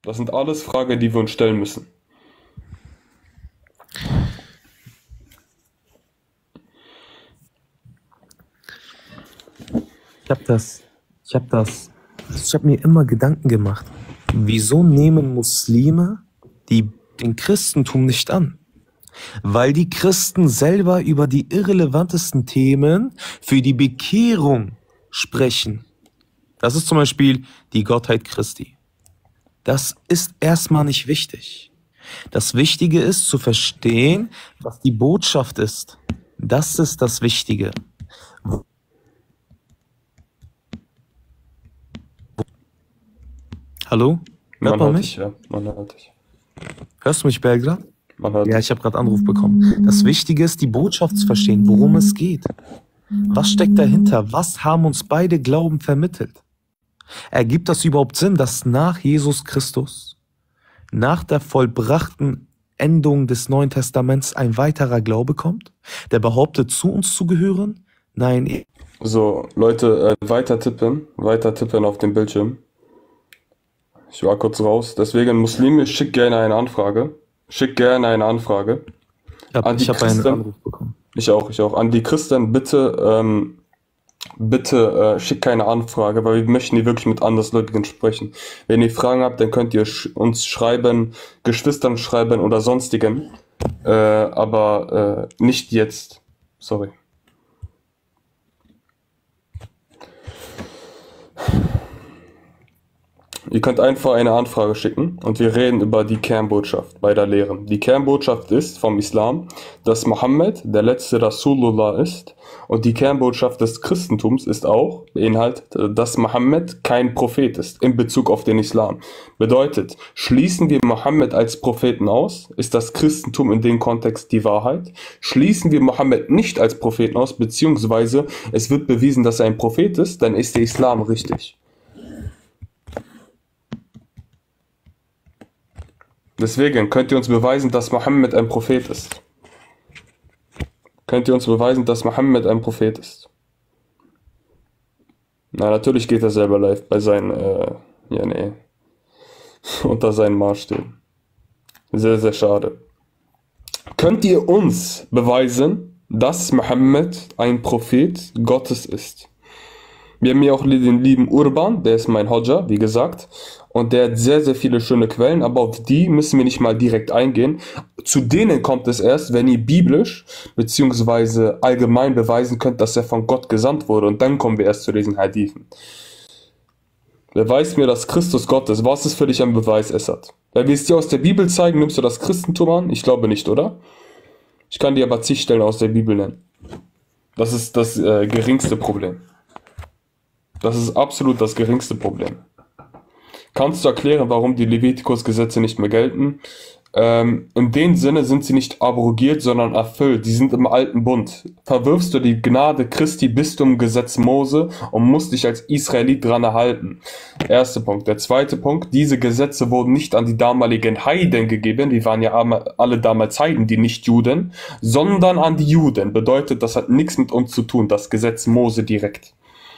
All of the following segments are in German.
Das sind alles Fragen, die wir uns stellen müssen. Ich habe das, ich habe das, ich habe mir immer Gedanken gemacht. Wieso nehmen Muslime den Christentum nicht an? Weil die Christen selber über die irrelevantesten Themen für die Bekehrung sprechen. Das ist zum Beispiel die Gottheit Christi. Das ist erstmal nicht wichtig. Das Wichtige ist zu verstehen, was die Botschaft ist. Das ist das Wichtige. Hallo? Hört Man man hört mich? dich, ja. Man hört dich. Hörst du mich, Belgrad? Man hört Ja, dich. ich habe gerade Anruf bekommen. Das Wichtige ist, die Botschaft zu verstehen, worum es geht. Was steckt dahinter? Was haben uns beide Glauben vermittelt? Ergibt das überhaupt Sinn, dass nach Jesus Christus, nach der vollbrachten Endung des Neuen Testaments ein weiterer Glaube kommt, der behauptet, zu uns zu gehören? Nein. So, Leute, weiter tippen auf dem Bildschirm. Ich war kurz raus. Deswegen, Muslime, schickt gerne eine Anfrage. Schickt gerne eine Anfrage. An die Ich hab einen Christen, Anruf bekommen. ich auch. An die Christen, bitte schickt keine Anfrage, weil wir möchten hier wirklich mit Andersdeutlichen sprechen. Wenn ihr Fragen habt, dann könnt ihr uns schreiben, Geschwistern schreiben oder sonstigen. Aber nicht jetzt. Sorry. Ihr könnt einfach eine Anfrage schicken und wir reden über die Kernbotschaft bei der Lehre. Die Kernbotschaft ist vom Islam, dass Mohammed der letzte Rasulullah ist, und die Kernbotschaft des Christentums ist auch, beinhaltet, dass Mohammed kein Prophet ist in Bezug auf den Islam. Bedeutet, schließen wir Mohammed als Propheten aus, ist das Christentum in dem Kontext die Wahrheit. Schließen wir Mohammed nicht als Propheten aus, beziehungsweise es wird bewiesen, dass er ein Prophet ist, dann ist der Islam richtig. Deswegen könnt ihr uns beweisen, dass Mohammed ein Prophet ist. Könnt ihr uns beweisen, dass Mohammed ein Prophet ist? Na, natürlich geht er selber live bei seinen, ja, nee, unter seinen Maßstäben. Sehr, sehr schade. Könnt ihr uns beweisen, dass Mohammed ein Prophet Gottes ist? Wir haben hier auch den lieben Urban, der ist mein Hodja, wie gesagt. Und der hat sehr, sehr viele schöne Quellen, aber auf die müssen wir nicht mal direkt eingehen. Zu denen kommt es erst, wenn ihr biblisch bzw. allgemein beweisen könnt, dass er von Gott gesandt wurde. Und dann kommen wir erst zu diesen Hadithen. Beweis mir, dass Christus Gott ist. Was ist für dich ein Beweis, Essad? Weil wir es dir aus der Bibel zeigen, nimmst du das Christentum an? Ich glaube nicht, oder? Ich kann dir aber zig Stellen aus der Bibel nennen. Das ist das geringste Problem. Das ist absolut das geringste Problem. Kannst du erklären, warum die Levitikus-Gesetze nicht mehr gelten? In dem Sinne sind sie nicht abrogiert, sondern erfüllt. Die sind im alten Bund. Verwirfst du die Gnade Christi, bist du im Gesetz Mose und musst dich als Israelit dran erhalten. Erster Punkt. Der zweite Punkt, diese Gesetze wurden nicht an die damaligen Heiden gegeben, die waren ja alle damals Heiden, die nicht Juden, sondern an die Juden. Bedeutet, das hat nichts mit uns zu tun, das Gesetz Mose direkt.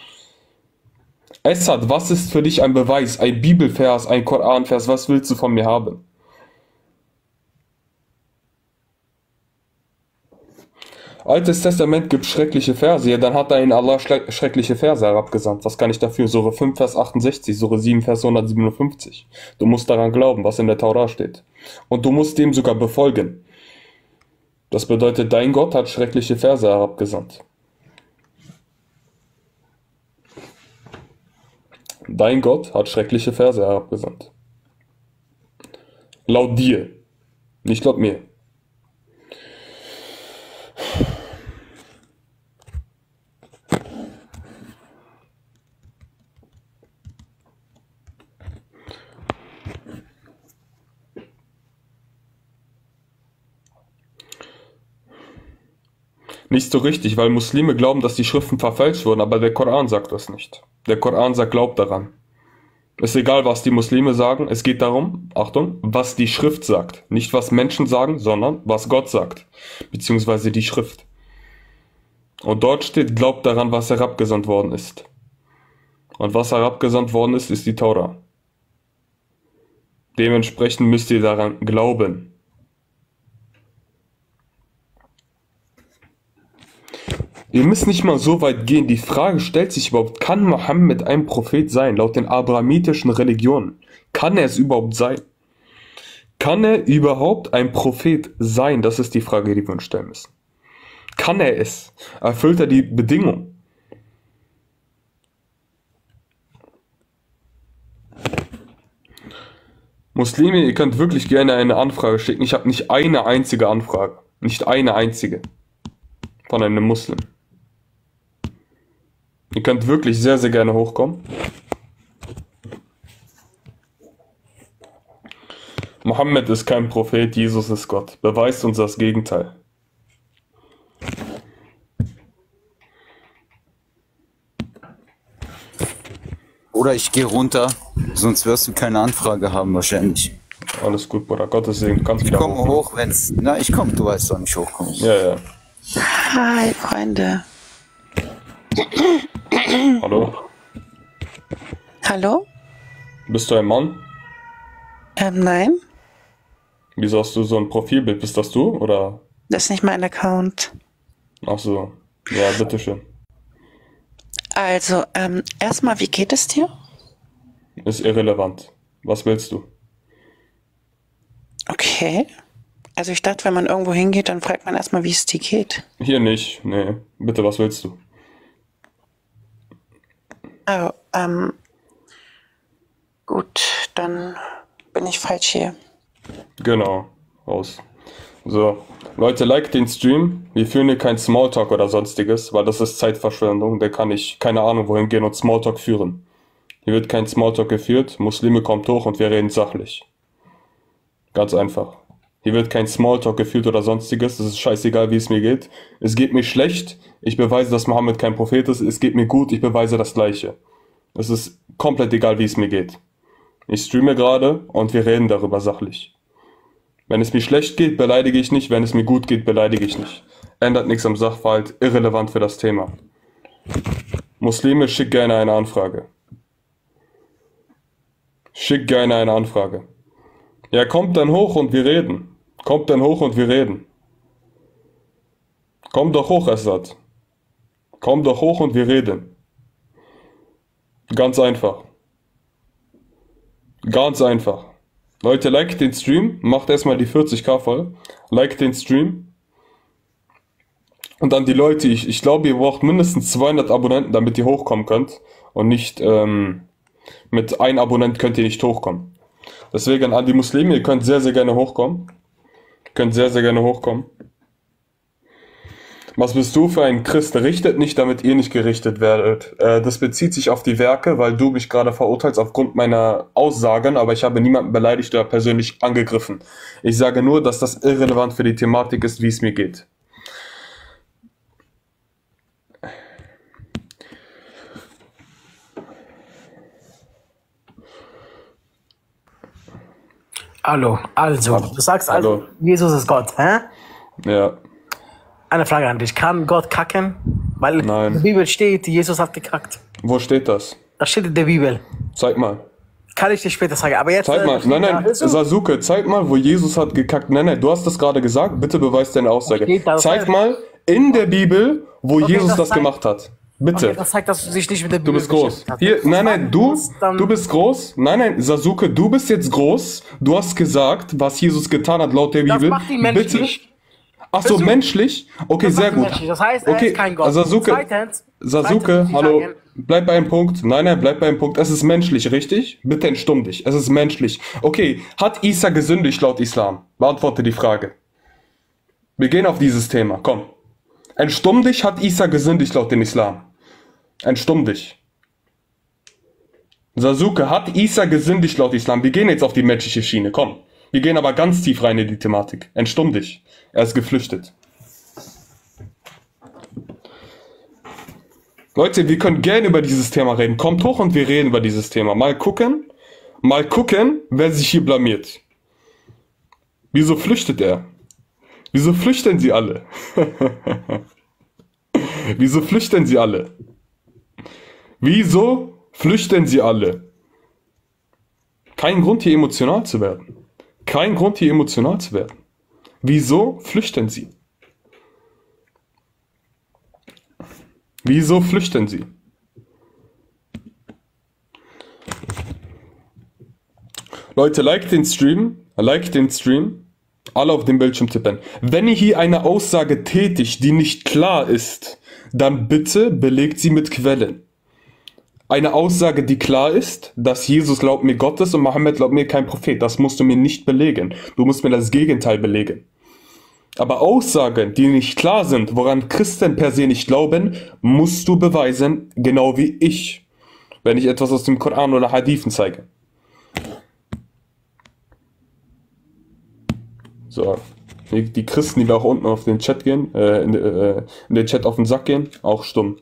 Essad, was ist für dich ein Beweis, ein Bibelvers, ein Koranvers, was willst du von mir haben? Altes Testament gibt schreckliche Verse, ja, dann hat da in Allah schreckliche Verse herabgesandt. Was kann ich dafür? Sure 5, Vers 68, Sure 7, Vers 157. Du musst daran glauben, was in der Taura steht. Und du musst dem sogar befolgen. Das bedeutet, dein Gott hat schreckliche Verse herabgesandt. Dein Gott hat schreckliche Verse herabgesandt. Laut dir, nicht laut mir. Nicht so richtig, weil Muslime glauben, dass die Schriften verfälscht wurden, aber der Koran sagt das nicht. Der Koran sagt, glaubt daran. Ist egal, was die Muslime sagen, es geht darum, Achtung, was die Schrift sagt. Nicht was Menschen sagen, sondern was Gott sagt, beziehungsweise die Schrift. Und dort steht, glaubt daran, was herabgesandt worden ist. Und was herabgesandt worden ist, ist die Taura. Dementsprechend müsst ihr daran glauben. Ihr müsst nicht mal so weit gehen. Die Frage stellt sich überhaupt, kann Mohammed ein Prophet sein, laut den abrahamitischen Religionen? Kann er es überhaupt sein? Kann er überhaupt ein Prophet sein? Das ist die Frage, die wir uns stellen müssen. Kann er es? Erfüllt er die Bedingung? Muslime, ihr könnt wirklich gerne eine Anfrage schicken. Ich habe nicht eine einzige Anfrage. Nicht eine einzige. Von einem Muslim. Ihr könnt wirklich sehr, sehr gerne hochkommen. Mohammed ist kein Prophet, Jesus ist Gott. Beweist uns das Gegenteil. Oder ich gehe runter, sonst wirst du keine Anfrage haben wahrscheinlich. Alles gut, Bruder. Gottes Segen. Du kannst Ich wieder komme hoch. hoch, wenn's... Na, ich komme, du weißt, wann ich hochkomme. Ja, ja. Hi, Freunde. Hallo? Hallo? Bist du ein Mann? Nein, Wieso hast du so ein Profilbild? Bist das du? Oder? das ist nicht mein Account. Ach so. Ja, bitteschön. Also, erstmal, wie geht es dir? Ist irrelevant. Was willst du? Okay. Also ich dachte, wenn man irgendwo hingeht, dann fragt man erstmal, wie es dir geht. Hier nicht. Nee. Bitte, was willst du? Oh, gut, dann bin ich falsch hier. Genau. Aus. So. Leute, like den Stream. Wir führen hier kein Smalltalk oder sonstiges, weil das ist Zeitverschwendung. Da kann ich keine Ahnung wohin gehen und Smalltalk führen. Hier wird kein Smalltalk geführt. Muslime kommt hoch und wir reden sachlich. Ganz einfach. Hier wird kein Smalltalk geführt oder sonstiges. Es ist scheißegal, wie es mir geht. Es geht mir schlecht. Ich beweise, dass Mohammed kein Prophet ist. Es geht mir gut. Ich beweise das Gleiche. Es ist komplett egal, wie es mir geht. Ich streame gerade und wir reden darüber sachlich. Wenn es mir schlecht geht, beleidige ich nicht. Wenn es mir gut geht, beleidige ich nicht. Ändert nichts am Sachverhalt. Irrelevant für das Thema. Muslime, schick gerne eine Anfrage. Schick gerne eine Anfrage. Ja, kommt dann hoch und wir reden. Kommt dann hoch und wir reden. Komm doch hoch, Assad. Komm doch hoch und wir reden. Ganz einfach. Ganz einfach. Leute, like den Stream. Macht erstmal die 40k voll. Like den Stream. Und dann die Leute, ich glaube, ihr braucht mindestens 200 Abonnenten, damit ihr hochkommen könnt. Und nicht, mit einem Abonnent könnt ihr nicht hochkommen. Deswegen an die Muslime, ihr könnt sehr, sehr gerne hochkommen. Könnt sehr, sehr gerne hochkommen. Was bist du für ein Christ? Richtet nicht, damit ihr nicht gerichtet werdet. Das bezieht sich auf die Werke, weil du mich gerade verurteilst aufgrund meiner Aussagen, aber ich habe niemanden beleidigt oder persönlich angegriffen. Ich sage nur, dass das irrelevant für die Thematik ist, wie es mir geht. Hallo, also, du sagst also, Hallo. Jesus ist Gott, hä? Ja, Eine Frage an dich, kann Gott kacken? Weil Nein. in der Bibel steht, Jesus hat gekackt. wo steht das? Das steht in der Bibel. Zeig mal. Kann ich dir später sagen, aber jetzt... Zeig mal. Nein, nein, ist so. Sasuke, zeig mal, wo Jesus hat gekackt. Nein, nein, du hast das gerade gesagt. Bitte beweis deine Aussage. Steht da, Zeig das mal in der Bibel, wo Okay, Jesus das das zeigt- gemacht hat. Bitte. Okay, das zeigt, dass du dich nicht mit der Du Bibel bist groß. beschäftigt hast. Hier, Wenn nein, nein, sagen du musst, dann- bist groß. Nein, nein, Sasuke, du bist jetzt groß. Du hast gesagt, was Jesus getan hat laut der Das Bibel. macht ihn menschlich. Ach so, Versuch- menschlich? Okay, Das sehr macht ihn gut. menschlich. Das heißt, er Okay, ist kein Gott. Sasuke, Zweitens Sasuke, muss ich hallo, sagen, bleib bei einem Punkt. Nein, nein, bleib bei einem Punkt. Es ist menschlich, richtig? Bitte entstumm dich. Es ist menschlich. Okay, hat Isa gesündigt laut Islam? Beantworte die Frage. Wir gehen auf dieses Thema, komm. Entstumm dich, hat Isa gesündigt laut dem Islam? Entstumm dich. Sasuke, hat Isa gesündigt laut Islam? Wir gehen jetzt auf die menschliche Schiene, komm. Wir gehen aber ganz tief rein in die Thematik. Entstumm dich. Er ist geflüchtet. Leute, wir können gerne über dieses Thema reden. Kommt hoch und wir reden über dieses Thema. Mal gucken, wer sich hier blamiert. Wieso flüchtet er? Wieso flüchten sie alle? Wieso flüchten sie alle? Wieso flüchten sie alle? Kein Grund hier emotional zu werden. Kein Grund hier emotional zu werden. Wieso flüchten sie? Wieso flüchten sie? Leute, like den Stream, alle auf dem Bildschirm tippen. Wenn ihr hier eine Aussage tätigt, die nicht klar ist, dann bitte belegt sie mit Quellen. Eine Aussage, die klar ist, dass Jesus laut mir Gott ist und Mohammed laut mir kein Prophet, das musst du mir nicht belegen. Du musst mir das Gegenteil belegen. Aber Aussagen, die nicht klar sind, woran Christen per se nicht glauben, musst du beweisen, genau wie ich, wenn ich etwas aus dem Koran oder Hadithen zeige. So, die Christen, die da auch unten auf den Chat gehen, in den Chat auf den Sack gehen, auch stumm.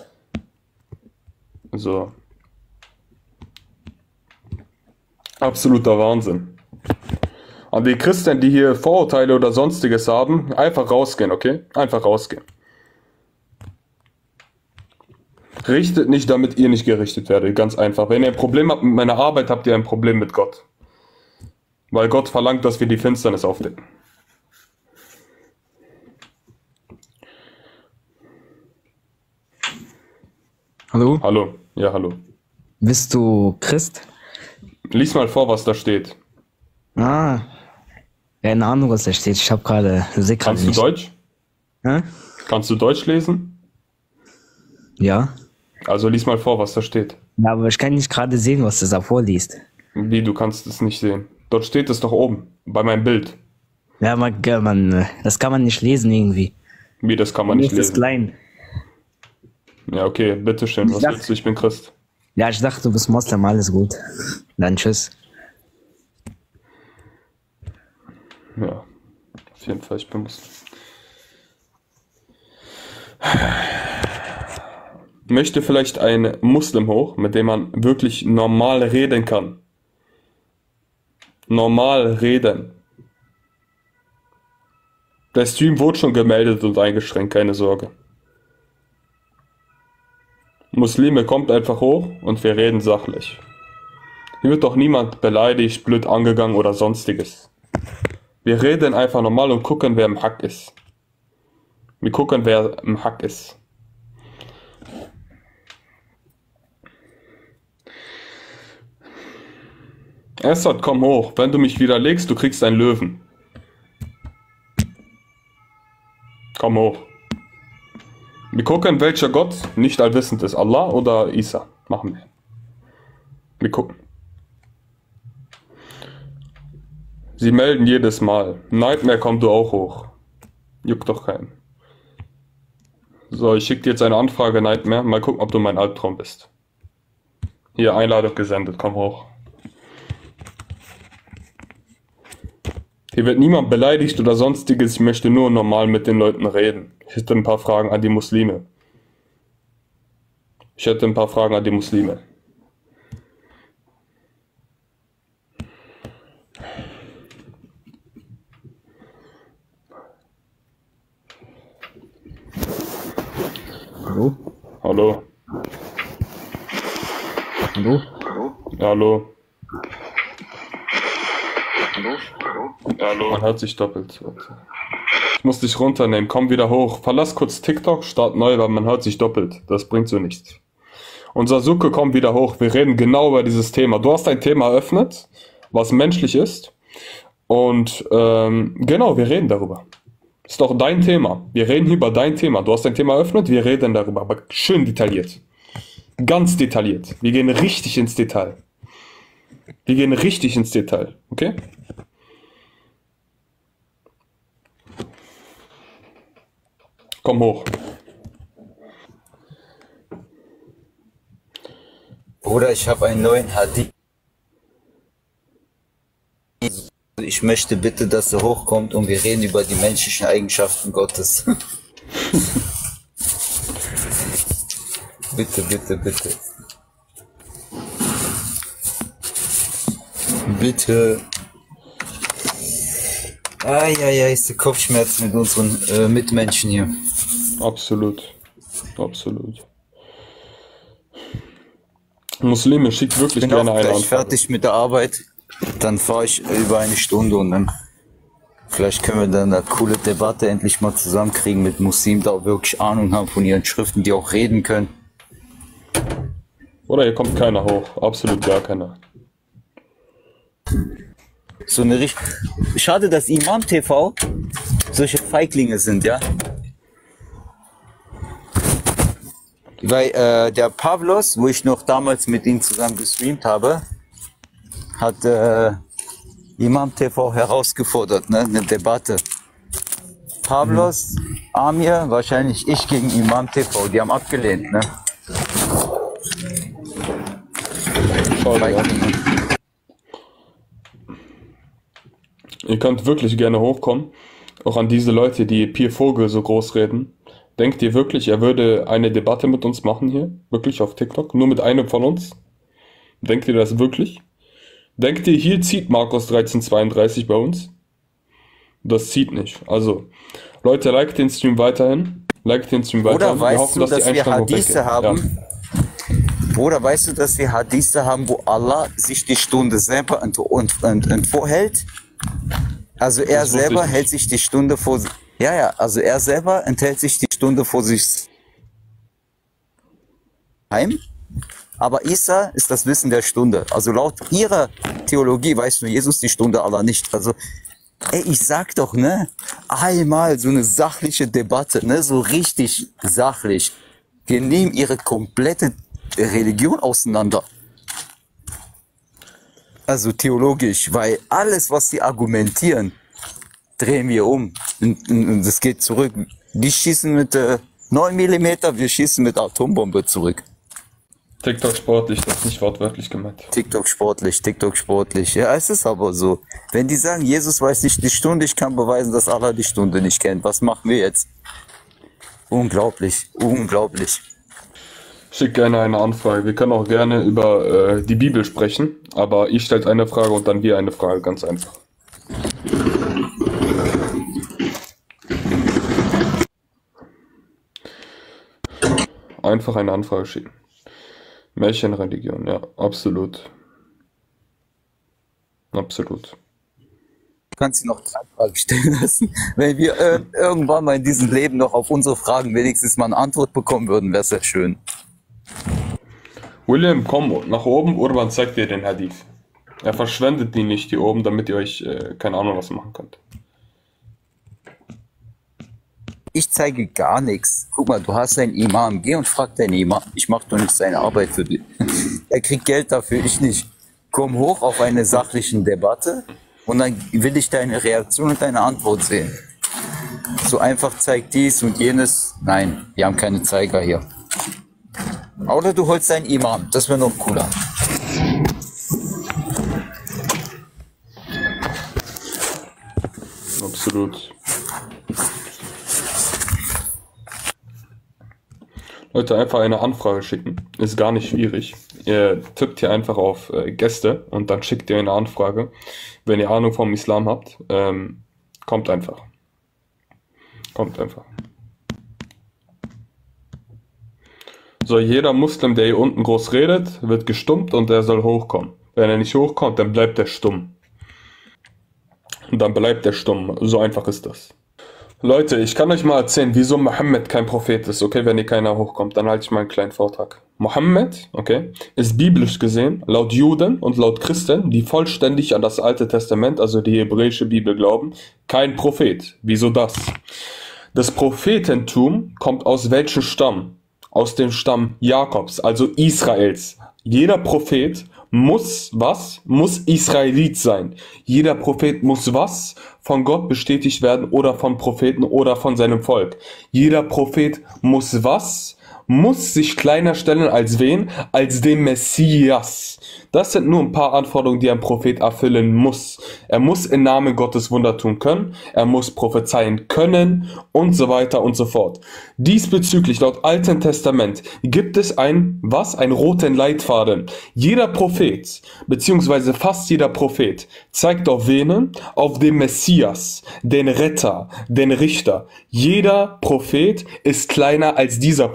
So. Absoluter Wahnsinn. An die Christen, die hier Vorurteile oder sonstiges haben, einfach rausgehen, okay? Einfach rausgehen. Richtet nicht, damit ihr nicht gerichtet werdet, ganz einfach. Wenn ihr ein Problem habt mit meiner Arbeit, habt ihr ein Problem mit Gott. Weil Gott verlangt, dass wir die Finsternis aufdecken. Hallo? Hallo, ja, hallo. Bist du Christ? Lies mal vor, was da steht. Ah, keine Ahnung, was da steht. Ich habe gerade Kannst du Deutsch? Hä? Kannst du Deutsch lesen? Ja. Also lies mal vor, was da steht. Ja, aber ich kann nicht gerade sehen, was du da vorliest. Wie, du kannst es nicht sehen? Dort steht es doch oben, bei meinem Bild. Ja, das kann man nicht lesen irgendwie. Wie, das kann man nicht Das ist lesen? klein. Ja, okay, bitteschön. Was dachte- willst du? Ich bin Christ. Ja, ich dachte, du bist Moslem, alles gut. Dann tschüss. Ja, auf jeden Fall, ich bin Muslim. Möchte vielleicht ein Muslim hoch, mit dem man wirklich normal reden kann? Normal reden. Der Stream wurde schon gemeldet und eingeschränkt, keine Sorge. Muslime, kommt einfach hoch und wir reden sachlich. Hier wird doch niemand beleidigt, blöd angegangen oder sonstiges. Wir reden einfach normal und gucken, wer im Hack ist. Wir gucken, wer im Hack ist. Essad, komm hoch. Wenn du mich widerlegst, du kriegst einen Löwen. Komm hoch. Wir gucken, welcher Gott nicht allwissend ist. Allah oder Isa. Machen wir. Wir gucken. Sie melden jedes Mal. Nightmare, komm du auch hoch. Juckt doch keinen. So, ich schicke dir jetzt eine Anfrage, Nightmare. Mal gucken, ob du mein Albtraum bist. Hier, Einladung gesendet. Komm hoch. Hier wird niemand beleidigt oder sonstiges. Ich möchte nur normal mit den Leuten reden. Ich hätte ein paar Fragen an die Muslime. Hallo? Hallo. Hallo? Ja, hallo. Hallo. Man hört sich doppelt. Ich muss dich runternehmen. Komm wieder hoch. Verlass kurz TikTok, start neu, weil man hört sich doppelt. Das bringt so nichts. Und Sasuke, komm wieder hoch. Wir reden genau über dieses Thema. Du hast ein Thema eröffnet, was menschlich ist. Und genau, wir reden darüber. Ist doch dein Thema. Wir reden hier über dein Thema. Du hast ein Thema eröffnet, wir reden darüber. Aber schön detailliert. Ganz detailliert. Wir gehen richtig ins Detail. Okay? Komm hoch. Bruder, ich habe einen neuen Hadith. Ich möchte bitte, dass er hochkommt und wir reden über die menschlichen Eigenschaften Gottes. Bitte, bitte, bitte. Bitte. Ja, ist der Kopfschmerz mit unseren Mitmenschen hier. Absolut. Absolut. Muslime, schickt Ich wirklich bin auch gerne eine gleich Anfrage. fertig mit der Arbeit. Dann fahre ich über eine Stunde und dann vielleicht können wir dann eine coole Debatte endlich mal zusammenkriegen mit Muslimen, die auch wirklich Ahnung haben von ihren Schriften, die auch reden können. Oder hier kommt keiner hoch. Absolut gar keiner. So eine richtig. Schade, dass Imam TV solche Feiglinge sind, ja. Weil der Pavlos, wo ich noch damals mit ihm zusammen gestreamt habe, hat Imam TV herausgefordert, ne? Eine Debatte. Pavlos, Amir, wahrscheinlich ich gegen Imam TV, die haben abgelehnt, ne? Schade, ja. Ihr könnt wirklich gerne hochkommen. Auch an diese Leute, die Pier Vogel so groß reden. Denkt ihr wirklich, er würde eine Debatte mit uns machen hier? Wirklich auf TikTok? Nur mit einem von uns? Denkt ihr das wirklich? Denkt ihr, hier zieht Markus 1332 bei uns? Das zieht nicht. Also, Leute, liked den Stream weiterhin. Liked den Stream weiterhin. Oder weißt du, dass wir Einschränkung Hadithe weggehen. haben? Oder weißt du, dass wir Hadithe haben, wo Allah sich die Stunde selber vorhält? Also er Das wusste selber ich nicht. hält sich die Stunde vor sich. Ja, ja, also er selber enthält sich die Stunde vor sich heim. Aber Isa ist das Wissen der Stunde. Also laut ihrer Theologie weiß nur Jesus die Stunde Allah nicht. Also, ey, ich sag doch, ne? Einmal so eine sachliche Debatte, ne? So richtig sachlich. Wir nehmen ihre komplette Religion auseinander. Also theologisch, weil alles, was sie argumentieren, drehen wir um. Und es geht zurück. Die schießen mit 9 mm, wir schießen mit Atombombe zurück. TikTok sportlich, das ist nicht wortwörtlich gemeint. TikTok sportlich. Ja, es ist aber so. Wenn die sagen, Jesus weiß nicht die Stunde, ich kann beweisen, dass Allah die Stunde nicht kennt. Was machen wir jetzt? Unglaublich. Schickt gerne eine Anfrage. Wir können auch gerne über die Bibel sprechen, aber ihr stellt eine Frage und dann wir eine Frage, ganz einfach. Einfach eine Anfrage schicken. Märchenreligion, ja, absolut. Absolut. Du kannst sie noch 3 Fragen stellen lassen. Wenn wir irgendwann mal in diesem Leben noch auf unsere Fragen wenigstens mal eine Antwort bekommen würden, wäre es ja schön. William, komm nach oben, Urban zeigt dir den Hadith. Er verschwendet die nicht hier oben, damit ihr euch keine Ahnung was machen könnt. Ich zeige gar nichts. Guck mal, du hast einen Imam. Geh und frag deinen Imam. Ich mache doch nicht seine Arbeit für dich. Er kriegt Geld dafür, ich nicht. Komm hoch auf eine sachliche Debatte und dann will ich deine Reaktion und deine Antwort sehen. So einfach zeigt dies und jenes. Nein, wir haben keine Zeiger hier. Oder du holst deinen Imam. Das wäre noch cooler. Absolut. Leute, einfach eine Anfrage schicken. Ist gar nicht schwierig. Ihr tippt hier einfach auf Gäste und dann schickt ihr eine Anfrage. Wenn ihr Ahnung vom Islam habt, kommt einfach. Kommt einfach. So, jeder Muslim, der hier unten groß redet, wird gestummt und der soll hochkommen. Wenn er nicht hochkommt, dann bleibt er stumm. Und dann bleibt er stumm. So einfach ist das. Leute, ich kann euch mal erzählen, wieso Mohammed kein Prophet ist, okay, wenn hier keiner hochkommt, dann halte ich mal einen kleinen Vortrag. Mohammed, okay, ist biblisch gesehen, laut Juden und laut Christen, die vollständig an das Alte Testament, also die hebräische Bibel glauben, kein Prophet. Wieso das? Das Prophetentum kommt aus welchem Stamm? Aus dem Stamm Jakobs, also Israels. Jeder Prophet muss was? Muss Israelit sein. Jeder Prophet muss was? Von Gott bestätigt werden oder von Propheten oder von seinem Volk. Jeder Prophet muss was? Muss sich kleiner stellen als wen? Als den Messias. Das sind nur ein paar Anforderungen, die ein Prophet erfüllen muss. Er muss im Namen Gottes Wunder tun können, er muss prophezeien können und so weiter und so fort. Diesbezüglich, laut Alten Testament, gibt es einen roten Leitfaden. Jeder Prophet, beziehungsweise fast jeder Prophet, zeigt auf wen? Auf den Messias, den Retter, den Richter. Jeder Prophet ist kleiner als dieser Prophet,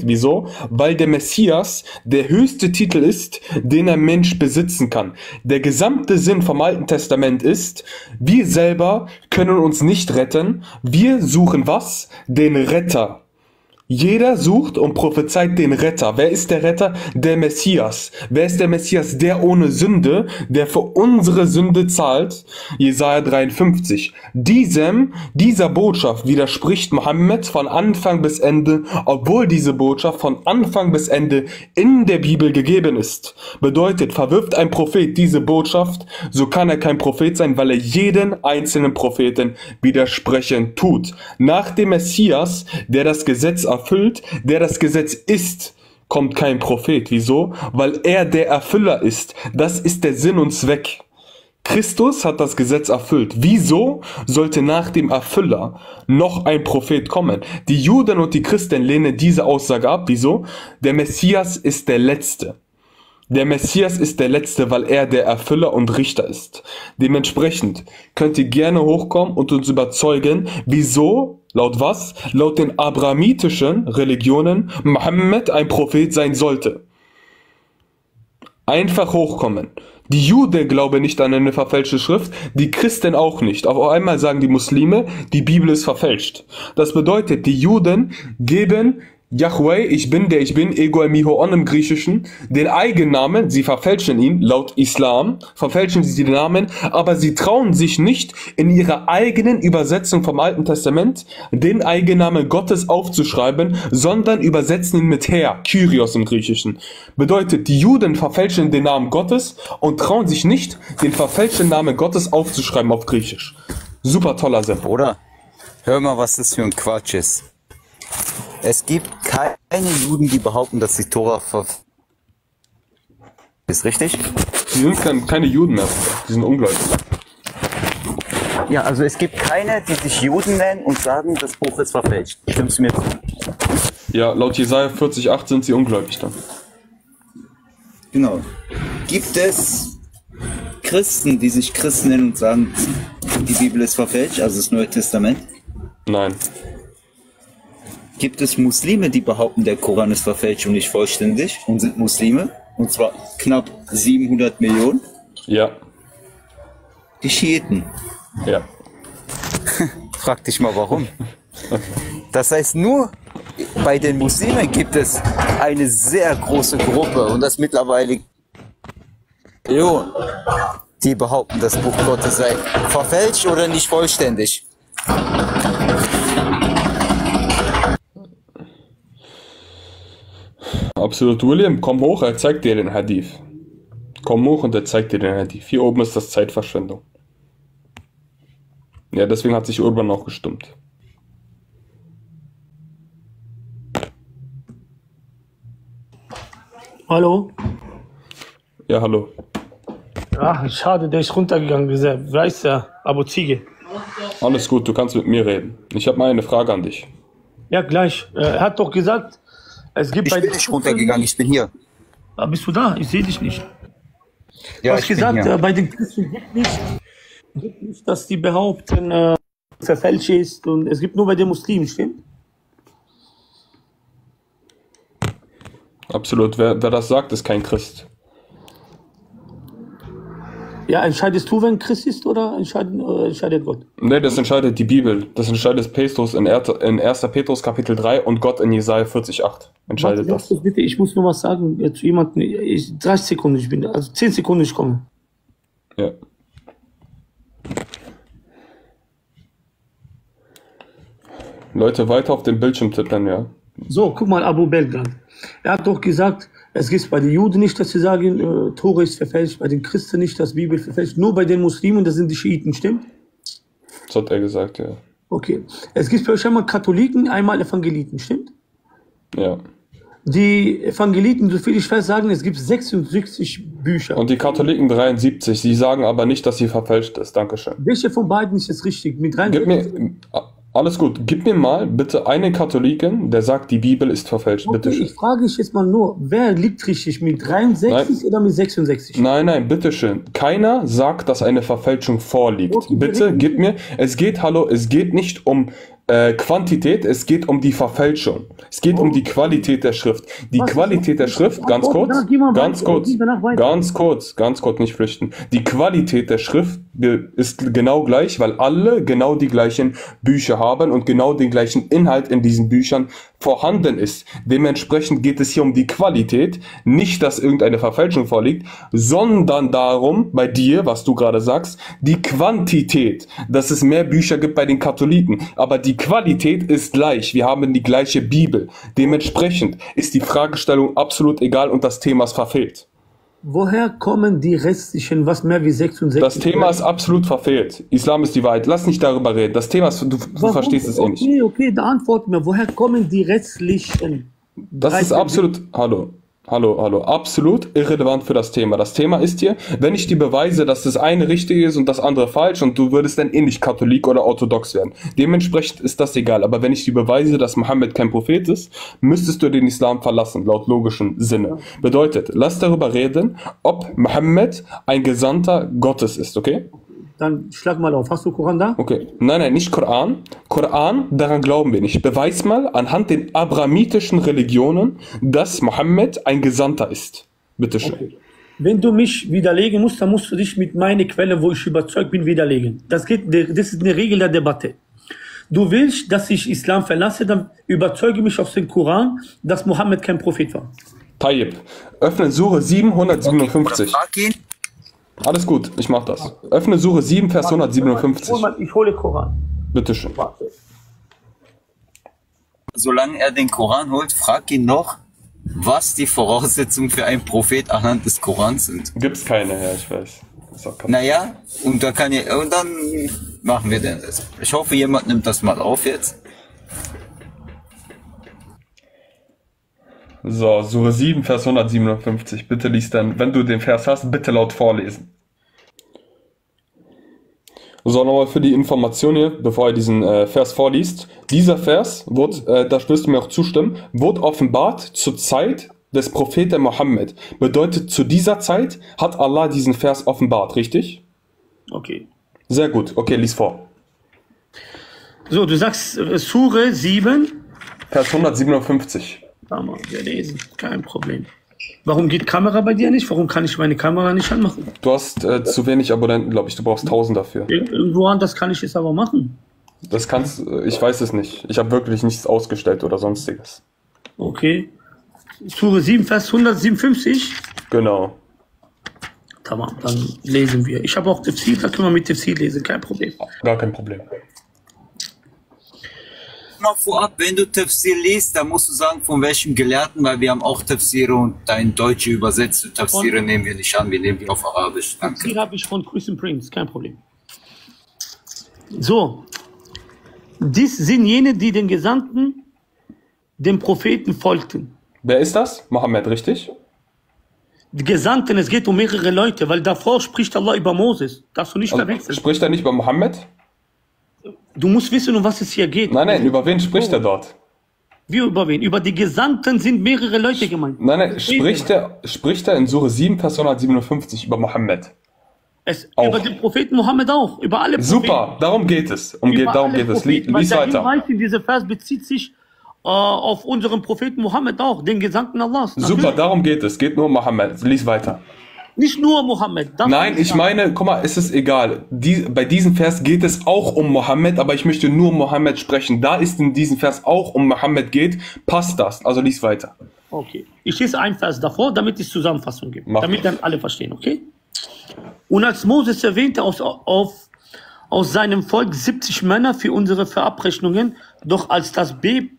Wieso? Weil der Messias der höchste Titel ist, den ein Mensch besitzen kann. Der gesamte Sinn vom Alten Testament ist, wir selber können uns nicht retten, wir suchen was? Den Retter. Jeder sucht und prophezeit den Retter. Wer ist der Retter? Der Messias. Wer ist der Messias? Der ohne Sünde, der für unsere Sünde zahlt. Jesaja 53. Dieser Botschaft widerspricht Mohammed von Anfang bis Ende, obwohl diese Botschaft von Anfang bis Ende in der Bibel gegeben ist. Bedeutet, verwirft ein Prophet diese Botschaft, so kann er kein Prophet sein, weil er jeden einzelnen Propheten widersprechen tut. Nach dem Messias, der das Gesetz erfüllt, der das Gesetz ist, kommt kein Prophet. Wieso? Weil er der Erfüller ist. Das ist der Sinn und Zweck. Christus hat das Gesetz erfüllt. Wieso sollte nach dem Erfüller noch ein Prophet kommen? Die Juden und die Christen lehnen diese Aussage ab. Wieso? Der Messias ist der Letzte. Der Messias ist der Letzte, weil er der Erfüller und Richter ist. Dementsprechend könnt ihr gerne hochkommen und uns überzeugen, wieso, laut was, laut den abrahamitischen Religionen Mohammed ein Prophet sein sollte. Einfach hochkommen. Die Juden glauben nicht an eine verfälschte Schrift, die Christen auch nicht. Auf einmal sagen die Muslime, die Bibel ist verfälscht. Das bedeutet, die Juden geben Yahweh, ich bin der ich bin, Ego Emiho On im Griechischen, den Eigennamen, sie verfälschen ihn, laut Islam, verfälschen sie den Namen, aber sie trauen sich nicht, in ihrer eigenen Übersetzung vom Alten Testament den Eigennamen Gottes aufzuschreiben, sondern übersetzen ihn mit Herr, Kyrios im Griechischen. Bedeutet, die Juden verfälschen den Namen Gottes und trauen sich nicht, den verfälschten Namen Gottes aufzuschreiben auf Griechisch. Super toller Sinn. Oder? Hör mal, was das für ein Quatsch ist. Es gibt keine Juden, die behaupten, dass die Tora ist, richtig? Die sind keine Juden mehr, die sind ungläubig. Ja, also es gibt keine, die sich Juden nennen und sagen, das Buch ist verfälscht. Stimmst du mir zu? Ja, laut Jesaja 40,8 sind sie ungläubig dann. Genau. Gibt es Christen, die sich Christen nennen und sagen, die Bibel ist verfälscht, also das Neue Testament? Nein. Gibt es Muslime, die behaupten, der Koran ist verfälscht und nicht vollständig und sind Muslime? Und zwar knapp 700 Millionen? Ja. Die Schiiten. Ja. Frag dich mal, warum. Das heißt, nur bei den Muslimen gibt es eine sehr große Gruppe und das mittlerweile Millionen, die behaupten, das Buch Gottes sei verfälscht oder nicht vollständig. Absolut, William, komm hoch, er zeigt dir den Hadith. Komm hoch und er zeigt dir den Hadith. Hier oben ist das Zeitverschwendung. Ja, deswegen hat sich Urban auch gestimmt. Hallo? Ja, hallo. Ach, schade, der ist runtergegangen, dieser weiße Abu Ziege. Alles gut, du kannst mit mir reden. Ich habe mal eine Frage an dich. Ja, gleich. Er hat doch gesagt, es gibt Ich bin nicht runtergegangen, ich bin hier. Ah, bist du da? Ich sehe dich nicht. Ja, Du hast gesagt, bei den Christen gibt nicht, dass die behaupten, verfälscht ist und es gibt nur bei den Muslimen, stimmt? Absolut, wer das sagt, ist kein Christ. Ja, entscheidest du, wenn Christ ist oder entscheidet Gott? Ne, das entscheidet die Bibel. Das entscheidet Petrus in 1. Petrus Kapitel 3 und Gott in Jesaja 40,8 entscheidet das. Bitte, ich muss nur was sagen zu jemandem. 30 Sekunden, ich bin, also 10 Sekunden, ich komme. Ja. Leute, weiter auf den Bildschirm tippen, ja. So, guck mal, Abu Belgrad. Er hat doch gesagt, es gibt bei den Juden nicht, dass sie sagen, Tora ist verfälscht, bei den Christen nicht, dass Bibel verfälscht, nur bei den Muslimen, das sind die Schiiten, stimmt? Das hat er gesagt, ja. Okay. Es gibt bei euch einmal Katholiken, einmal Evangeliten, stimmt? Ja. Die Evangeliten, so viel ich weiß, sagen, es gibt 76 Bücher. Und die Katholiken 73, sie sagen aber nicht, dass sie verfälscht ist. Dankeschön. Welche von beiden ist jetzt richtig? Mit 73? Gib mir, alles gut, gib mir mal bitte einen Katholiken, der sagt, die Bibel ist verfälscht. Okay, Bitte schön. ich frage dich jetzt mal nur, wer liegt richtig, mit 63 oder mit 66? Nein, bitteschön. Keiner sagt, dass eine Verfälschung vorliegt. Okay, Bitte, gib mir, es geht nicht um Quantität, es geht um die Verfälschung. Es geht um die Qualität der Schrift. Die Qualität der Schrift, ganz kurz, ganz kurz, nicht flüchten. Die Qualität der Schrift ist genau gleich, weil alle genau die gleichen Bücher haben und genau den gleichen Inhalt in diesen Büchern vorhanden ist. Dementsprechend geht es hier um die Qualität, nicht, dass irgendeine Verfälschung vorliegt, sondern darum, bei dir, was du gerade sagst, die Quantität, dass es mehr Bücher gibt bei den Katholiken, aber die Qualität ist gleich. Wir haben die gleiche Bibel. Dementsprechend ist die Fragestellung absolut egal und das Thema ist verfehlt. Woher kommen die restlichen, was mehr wie 66? Das Thema ist absolut verfehlt. Islam ist die Wahrheit. Lass nicht darüber reden. Das Thema ist, du verstehst es eh nicht. Okay, da antworten wir. Woher kommen die restlichen? Das ist absolut, hallo, absolut irrelevant für das Thema. Das Thema ist hier, wenn ich dir beweise, dass das eine richtig ist und das andere falsch und du würdest dann eh nicht Katholik oder orthodox werden. Dementsprechend ist das egal. Aber wenn ich dir beweise, dass Mohammed kein Prophet ist, müsstest du den Islam verlassen, laut logischem Sinne. Bedeutet, lass darüber reden, ob Mohammed ein Gesandter Gottes ist, okay? Dann schlag mal auf. Hast du Koran da? Okay. Nein, nicht Koran. Koran, daran glauben wir nicht. Beweis mal anhand den abrahamitischen Religionen, dass Mohammed ein Gesandter ist. Bitte schön. Okay. Wenn du mich widerlegen musst, dann musst du dich mit meiner Quelle, wo ich überzeugt bin, widerlegen. Das ist eine Regel der Debatte. Du willst, dass ich Islam verlasse, dann überzeuge mich aus dem Koran, dass Mohammed kein Prophet war. Tayyip. Öffne Sure 757. Okay, Alles gut, ich mach das. Öffne Sure 7, Vers 157. Ich hole Koran. Bitteschön. solange er den Koran holt, frag ihn noch, was die Voraussetzungen für einen Prophet anhand des Korans sind. Gibt's keine, ja, ich weiß. Naja, und dann machen wir das. Ich hoffe, jemand nimmt das mal auf jetzt. So, Sure 7, Vers 157. Bitte lies dann, wenn du den Vers hast, bitte laut vorlesen. So, nochmal für die Information hier, bevor er diesen Vers vorliest. Dieser Vers, da wirst du mir auch zustimmen, wurde offenbart zur Zeit des Propheten Mohammed. Bedeutet, zu dieser Zeit hat Allah diesen Vers offenbart, richtig? Okay. Sehr gut, okay, lies vor. So, du sagst Sure 7. Vers 157. Wir lesen, kein Problem. Warum geht Kamera bei dir nicht? Warum kann ich meine Kamera nicht anmachen? Du hast zu wenig Abonnenten, glaube ich. Du brauchst 1000 dafür. Irgendwo anders kann ich es aber machen. Das kannst, ich weiß es nicht. Ich habe wirklich nichts ausgestellt oder sonstiges. Okay. Sure 7, Vers 157. Genau. Tamam, dann lesen wir. Ich habe auch Tafsir, da können wir mit Tafsir lesen, kein Problem. Gar kein Problem. Mal vorab, wenn du Tafsir liest, dann musst du sagen, von welchem Gelehrten, weil wir haben auch Tafsire und dein deutsche übersetzte Tafsire nehmen wir nicht an, wir nehmen die auf Arabisch. Danke. Tafsir habe ich von Christian Prince, kein Problem. So, dies sind jene, die den Gesandten, dem Propheten folgten. Wer ist das? Mohammed, richtig? Die Gesandten, es geht um mehrere Leute, weil davor spricht Allah über Moses. Darfst du nicht verwechseln. Spricht er nicht über Mohammed? Du musst wissen, um was es hier geht. Nein, über wen spricht er dort? Wie über wen? Über die Gesandten sind mehrere Leute gemeint. Nein, spricht er in Sure 7, Vers 157 über Mohammed? Über den Propheten Mohammed auch. Über alle Propheten. Super, darum geht es. Darum geht es. Lies weiter. Dieser Vers bezieht sich auf unseren Propheten Mohammed auch, den Gesandten Allahs. Super, darum geht es. Geht nur um Mohammed. Lies weiter. Nicht nur Mohammed. Nein, ich meine, guck mal, es ist egal. Bei diesem Vers geht es auch um Mohammed, aber ich möchte nur um Mohammed sprechen. Da es in diesem Vers auch um Mohammed geht, passt das. Also lies weiter. Okay. Ich lese einen Vers davor, damit es Zusammenfassung gibt. Damit dann alle verstehen, okay? Und als Moses erwähnte aus seinem Volk 70 Männer für unsere Verabrechnungen, doch als das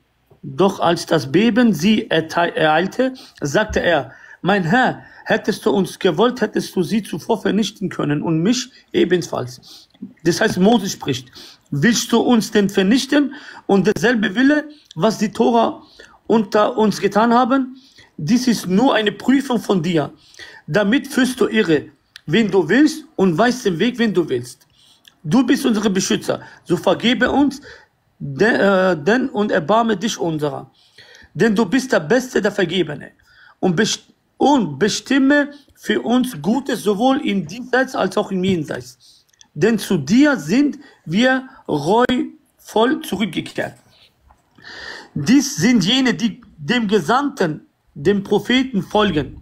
Beben sie ereilte, sagte er, mein Herr, hättest du uns gewollt, hättest du sie zuvor vernichten können und mich ebenfalls. Das heißt, Moses spricht, willst du uns denn vernichten und derselbe Wille, was die Tora unter uns getan haben? Dies ist nur eine Prüfung von dir. Damit führst du irre, wen du willst und weißt den Weg, wen du willst. Du bist unsere Beschützer, so vergebe uns denn und erbarme dich unserer. Denn du bist der Beste der Vergebene und bestimme für uns Gutes sowohl im Diesseits als auch im Jenseits. Denn zu dir sind wir voll zurückgekehrt. Dies sind jene, die dem Gesandten, dem Propheten folgen,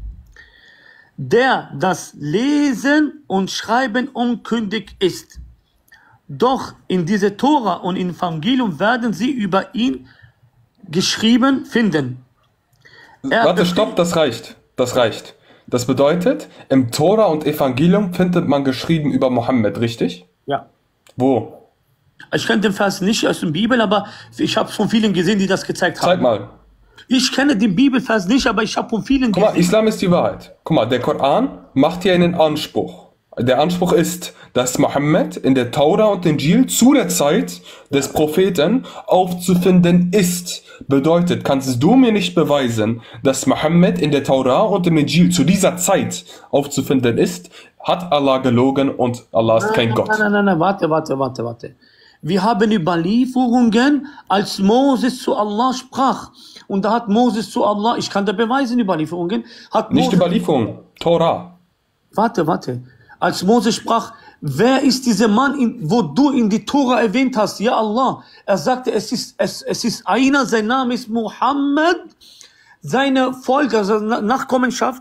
der das Lesen und Schreiben unkündig ist. Doch in dieser Tora und im Evangelium werden sie über ihn geschrieben finden. Warte, stopp, das reicht. Das reicht. Das bedeutet, im Tora und Evangelium findet man geschrieben über Mohammed, richtig? Ja. Wo? Ich kenne den Vers nicht aus der Bibel, aber ich habe von vielen gesehen, die das gezeigt haben. Zeig mal. Ich kenne den Bibelvers nicht, aber ich habe von vielen Guck mal, gesehen. Islam ist die Wahrheit. Guck mal, der Koran macht hier einen Anspruch. Der Anspruch ist, dass Mohammed in der Tora und Injil zu der Zeit des Propheten aufzufinden ist. Bedeutet, kannst du mir nicht beweisen, dass Mohammed in der Tora und im Injil zu dieser Zeit aufzufinden ist, hat Allah gelogen und Allah ist kein Gott. Nein, warte. Wir haben Überlieferungen, als Moses zu Allah sprach. Und da hat Moses zu Allah, ich kann da beweisen, Überlieferungen, hat Nicht Moses, Überlieferung, Tora. Warte. Als Moses sprach, wer ist dieser Mann, wo du in die Tora erwähnt hast? Ja Allah. Er sagte, es ist einer, sein Name ist Muhammad. Seine Folge, also Nachkommenschaft,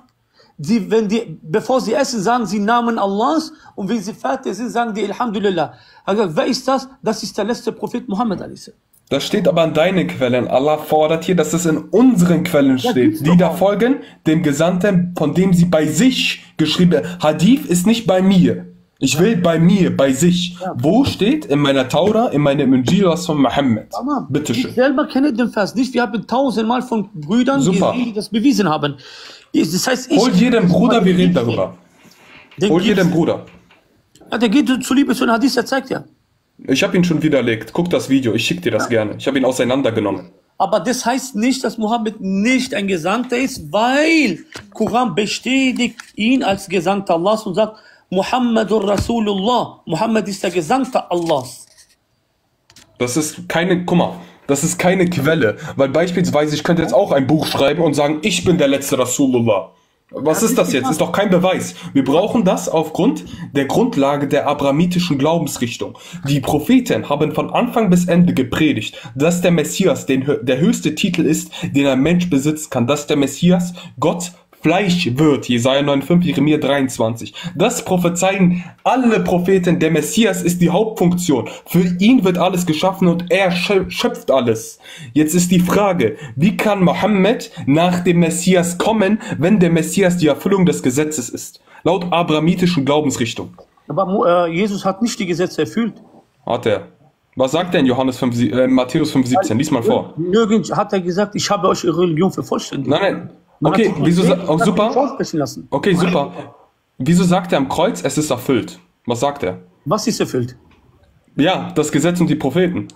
bevor sie essen, sagen sie Namen Allahs. Und wenn sie fertig sind, sagen die Alhamdulillah. Er hat gesagt, wer ist das? Das ist der letzte Prophet Muhammad. Das steht aber in deinen Quellen. Allah fordert hier, dass es in unseren Quellen steht. Die da folgen dem Gesandten, von dem sie bei sich geschrieben haben. Hadith ist nicht bei mir. Ich will bei mir, bei sich. Wo steht in meiner Taura, in meinem Injil was von Mohammed? Bitte schön. Ich selber kenne den Vers nicht. Wir haben tausendmal von Brüdern Super. gesehen, die das bewiesen haben. Das heißt, Hol dir den Bruder, wir reden darüber. Hol dir den Bruder. Ja, der geht zu Liebe zu den Hadith, der zeigt ja. Ich habe ihn schon widerlegt. Guck das Video, ich schicke dir das gerne. Ich habe ihn auseinandergenommen. Aber das heißt nicht, dass Mohammed nicht ein Gesandter ist, weil Koran bestätigt ihn als Gesandter Allahs und sagt, Muhammadur Rasulullah. Muhammad ist der Gesandte Allahs. Das ist keine, guck mal, das ist keine Quelle. Weil beispielsweise, ich könnte jetzt auch ein Buch schreiben und sagen, ich bin der letzte Rasulullah. Was ist das jetzt? Ist doch kein Beweis. Wir brauchen das aufgrund der Grundlage der abrahamitischen Glaubensrichtung. Die Propheten haben von Anfang bis Ende gepredigt, dass der Messias der höchste Titel ist, den ein Mensch besitzen kann, dass der Messias Gott Fleisch wird, Jesaja 9,5, Jeremia 23. Das prophezeien alle Propheten, der Messias ist die Hauptfunktion. Für ihn wird alles geschaffen und er schöpft alles. Jetzt ist die Frage, wie kann Mohammed nach dem Messias kommen, wenn der Messias die Erfüllung des Gesetzes ist? Laut abrahamitischen Glaubensrichtung. Aber Jesus hat nicht die Gesetze erfüllt. Hat er. Was sagt er in Matthäus 5,17? Lies mal vor. Nirgends hat er gesagt, ich habe euch ihre Religion vervollständigt. Nein. Okay, super. Okay, super. Wieso sagt er am Kreuz, es ist erfüllt? Was sagt er? Was ist erfüllt? Ja, das Gesetz und die Propheten.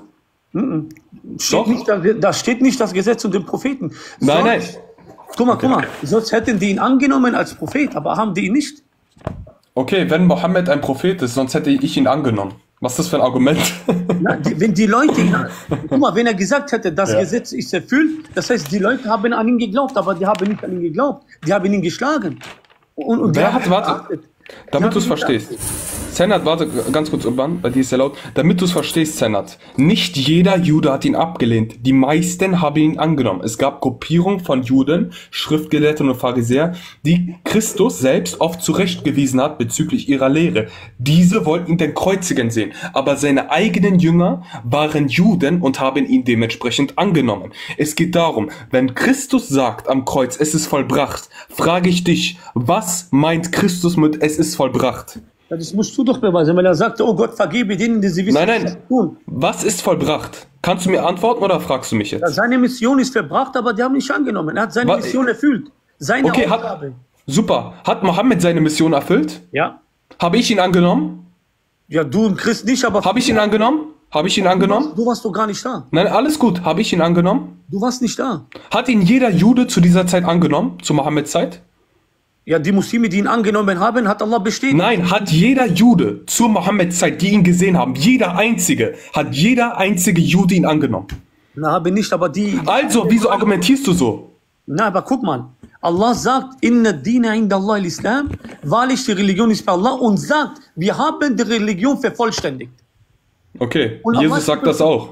Da steht nicht das Gesetz und die Propheten. Nein. Guck mal. Sonst hätten die ihn angenommen als Prophet, aber haben die ihn nicht. Okay, wenn Mohammed ein Prophet ist, sonst hätte ich ihn angenommen. Was ist das für ein Argument? Na, wenn die Leute, guck mal, wenn er gesagt hätte, das Gesetz ist erfüllt, das heißt, die Leute haben an ihn geglaubt, aber die haben nicht an ihn geglaubt. Die haben ihn geschlagen. Und warte, damit du es verstehst. Senat, warte, ganz kurz, Urban, bei dir ist sehr laut. Damit du es verstehst, Senat, nicht jeder Jude hat ihn abgelehnt. Die meisten haben ihn angenommen. Es gab Gruppierungen von Juden, Schriftgelehrten und Pharisäer, die Christus selbst oft zurechtgewiesen hat bezüglich ihrer Lehre. Diese wollten ihn den kreuzigen sehen, aber seine eigenen Jünger waren Juden und haben ihn dementsprechend angenommen. Es geht darum, wenn Christus sagt am Kreuz, es ist vollbracht, frage ich dich, was meint Christus mit es ist vollbracht? Ja, das musst du doch beweisen, weil er sagte, oh Gott, vergebe denen, die sie wissen, was sie tun. Was ist vollbracht? Kannst du mir antworten oder fragst du mich jetzt? Ja, seine Mission ist verbracht, aber die haben nicht angenommen. Er hat seine Mission erfüllt. Seine Aufgabe. Super. Hat Mohammed seine Mission erfüllt? Ja. Habe ich ihn angenommen? Ja, du und Christ nicht, aber... Habe ich ihn angenommen? Habe ich ihn angenommen? Du warst doch gar nicht da. Nein, alles gut. Habe ich ihn angenommen? Du warst nicht da. Hat ihn jeder Jude zu dieser Zeit angenommen? Zu Mohammeds Zeit? Ja, die Muslime, die ihn angenommen haben, hat Allah bestätigt. Nein, hat jeder Jude zur Mohammeds Zeit, die ihn gesehen haben, hat jeder einzige Jude ihn angenommen. Na, habe nicht, aber die... Also, wieso argumentierst du so? Na, aber guck mal. Allah sagt, Inna Dina inda Allah al-Islam, wahrlich die Religion ist bei Allah und sagt, wir haben die Religion vervollständigt. Okay, Jesus sagt das auch.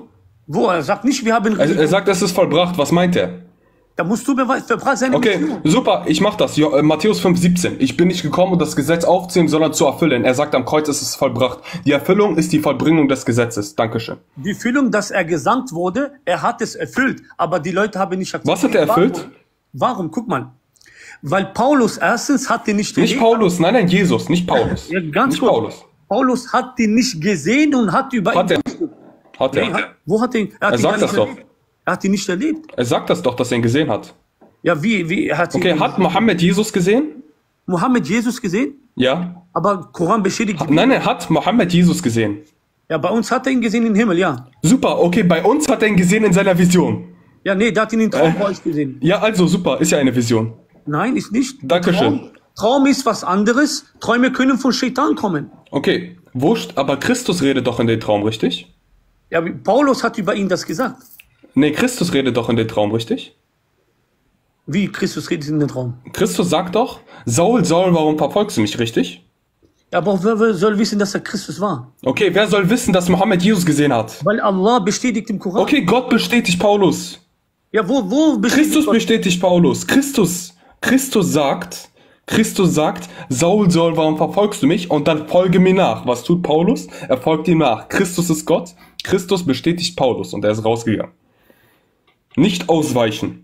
Wo? Er sagt nicht, wir haben Er Religion. sagt, es ist vollbracht. Was meint er? Da musst du beweisen, seine Okay, Mission. super, ich mach das. Matthäus 5,17. Ich bin nicht gekommen, um das Gesetz aufzunehmen, sondern zu erfüllen. Er sagt, am Kreuz ist es vollbracht. Die Erfüllung ist die Vollbringung des Gesetzes. Dankeschön. Die Füllung, dass er gesandt wurde, er hat es erfüllt, aber die Leute haben nicht akzeptiert. Was hat er erfüllt? Warum? Guck mal. Weil Paulus erstens hat den nicht Nicht erlebt. Paulus, nein, Jesus, nicht Paulus. Ja, ganz nicht kurz. Paulus. Paulus hat den nicht gesehen und hat über Hat er. ihn... Hat Nee, er. wo hat er ihn? Er hat Er ihn sagt gar das nicht doch. erlebt. Er hat ihn nicht erlebt. Er sagt das doch, dass er ihn gesehen hat. Ja, wie hat ihn Okay, hat Mohammed Jesus gesehen? Mohammed Jesus gesehen? Ja. Aber Koran bestätigt... Nein, er hat Mohammed Jesus gesehen. Ja, bei uns hat er ihn gesehen im Himmel, ja. Super, okay, bei uns hat er ihn gesehen in seiner Vision. Ja, nee, der hat ihn in Traum bei euch gesehen. Ja, also super, ist ja eine Vision. Nein, ist nicht. Dankeschön. Traum ist was anderes. Träume können von Shaitan kommen. Okay, wurscht, aber Christus redet doch in den Traum, richtig? Ja, Paulus hat über ihn das gesagt. Nee, Christus redet doch in den Traum, richtig? Wie Christus redet in den Traum. Christus sagt doch, Saul, Saul, warum verfolgst du mich, richtig? Ja, aber wer soll wissen, dass er Christus war? Okay, wer soll wissen, dass Mohammed Jesus gesehen hat? Weil Allah bestätigt im Koran. Okay, Gott bestätigt Paulus. Ja, wo bestätigt Christus Gott? bestätigt Paulus. Christus sagt, Saul, Saul, warum verfolgst du mich? Und dann folge mir nach. Was tut Paulus? Er folgt ihm nach. Christus ist Gott. Christus bestätigt Paulus und er ist rausgegangen. Nicht ausweichen.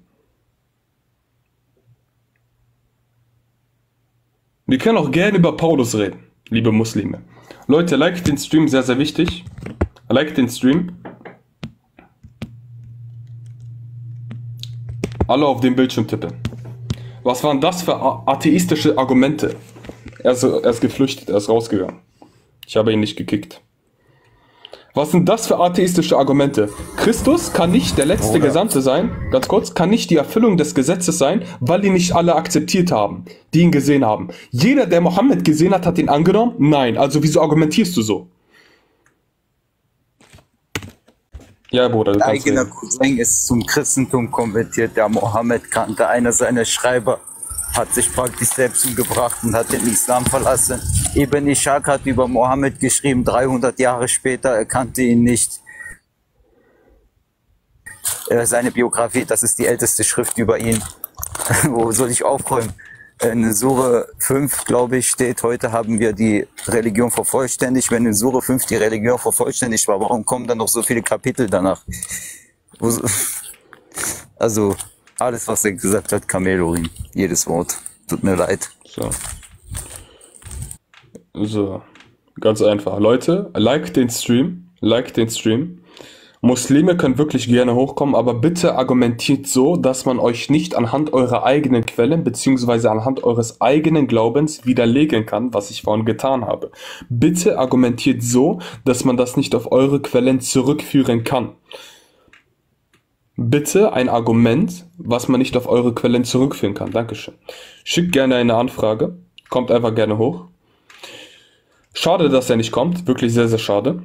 Wir können auch gerne über Paulus reden, liebe Muslime. Leute, liked den Stream, sehr, sehr wichtig. Liked den Stream. Alle auf den Bildschirm tippen. Was waren das für atheistische Argumente? Er ist geflüchtet, er ist rausgegangen. Ich habe ihn nicht gekickt. Was sind das für atheistische Argumente? Christus kann nicht der letzte Gesandte sein, ganz kurz, kann nicht die Erfüllung des Gesetzes sein, weil ihn nicht alle akzeptiert haben, die ihn gesehen haben. Jeder, der Mohammed gesehen hat, hat ihn angenommen? Nein. Also wieso argumentierst du so? Ja, Bruder, du kannst Eigener reden. Cousin ist zum Christentum konvertiert. Der Mohammed kannte einer seiner Schreiber, hat sich praktisch selbst umgebracht und hat den Islam verlassen. Ibn Ishaq hat über Mohammed geschrieben, 300 Jahre später, er kannte ihn nicht. Seine Biografie, das ist die älteste Schrift über ihn. Wo soll ich aufräumen? In Sure 5, glaube ich, steht, heute haben wir die Religion vervollständigt. Wenn in Sure 5 die Religion vervollständigt war, warum kommen dann noch so viele Kapitel danach? Also, alles, was er gesagt hat, Kamelurin. Jedes Wort. Tut mir leid. So, ganz einfach. Leute, liked den Stream. Liked den Stream. Muslime können wirklich gerne hochkommen, aber bitte argumentiert so, dass man euch nicht anhand eurer eigenen Quellen bzw. anhand eures eigenen Glaubens widerlegen kann, was ich vorhin getan habe. Bitte argumentiert so, dass man das nicht auf eure Quellen zurückführen kann. Bitte ein Argument, was man nicht auf eure Quellen zurückführen kann. Dankeschön. Schickt gerne eine Anfrage. Kommt einfach gerne hoch. Schade, dass er nicht kommt. Wirklich sehr, sehr schade.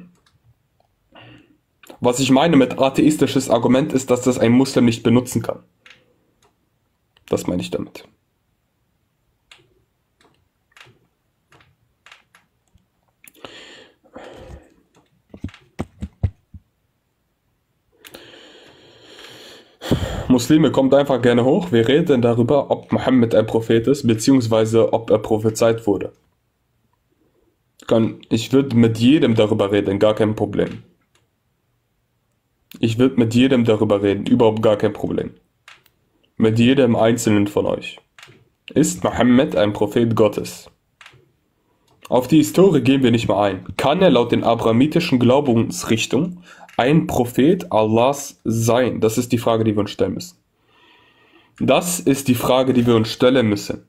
Was ich meine mit atheistisches Argument ist, dass das ein Muslim nicht benutzen kann. Das meine ich damit. Muslime, kommt einfach gerne hoch. Wir reden darüber, ob Mohammed ein Prophet ist, beziehungsweise ob er prophezeit wurde. Ich würde mit jedem darüber reden, gar kein Problem. Ich würde mit jedem darüber reden, überhaupt gar kein Problem. Mit jedem einzelnen von euch. Ist Mohammed ein Prophet Gottes? Auf die Historie gehen wir nicht mehr ein. Kann er laut den abrahamitischen Glaubensrichtungen ein Prophet Allahs sein? Das ist die Frage, die wir uns stellen müssen. Das ist die Frage, die wir uns stellen müssen.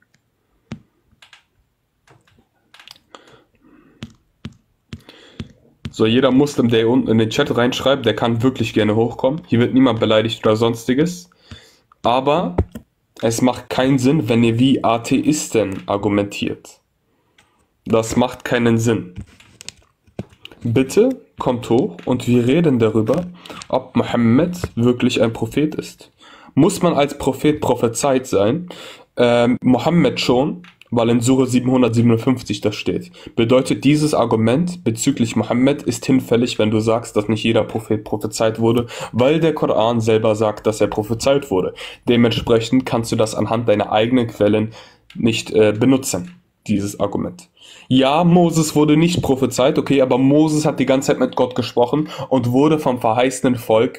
So, jeder Muslim, der hier unten in den Chat reinschreibt, der kann wirklich gerne hochkommen. Hier wird niemand beleidigt oder sonstiges. Aber es macht keinen Sinn, wenn ihr wie Atheisten argumentiert. Das macht keinen Sinn. Bitte kommt hoch und wir reden darüber, ob Mohammed wirklich ein Prophet ist. Muss man als Prophet prophezeit sein? Mohammed schon, weil in Sure 757 das steht. Bedeutet, dieses Argument bezüglich Mohammed ist hinfällig, wenn du sagst, dass nicht jeder Prophet prophezeit wurde, weil der Koran selber sagt, dass er prophezeit wurde. Dementsprechend kannst du das anhand deiner eigenen Quellen nicht benutzen, dieses Argument. Ja, Moses wurde nicht prophezeit, okay, aber Moses hat die ganze Zeit mit Gott gesprochen und wurde vom verheißenen Volk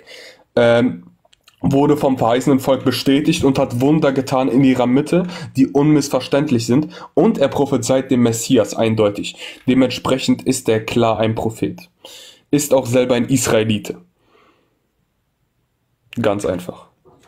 bestätigt und hat Wunder getan in ihrer Mitte, die unmissverständlich sind, und er prophezeit den Messias eindeutig. Dementsprechend ist er klar ein Prophet. Ist auch selber ein Israelite. Ganz einfach.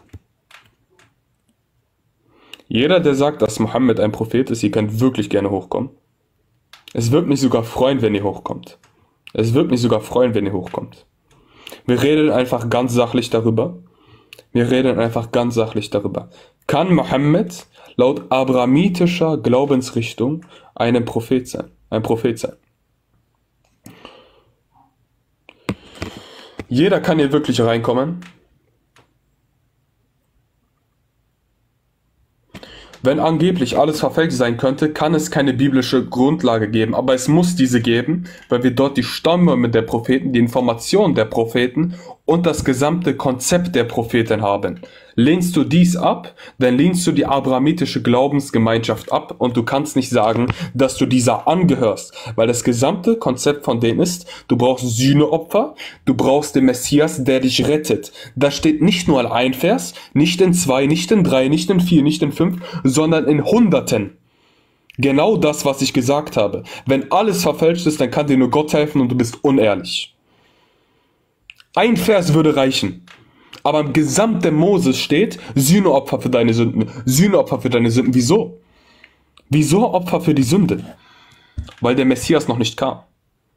Jeder, der sagt, dass Mohammed ein Prophet ist, ihr könnt wirklich gerne hochkommen. Es wird mich sogar freuen, wenn ihr hochkommt. Es wird mich sogar freuen, wenn ihr hochkommt. Wir reden einfach ganz sachlich darüber. Kann Mohammed laut abrahamitischer Glaubensrichtung ein Prophet sein? Jeder kann hier wirklich reinkommen. Wenn angeblich alles verfälscht sein könnte, kann es keine biblische Grundlage geben, aber es muss diese geben, weil wir dort die Stamme der Propheten, die Informationen der Propheten und das gesamte Konzept der Propheten haben. Lehnst du dies ab, dann lehnst du die abrahamitische Glaubensgemeinschaft ab und du kannst nicht sagen, dass du dieser angehörst, weil das gesamte Konzept von denen ist, du brauchst Sühneopfer, du brauchst den Messias, der dich rettet. Das steht nicht nur in ein Vers, nicht in 2, nicht in 3, nicht in 4, nicht in 5, sondern in Hunderten. Genau das, was ich gesagt habe. Wenn alles verfälscht ist, dann kann dir nur Gott helfen und du bist unehrlich. Ein Vers würde reichen. Aber im gesamten Moses steht, Sühneopfer für deine Sünden. Sühneopfer für deine Sünden. Wieso? Wieso Opfer für die Sünde? Weil der Messias noch nicht kam.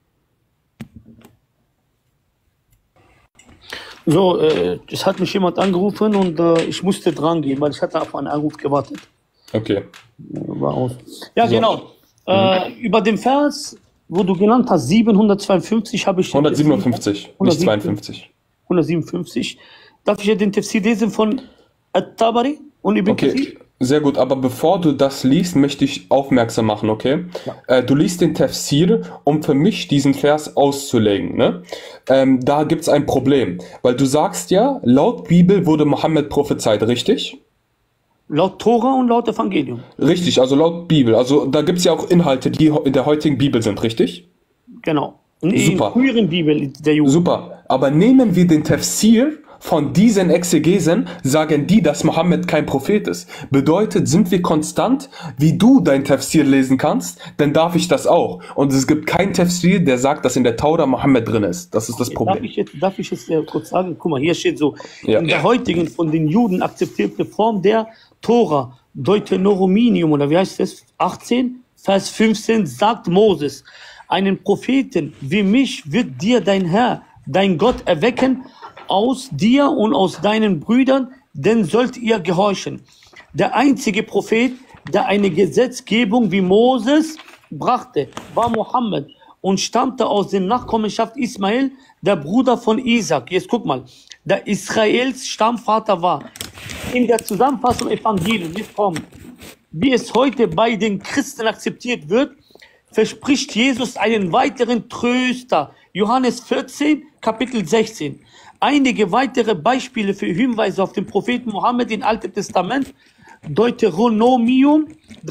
So, es hat mich jemand angerufen und ich musste dran gehen, weil ich hatte auf einen Anruf gewartet. Okay. War aus. Ja, So. genau. Über den Vers, wo du genannt hast, 752, habe ich... 157, nicht 52. 157. Darf ich ja den Tafsir lesen von At-Tabari und Ibn Kathir? Okay, sehr gut. Aber bevor du das liest, möchte ich aufmerksam machen, okay? Du liest den Tafsir, um für mich diesen Vers auszulegen, ne? Da gibt es ein Problem. Weil du sagst ja, laut Bibel wurde Mohammed prophezeit, richtig? Laut Tora und laut Evangelium. Richtig, also laut Bibel. Also da gibt es ja auch Inhalte, die in der heutigen Bibel sind, richtig? Genau. In Super. der früheren Bibel der Juden. Super. Aber nehmen wir den Tafsir von diesen Exegesen, sagen die, dass Mohammed kein Prophet ist. Bedeutet, sind wir konstant, wie du dein Tafsir lesen kannst, dann darf ich das auch. Und es gibt keinen Tafsir, der sagt, dass in der Taura Mohammed drin ist. Das ist das Problem. Darf ich jetzt kurz sagen? Guck mal, hier steht so, Ja. in der heutigen, von den Juden akzeptierte Form der Tora, Deuteronomium, oder wie heißt das? 18, Vers 15, sagt Moses, einen Propheten wie mich wird dir dein Herr, dein Gott erwecken, aus dir und aus deinen Brüdern, denn sollt ihr gehorchen. Der einzige Prophet, der eine Gesetzgebung wie Moses brachte, war Mohammed und stammte aus der Nachkommenschaft Ismael, der Bruder von Isaac. Jetzt guck mal, der Israels Stammvater war. In der Zusammenfassung Evangelium, jetzt kommt, wie es heute bei den Christen akzeptiert wird, verspricht Jesus einen weiteren Tröster. Johannes 14, Kapitel 16. Einige weitere Beispiele für Hinweise auf den Propheten Mohammed im Alten Testament. Deuteronomium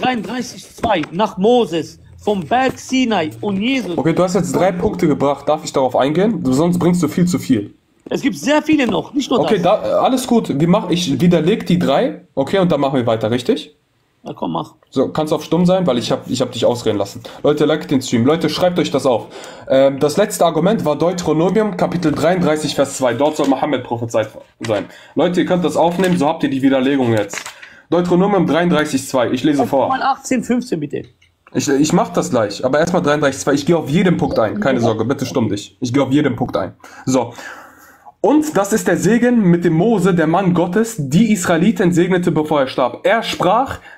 33,2 nach Moses vom Berg Sinai und Jesus. Okay, du hast jetzt 3 Punkte gebracht. Darf ich darauf eingehen? Sonst bringst du viel zu viel. Es gibt sehr viele noch, nicht nur Okay, das. alles gut. Ich widerlege die 3. Okay, und dann machen wir weiter, richtig? Na komm, mach. So, kannst du auf stumm sein, weil ich hab dich ausreden lassen. Leute, liked den Stream. Leute, schreibt euch das auf. Das letzte Argument war Deuteronomium, Kapitel 33, Vers 2. Dort soll Mohammed prophezeit sein. Leute, ihr könnt das aufnehmen, so habt ihr die Widerlegung jetzt. Deuteronomium 33, 2. Ich lese vor. Mal 18, 15 bitte. Ich mach das gleich, aber erstmal 33, 2. Ich gehe auf jeden Punkt ein. Keine Sorge, bitte stumm dich. Ich gehe auf jeden Punkt ein. So. Und das ist der Segen mit dem Mose, der Mann Gottes, die Israeliten segnete, bevor er starb. Er sprach,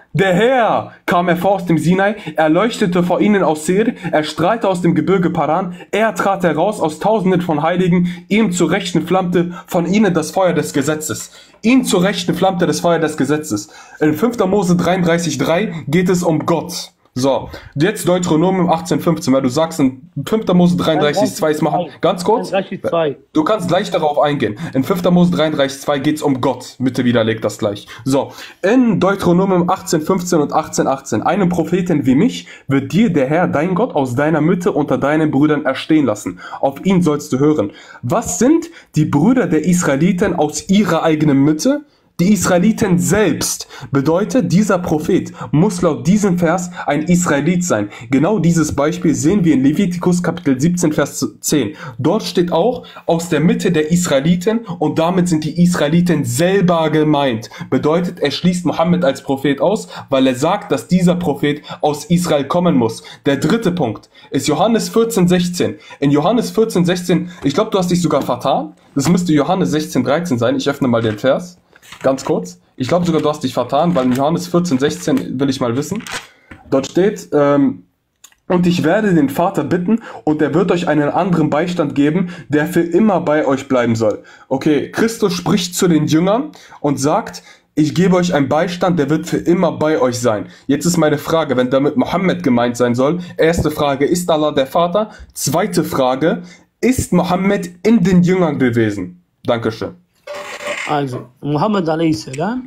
Der Herr kam hervor aus dem Sinai, er leuchtete vor ihnen aus Seir, er strahlte aus dem Gebirge Paran, er trat heraus aus Tausenden von Heiligen, ihm zur Rechten flammte von ihnen das Feuer des Gesetzes. Ihm zur Rechten flammte das Feuer des Gesetzes. In 5. Mose 33,3 geht es um Gott. So, jetzt Deuteronomium 18,15, weil du sagst, in 5. Mose 33,2 ist machen. Ganz kurz, du kannst gleich darauf eingehen. In 5. Mose 33,2 geht es um Gott. Bitte widerleg das gleich. So, in Deuteronomium 18,15 und 18,18, einem Propheten wie mich wird dir der Herr, dein Gott, aus deiner Mitte unter deinen Brüdern erstehen lassen. Auf ihn sollst du hören. Was sind die Brüder der Israeliten aus ihrer eigenen Mitte? Die Israeliten selbst. Bedeutet, dieser Prophet muss laut diesem Vers ein Israelit sein. Genau dieses Beispiel sehen wir in Levitikus Kapitel 17, Vers 10. Dort steht auch, aus der Mitte der Israeliten, und damit sind die Israeliten selber gemeint. Bedeutet, er schließt Mohammed als Prophet aus, weil er sagt, dass dieser Prophet aus Israel kommen muss. Der dritte Punkt ist Johannes 14, 16. In Johannes 14, 16, ich glaube, du hast dich sogar vertan. Das müsste Johannes 16, 13 sein. Ich öffne mal den Vers. Ganz kurz. Ich glaube sogar, du hast dich vertan, weil in Johannes 14, 16 will ich mal wissen. Dort steht, und ich werde den Vater bitten und er wird euch einen anderen Beistand geben, der für immer bei euch bleiben soll. Okay, Christus spricht zu den Jüngern und sagt, ich gebe euch einen Beistand, der wird für immer bei euch sein. Jetzt ist meine Frage, wenn damit Mohammed gemeint sein soll. Erste Frage, ist Allah der Vater? Zweite Frage, ist Mohammed in den Jüngern gewesen? Dankeschön. Also, Muhammad a.s.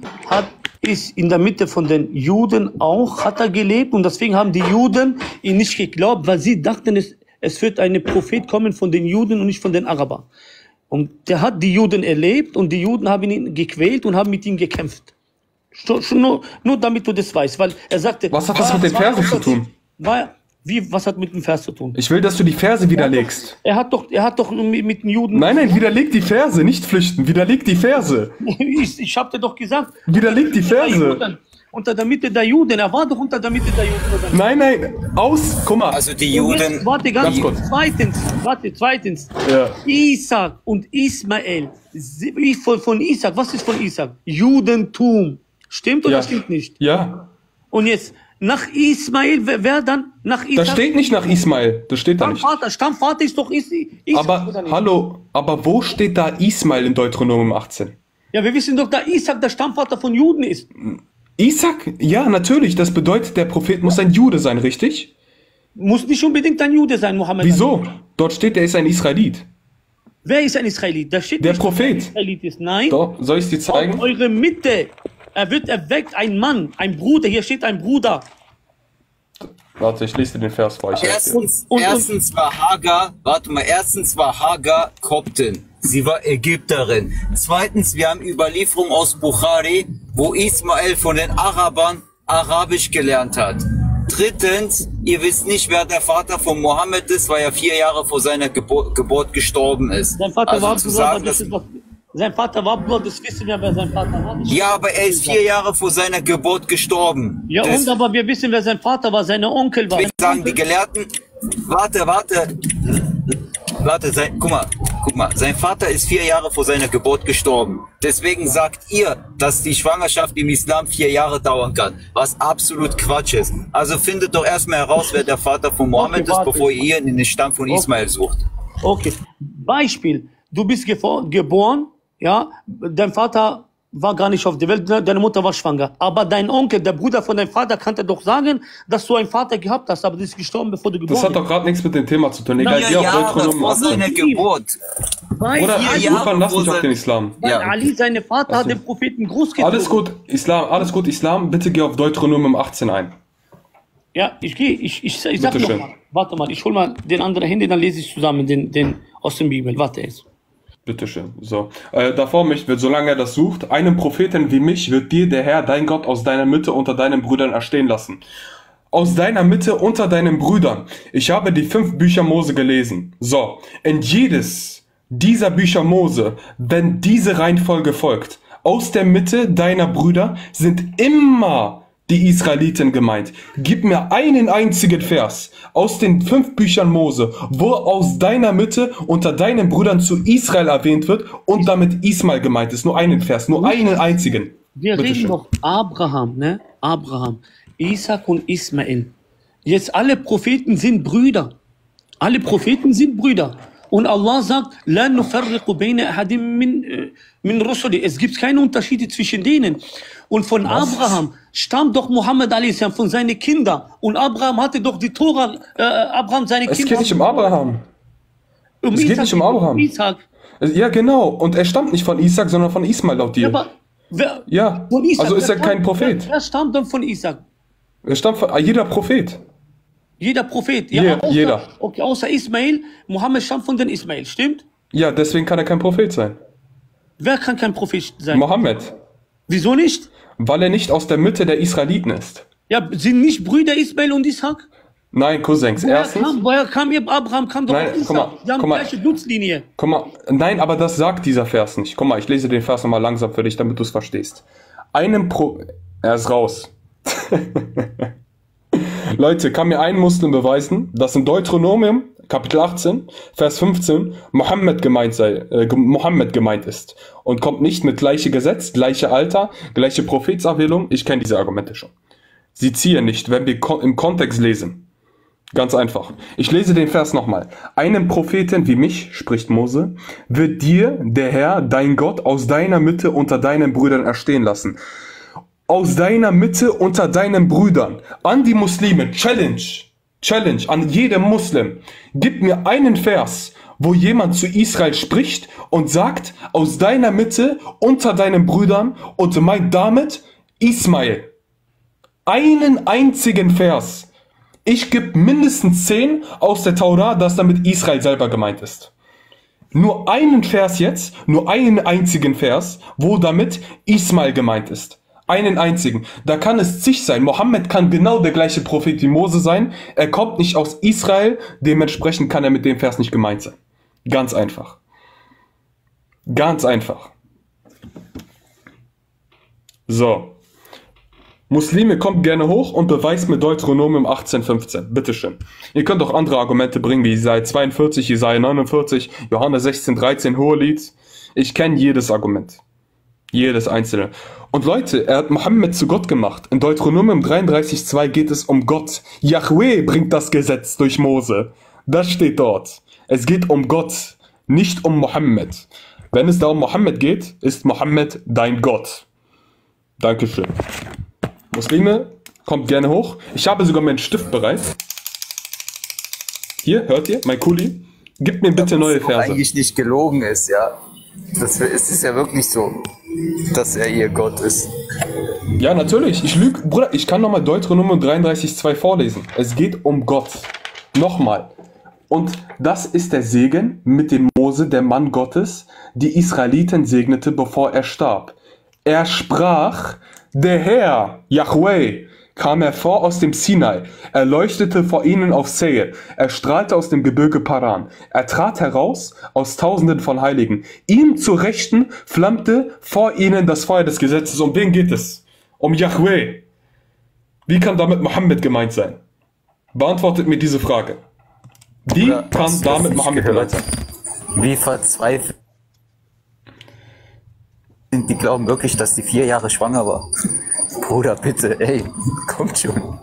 ist in der Mitte von den Juden auch, hat er gelebt, und deswegen haben die Juden ihn nicht geglaubt, weil sie dachten, es wird ein Prophet kommen von den Juden und nicht von den Arabern. Und der hat die Juden erlebt und die Juden haben ihn gequält und haben mit ihm gekämpft. Nur damit du das weißt, weil er sagte... Was hat das mit den Versen zu tun? Was hat mit dem Vers zu tun? Ich will, dass du die Verse widerlegst. Er hat doch mit den Juden... Nein, widerleg die Verse, nicht flüchten. Widerleg die Verse. Ich hab dir doch gesagt... Widerleg die Verse. Unter der Mitte der Juden. Er war doch unter der Mitte der Juden. Nein, guck mal. Also die Juden... Warte, ganz kurz. Zweitens. Ja. Isaac und Ismael. Von Isaac, was ist von Isaac? Judentum. Stimmt oder stimmt nicht? Ja. Und jetzt... Nach Ismael, wer dann? Nach Isaac? Das steht nicht nach Ismael. Das steht da nicht. Stammvater ist doch Isaac. Aber, hallo, aber wo steht da Ismael in Deuteronomium 18? Ja, wir wissen doch, dass Isaac der Stammvater von Juden ist. Isaac? Ja, natürlich. Das bedeutet, der Prophet muss ein Jude sein, richtig? Muss nicht unbedingt ein Jude sein, Mohammed. Wieso? Dort steht, er ist ein Israelit. Wer ist ein Israelit? Da steht der nicht, Prophet. Dass er ein Israelit ist. Nein. Doch, soll ich es dir zeigen? Auf eure Mitte. Er wird erweckt, ein Mann, ein Bruder. Hier steht ein Bruder. Warte, ich lese dir den Vers vor. Erstens war Hagar Koptin. Sie war Ägypterin. Zweitens, wir haben Überlieferung aus Bukhari, wo Ismael von den Arabern Arabisch gelernt hat. Drittens, ihr wisst nicht, wer der Vater von Mohammed ist, weil er 4 Jahre vor seiner Geburt gestorben ist. Sein Vater war sein Vater war Bruder, das wissen wir, wer sein Vater war. Ja, aber er ist 4 Jahre vor seiner Geburt gestorben. Ja, aber wir wissen, wer sein Vater war, seine Onkel war. Ich sagen, die Gelehrten, guck mal, sein Vater ist 4 Jahre vor seiner Geburt gestorben. Deswegen sagt ihr, dass die Schwangerschaft im Islam 4 Jahre dauern kann, was absolut Quatsch ist. Also findet doch erstmal heraus, wer der Vater von Mohammed ist, bevor ihr in den Stamm von Ismael sucht. Okay, Beispiel, du bist geboren, ja, dein Vater war gar nicht auf der Welt, deine Mutter war schwanger. Aber dein Onkel, der Bruder von deinem Vater, kann dir doch sagen, dass du einen Vater gehabt hast, aber du bist gestorben, bevor du geboren bist. Das hat doch gerade nichts mit dem Thema zu tun. Egal, vor seiner Geburt. Oder Lukan, lass mich auf den Islam. Weil Ali, seine Vater, hat den Propheten großgezogen. Alles gut, Islam, bitte geh auf Deuteronomium 18 ein. Ja, ich sag noch mal. Warte mal, ich hol mal den anderen Handy, dann lese ich zusammen den aus der Bibel. Warte jetzt. Bitteschön. So. Davor solange er das sucht, einem Propheten wie mich wird dir der Herr, dein Gott, aus deiner Mitte unter deinen Brüdern erstehen lassen. Aus deiner Mitte unter deinen Brüdern. Ich habe die 5 Bücher Mose gelesen. So. In jedes dieser Bücher Mose, wenn diese Reihenfolge folgt, aus der Mitte deiner Brüder sind immer die Israeliten gemeint. Gib mir einen einzigen Vers aus den 5 Büchern Mose, wo aus deiner Mitte unter deinen Brüdern zu Israel erwähnt wird und damit Ismael gemeint ist. Nur einen Vers, nur einen einzigen. Wir reden Bitteschön. doch Abraham, ne? Abraham, Isaac und Ismael. Jetzt alle Propheten sind Brüder. Alle Propheten sind Brüder. Und Allah sagt, "La nufarriqu bayna ahadim min rusuli." Es gibt keine Unterschiede zwischen denen. Und von Abraham stammt doch Muhammad a.s. von seinen Kindern. Und Abraham hatte doch die Tora. Abraham seine Es Kinder. geht nicht um Abraham. Um es geht Isaac, nicht um Abraham. Isaac. Ja, genau. Und er stammt nicht von Isaac, sondern von Ismail laut Ja, dir. aber wer, Ja, von Isaac, also ist wer er kein stammt- Prophet. Wer stammt dann von Isaac? Er stammt von jeder Prophet. Jeder Prophet. Jeder. Okay, außer Ismail. Mohammed stammt von den Ismail, stimmt? Ja, deswegen kann er kein Prophet sein. Wer kann kein Prophet sein? Mohammed. Wieso nicht? Weil er nicht aus der Mitte der Israeliten ist. Ja, sind nicht Brüder Ismail und Isaac? Nein, Cousins. Erstens, Woher kam ihr Abraham? Kam doch Nein, aus guck mal, Isaac. Die haben guck mal. gleiche Blutslinie. guck mal, nein, aber das sagt dieser Vers nicht. Guck mal, ich lese den Vers nochmal langsam für dich, damit du es verstehst. Er ist raus. Leute, kann mir ein Muslim beweisen, dass in Deuteronomium, Kapitel 18, Vers 15, Mohammed gemeint ist. Und kommt nicht mit gleiche Gesetz, gleiche Alter, gleiche Prophetserwählung. Ich kenne diese Argumente schon. Sie ziehen nicht, wenn wir im Kontext lesen. Ganz einfach. Ich lese den Vers nochmal. Einem Propheten wie mich, spricht Mose, wird dir der Herr, dein Gott, aus deiner Mitte unter deinen Brüdern erstehen lassen. Aus deiner Mitte unter deinen Brüdern. An die Muslime, Challenge an jedem Muslim. Gib mir einen Vers, wo jemand zu Israel spricht und sagt, aus deiner Mitte unter deinen Brüdern und meint damit Ismail. Einen einzigen Vers. Ich gebe mindestens 10 aus der Taura, dass damit Israel selber gemeint ist. Nur einen Vers jetzt, nur einen einzigen Vers, wo damit Ismail gemeint ist. Einen einzigen. Da kann es zig sein. Mohammed kann genau der gleiche Prophet wie Mose sein. Er kommt nicht aus Israel, dementsprechend kann er mit dem Vers nicht gemeint sein. Ganz einfach. Ganz einfach. So. Muslime, kommt gerne hoch und beweist mir Deuteronomium 18,15. Bitteschön. Ihr könnt auch andere Argumente bringen, wie Jesaja 42, Jesaja 49, Johannes 16,13, Hohelied. Ich kenne jedes Argument. Jedes einzelne. Und Leute, er hat Mohammed zu Gott gemacht. In Deuteronomium 33,2 geht es um Gott. Yahweh bringt das Gesetz durch Mose. Das steht dort. Es geht um Gott, nicht um Mohammed. Wenn es da um Mohammed geht, ist Mohammed dein Gott. Dankeschön. Muslime, kommt gerne hoch. Ich habe sogar meinen Stift bereit. Hier, hört ihr? Mein Kuli. Gib mir bitte neue Dass Verse. eigentlich nicht gelogen ist, ja. Es ist ja wirklich so, dass er ihr Gott ist. Ja, natürlich. Ich lüge. Bruder, ich kann nochmal Deuteronomium 33,2 vorlesen. Es geht um Gott. Nochmal. Und das ist der Segen, mit dem Mose, der Mann Gottes, die Israeliten segnete, bevor er starb. Er sprach, der Herr, Yahweh, kam hervor aus dem Sinai. Er leuchtete vor ihnen auf Seir. Er strahlte aus dem Gebirge Paran. Er trat heraus aus Tausenden von Heiligen. Ihm zur Rechten flammte vor ihnen das Feuer des Gesetzes. Um wen geht es? Um Yahweh. Wie kann damit Mohammed gemeint sein? Beantwortet mir diese Frage. Wie Oder kann hast du das damit nicht Mohammed gehört? gemeint sein? Wie verzweifelt sind die, glauben wirklich, dass die 4 Jahre schwanger war. Bruder, bitte, ey, kommt schon.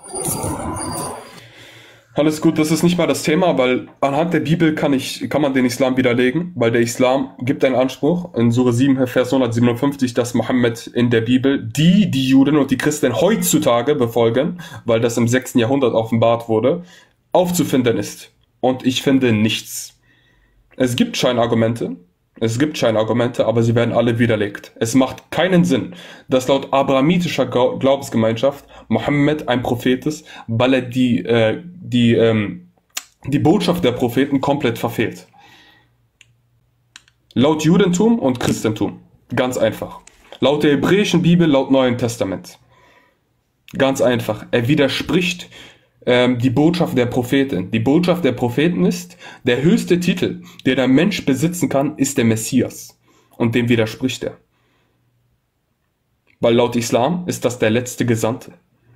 Alles gut, das ist nicht mal das Thema, weil anhand der Bibel kann man den Islam widerlegen, weil der Islam gibt einen Anspruch in Sure 7, Vers 157, dass Mohammed in der Bibel die Juden und die Christen heutzutage befolgen, weil das im 6. Jahrhundert offenbart wurde, aufzufinden ist. Und ich finde nichts. Es gibt Scheinargumente, aber sie werden alle widerlegt. Es macht keinen Sinn, dass laut abrahamitischer Glaubensgemeinschaft Mohammed ein Prophet ist, weil er die Botschaft der Propheten komplett verfehlt. Laut Judentum und Christentum. Ganz einfach. Laut der hebräischen Bibel, laut Neuen Testament. Ganz einfach. Er widerspricht die Botschaft der Propheten. Die Botschaft der Propheten ist, der höchste Titel, den der Mensch besitzen kann, ist der Messias. Und dem widerspricht er. Weil laut Islam ist das der letzte Gesandte.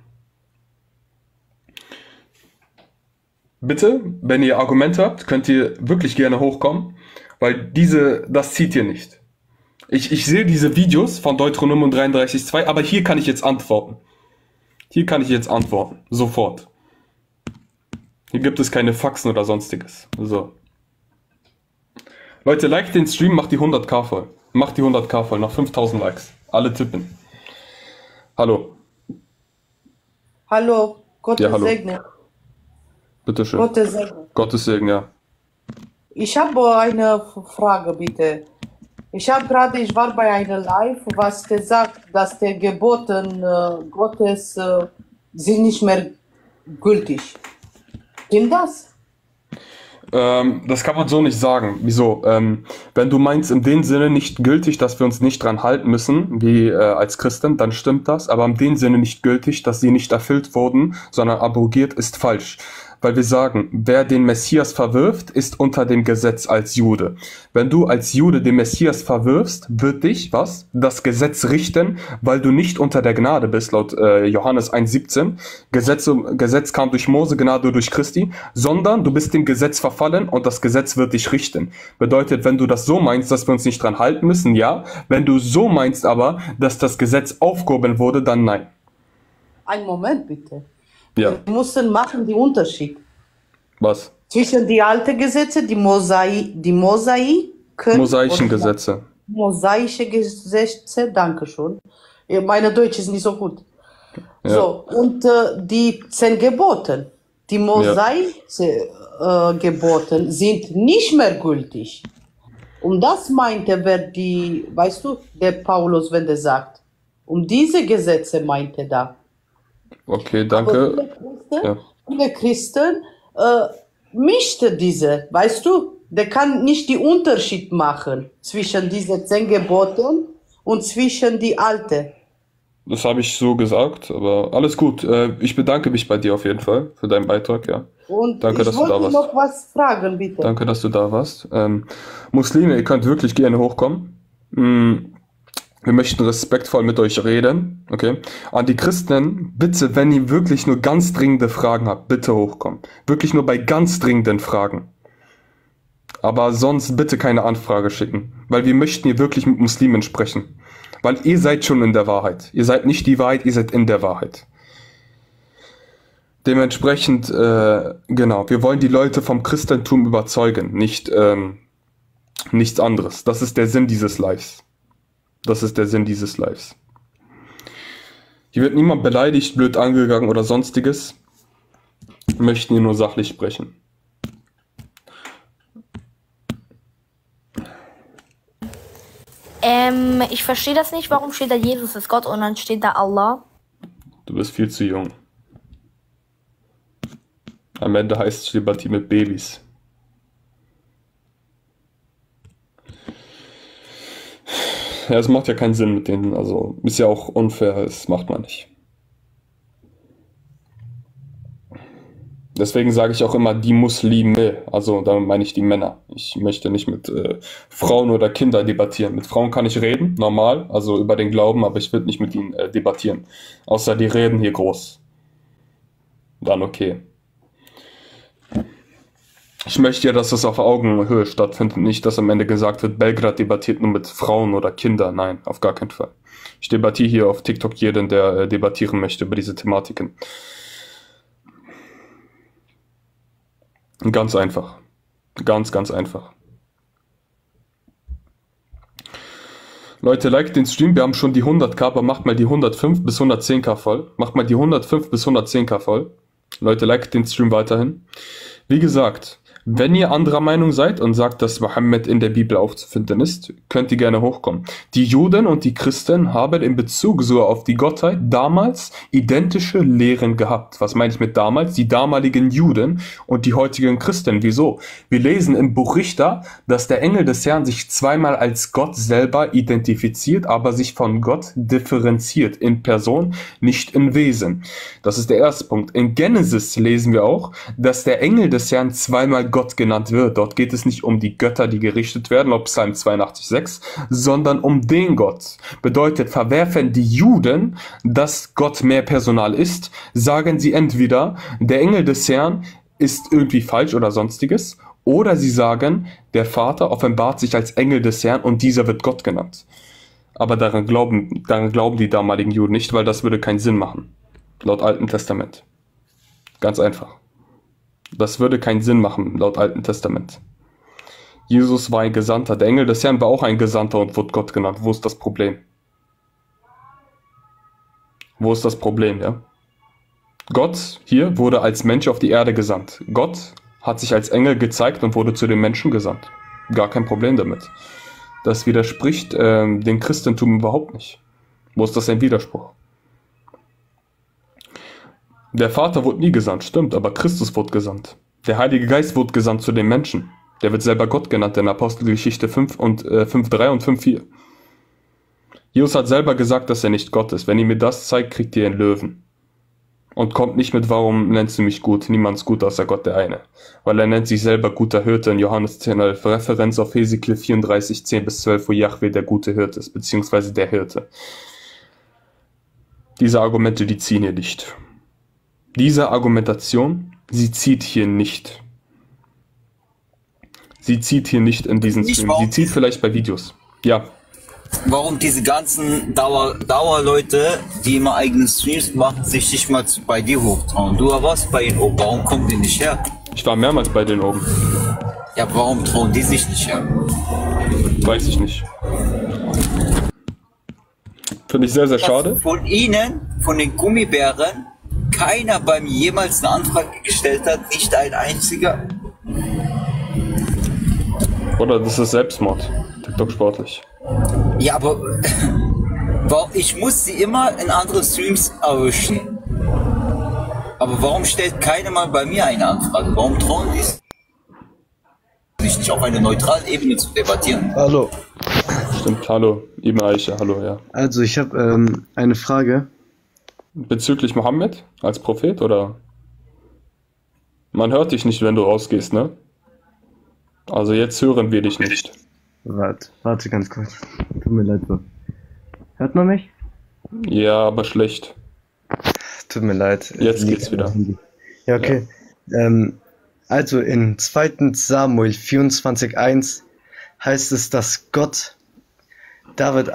Bitte, wenn ihr Argumente habt, könnt ihr wirklich gerne hochkommen, weil das zieht ihr nicht. Ich sehe diese Videos von Deuteronomium 33,2, aber hier kann ich jetzt antworten. Hier kann ich jetzt antworten. Sofort. Hier gibt es keine Faxen oder sonstiges. So. Leute, like den Stream, macht die 100k voll. Macht die 100k voll, noch 5000 Likes. Alle tippen. Hallo. Hallo, Gottes Ja, hallo. Segne. Bitteschön. Gottes Segne. Gottes Segen, ja. Ich habe eine Frage, bitte. Ich war bei einer Live, was gesagt, dass die Geboten Gottes sind nicht mehr gültig. Stimmt das? Das kann man so nicht sagen. Wieso? Wenn du meinst, in dem Sinne nicht gültig, dass wir uns nicht dran halten müssen, wie als Christen, dann stimmt das. Aber in dem Sinne nicht gültig, dass sie nicht erfüllt wurden, sondern abrogiert, ist falsch. Weil wir sagen, wer den Messias verwirft, ist unter dem Gesetz als Jude. Wenn du als Jude den Messias verwirfst, wird dich, was? Das Gesetz richten, weil du nicht unter der Gnade bist, laut Johannes 1,17. Gesetz kam durch Mose, Gnade durch Christi, sondern du bist dem Gesetz verfallen und das Gesetz wird dich richten. Bedeutet, wenn du das so meinst, dass wir uns nicht dran halten müssen, ja. Wenn du so meinst aber, dass das Gesetz aufgehoben wurde, dann nein. Einen Moment, bitte. Ja. Wir mussten machen den Unterschied Was? zwischen die alten Gesetze, die Mosaischen Gesetze. Mosaische Gesetze, danke schon. Meine Deutsch ist nicht so gut. Ja. So, und die 10 Gebote, die mosaische Gebote sind nicht mehr gültig. Und das meinte, wer die, weißt du, der Paulus, wenn der sagt, diese Gesetze meinte da. Okay, danke. Aber viele Christen mischte diese, weißt du, der kann nicht den Unterschied machen zwischen diesen 10 Geboten und zwischen die alten. Das habe ich so gesagt, aber alles gut. Ich bedanke mich bei dir auf jeden Fall für deinen Beitrag, ja. Und Danke, dass ich du da wollte warst. noch was fragen, bitte. Danke, dass du da warst. Muslime, ihr könnt wirklich gerne hochkommen. Wir möchten respektvoll mit euch reden, okay? An die Christen, bitte, wenn ihr wirklich nur ganz dringende Fragen habt, bitte hochkommen. Wirklich nur bei ganz dringenden Fragen. Aber sonst bitte keine Anfrage schicken, weil wir möchten hier wirklich mit Muslimen sprechen. Weil ihr seid schon in der Wahrheit. Ihr seid nicht die Wahrheit, ihr seid in der Wahrheit. Dementsprechend, genau, wir wollen die Leute vom Christentum überzeugen, nicht nichts anderes. Das ist der Sinn dieses Lives. Das ist der Sinn dieses Lives. Hier wird niemand beleidigt, blöd angegangen oder sonstiges. Wir möchten hier nur sachlich sprechen. Ich verstehe das nicht. Warum steht da Jesus ist Gott und dann steht da Allah? Du bist viel zu jung. Am Ende heißt es Debatte mit Babys. Ja, es macht ja keinen Sinn mit denen, also ist ja auch unfair, das macht man nicht. Deswegen sage ich auch immer die Muslime, also damit meine ich die Männer. Ich möchte nicht mit Frauen oder Kindern debattieren. Mit Frauen kann ich reden, normal, also über den Glauben, aber ich will nicht mit ihnen debattieren. Außer die reden hier groß. Dann okay. Ich möchte ja, dass das auf Augenhöhe stattfindet, nicht, dass am Ende gesagt wird, Belgrad debattiert nur mit Frauen oder Kindern. Nein, auf gar keinen Fall. Ich debattiere hier auf TikTok jeden, der debattieren möchte über diese Thematiken. Ganz einfach. Ganz, ganz einfach. Leute, liked den Stream. Wir haben schon die 100k, aber macht mal die 105 bis 110k voll. Macht mal die 105 bis 110k voll. Leute, liked den Stream weiterhin. Wie gesagt, wenn ihr anderer Meinung seid und sagt, dass Mohammed in der Bibel aufzufinden ist, könnt ihr gerne hochkommen. Die Juden und die Christen haben in Bezug so auf die Gottheit damals identische Lehren gehabt. Was meine ich mit damals? Die damaligen Juden und die heutigen Christen. Wieso? Wir lesen im Buch Richter, dass der Engel des Herrn sich zweimal als Gott selber identifiziert, aber sich von Gott differenziert in Person, nicht in Wesen. Das ist der erste Punkt. In Genesis lesen wir auch, dass der Engel des Herrn zweimal Gott genannt wird. Dort geht es nicht um die Götter, die gerichtet werden, laut Psalm 82,6, sondern um den Gott. Bedeutet, verwerfen die Juden, dass Gott mehr Personal ist, sagen sie entweder, der Engel des Herrn ist irgendwie falsch oder sonstiges, Oder sie sagen, der Vater offenbart sich als Engel des Herrn und dieser wird Gott genannt. Aber daran glauben die damaligen Juden nicht, weil das würde keinen Sinn machen. Laut Alten Testament. Ganz einfach. Das würde keinen Sinn machen, laut Alten Testament. Jesus war ein Gesandter. Der Engel des Herrn war auch ein Gesandter und wurde Gott genannt. Wo ist das Problem? Wo ist das Problem, ja? Gott hier wurde als Mensch auf die Erde gesandt. Gott hat sich als Engel gezeigt und wurde zu den Menschen gesandt. Gar kein Problem damit. Das widerspricht dem Christentum überhaupt nicht. Wo ist das ein Widerspruch? Der Vater wurde nie gesandt, stimmt, aber Christus wurde gesandt. Der Heilige Geist wurde gesandt zu den Menschen. Der wird selber Gott genannt in Apostelgeschichte 5,3 und 5,4. Jesus hat selber gesagt, dass er nicht Gott ist. Wenn ihr mir das zeigt, kriegt ihr einen Löwen. Und kommt nicht mit, warum nennst du mich gut? Niemand ist gut außer Gott der eine. Weil er nennt sich selber guter Hirte in Johannes 10,11. Referenz auf Hesekiel 34, 10-12, wo Jahwe der gute Hirte ist, beziehungsweise der Hirte. Diese Argumente, die ziehen hier nicht. Diese Argumentation, sie zieht hier nicht. Sie zieht hier nicht in diesen Stream. Sie zieht vielleicht bei Videos. Ja. Warum diese ganzen Dauerleute, die immer eigene Streams machen, sich nicht mal bei dir hochtrauen? Du warst bei ihnen oben, warum kommen die nicht her? Ich war mehrmals bei denen oben. Ja, warum trauen die sich nicht her? Weiß ich nicht. Finde ich sehr, sehr schade. Von ihnen, von den Gummibären, keiner bei mir jemals eine Anfrage gestellt hat, nicht ein einziger. Oder das ist Selbstmord. TikTok sportlich. Ja, aber ich muss sie immer in andere Streams erwischen. Aber warum stellt keiner mal bei mir eine Anfrage? Warum trauen die sich nicht auf eine neutrale Ebene zu debattieren? Hallo. Stimmt, hallo. Ibn Aisha, hallo, ja. Also ich habe eine Frage. Bezüglich Mohammed als Prophet, oder? Man hört dich nicht, wenn du rausgehst, ne? Also jetzt hören wir dich nicht. Warte ganz kurz. Tut mir leid, Bro. Hört man mich? Ja, aber schlecht. Tut mir leid. Jetzt geht's wieder. Ja, okay. Ja. Also in 2. Samuel 24,1 heißt es, dass Gott David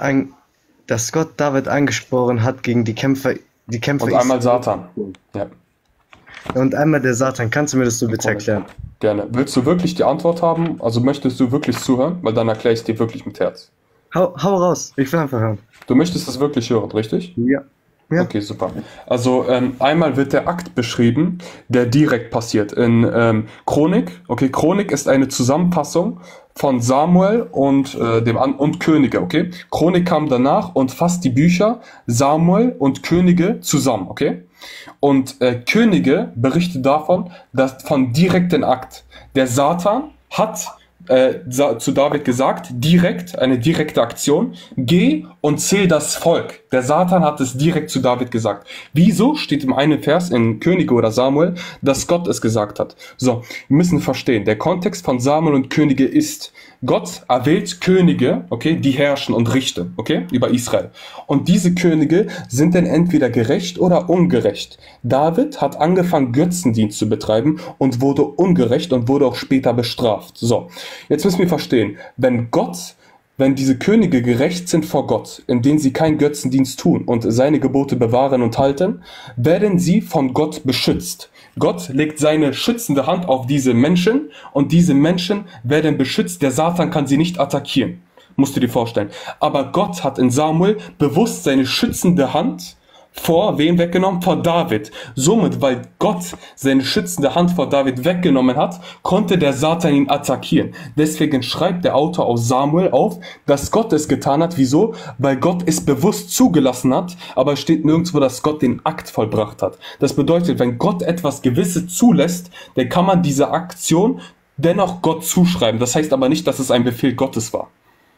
angesprochen hat gegen die Kämpfer. Und einmal Satan. Ja. Und einmal der Satan. Kannst du mir das so bitte erklären? Gerne. Willst du wirklich die Antwort haben? Also möchtest du wirklich zuhören? Weil dann erkläre ich dir wirklich mit Herz. Hau raus. Ich will einfach hören. Du möchtest das wirklich hören, richtig? Ja. Ja. Okay, super. Also einmal wird der Akt beschrieben, der direkt passiert in Chronik. Okay, Chronik ist eine Zusammenfassung von Samuel und Könige. Okay, Chronik kam danach und fasst die Bücher Samuel und Könige zusammen. Okay, und Könige berichtet davon, dass von direkten Akt. Der Satan hat zu David gesagt, eine direkte Aktion, geh und zähl das Volk. Der Satan hat es direkt zu David gesagt. Wieso steht im einen Vers in Könige oder Samuel, dass Gott es gesagt hat? So, wir müssen verstehen, der Kontext von Samuel und Könige ist, Gott erwählt Könige, okay, die herrschen und richten, okay, über Israel. Und diese Könige sind dann entweder gerecht oder ungerecht. David hat angefangen, Götzendienst zu betreiben und wurde ungerecht und wurde auch später bestraft. So, jetzt müssen wir verstehen, wenn diese Könige gerecht sind vor Gott, indem sie keinen Götzendienst tun und seine Gebote bewahren und halten, werden sie von Gott beschützt. Gott legt seine schützende Hand auf diese Menschen und diese Menschen werden beschützt. Der Satan kann sie nicht attackieren. Musst du dir vorstellen. Aber Gott hat in Samuel bewusst seine schützende Hand vor wem weggenommen? Vor David. Somit, weil Gott seine schützende Hand vor David weggenommen hat, konnte der Satan ihn attackieren. Deswegen schreibt der Autor aus Samuel auf, dass Gott es getan hat. Wieso? Weil Gott es bewusst zugelassen hat, aber es steht nirgendwo, dass Gott den Akt vollbracht hat. Das bedeutet, wenn Gott etwas Gewisses zulässt, dann kann man diese Aktion dennoch Gott zuschreiben. Das heißt aber nicht, dass es ein Befehl Gottes war.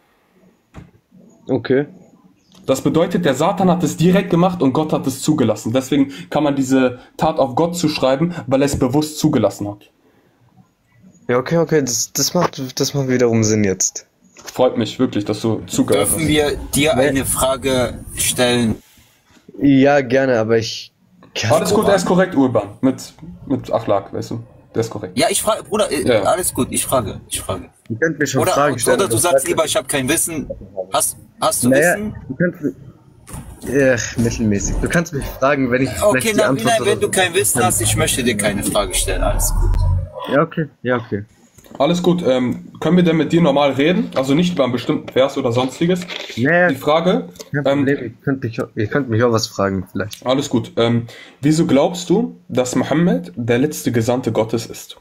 Okay. Das bedeutet, der Satan hat es direkt gemacht und Gott hat es zugelassen. Deswegen kann man diese Tat auf Gott zuschreiben, weil er es bewusst zugelassen hat. Ja, okay, das macht wiederum Sinn jetzt. Freut mich wirklich, dass du zugehört hast. Dürfen wir dir eine Frage stellen? Ja, gerne, aber ich... Alles gut, er ist korrekt, Urban. Mit Achlak, weißt du. Das ist korrekt. Ja, ich frage, Bruder, Ja. alles gut, ich frage. Ihr könnt mir schon Oder, Fragen stellen. oder du aber sagst fragt- lieber, ich habe kein Wissen. Hast du Naja, Wissen? du kannst mittelmäßig. Du kannst mich fragen, wenn ich Okay, vielleicht die nein, Antwort nein, wenn oder du so- kein Wissen hast, ich möchte dir keine Frage stellen. Alles gut. Ja, okay. Alles gut. Können wir denn mit dir normal reden? Also nicht über einen bestimmten Vers oder sonstiges? Naja, Die Frage, kein Problem. Ihr könnt mich auch was fragen, vielleicht. alles gut. Wieso glaubst du, dass Mohammed der letzte Gesandte Gottes ist?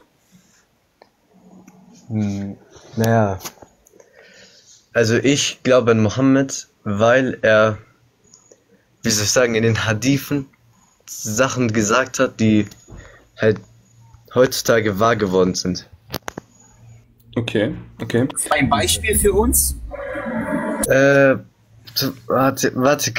Naja. Also ich glaube an Mohammed, weil er, wie soll ich sagen, in den Hadithen Sachen gesagt hat, die halt heutzutage wahr geworden sind. Okay. Ein Beispiel für uns? Warte.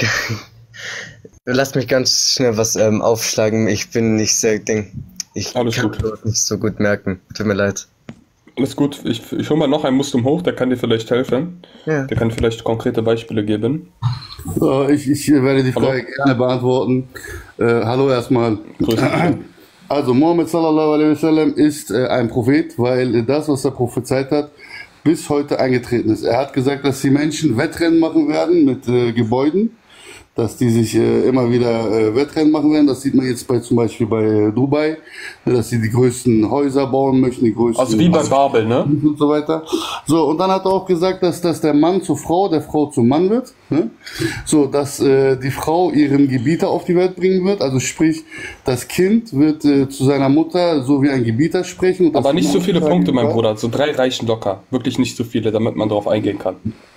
Lass mich ganz schnell was aufschlagen. Ich bin nicht sehr Ich Alles kann gut. das nicht so gut merken. Tut mir leid. Alles gut. Ich hole mal noch einen Muslim hoch, der kann dir vielleicht helfen. Ja. Der kann vielleicht konkrete Beispiele geben. So, ich werde die Hallo. Frage gerne beantworten. Hallo erstmal. Grüß dich. Also Mohammed sallallahu alaihi wasallam ist ein Prophet, weil das, was er prophezeit hat, bis heute eingetreten ist. Er hat gesagt, dass die Menschen Wettrennen machen werden mit Gebäuden, dass die sich immer wieder Wettrennen machen werden. Das sieht man jetzt zum Beispiel bei Dubai, dass sie die größten Häuser bauen möchten, die größten... Also wie bei Babel, ne? Und so weiter. So, und dann hat er auch gesagt, dass der Mann zur Frau, der Frau zum Mann wird. Ne? So, dass die Frau ihren Gebieter auf die Welt bringen wird. Also sprich, das Kind wird zu seiner Mutter so wie ein Gebieter sprechen. Und das Aber nicht so viele Mutter Punkte, mein gegenüber- Bruder. So 3 reichen locker. Wirklich nicht so viele, damit man darauf eingehen kann.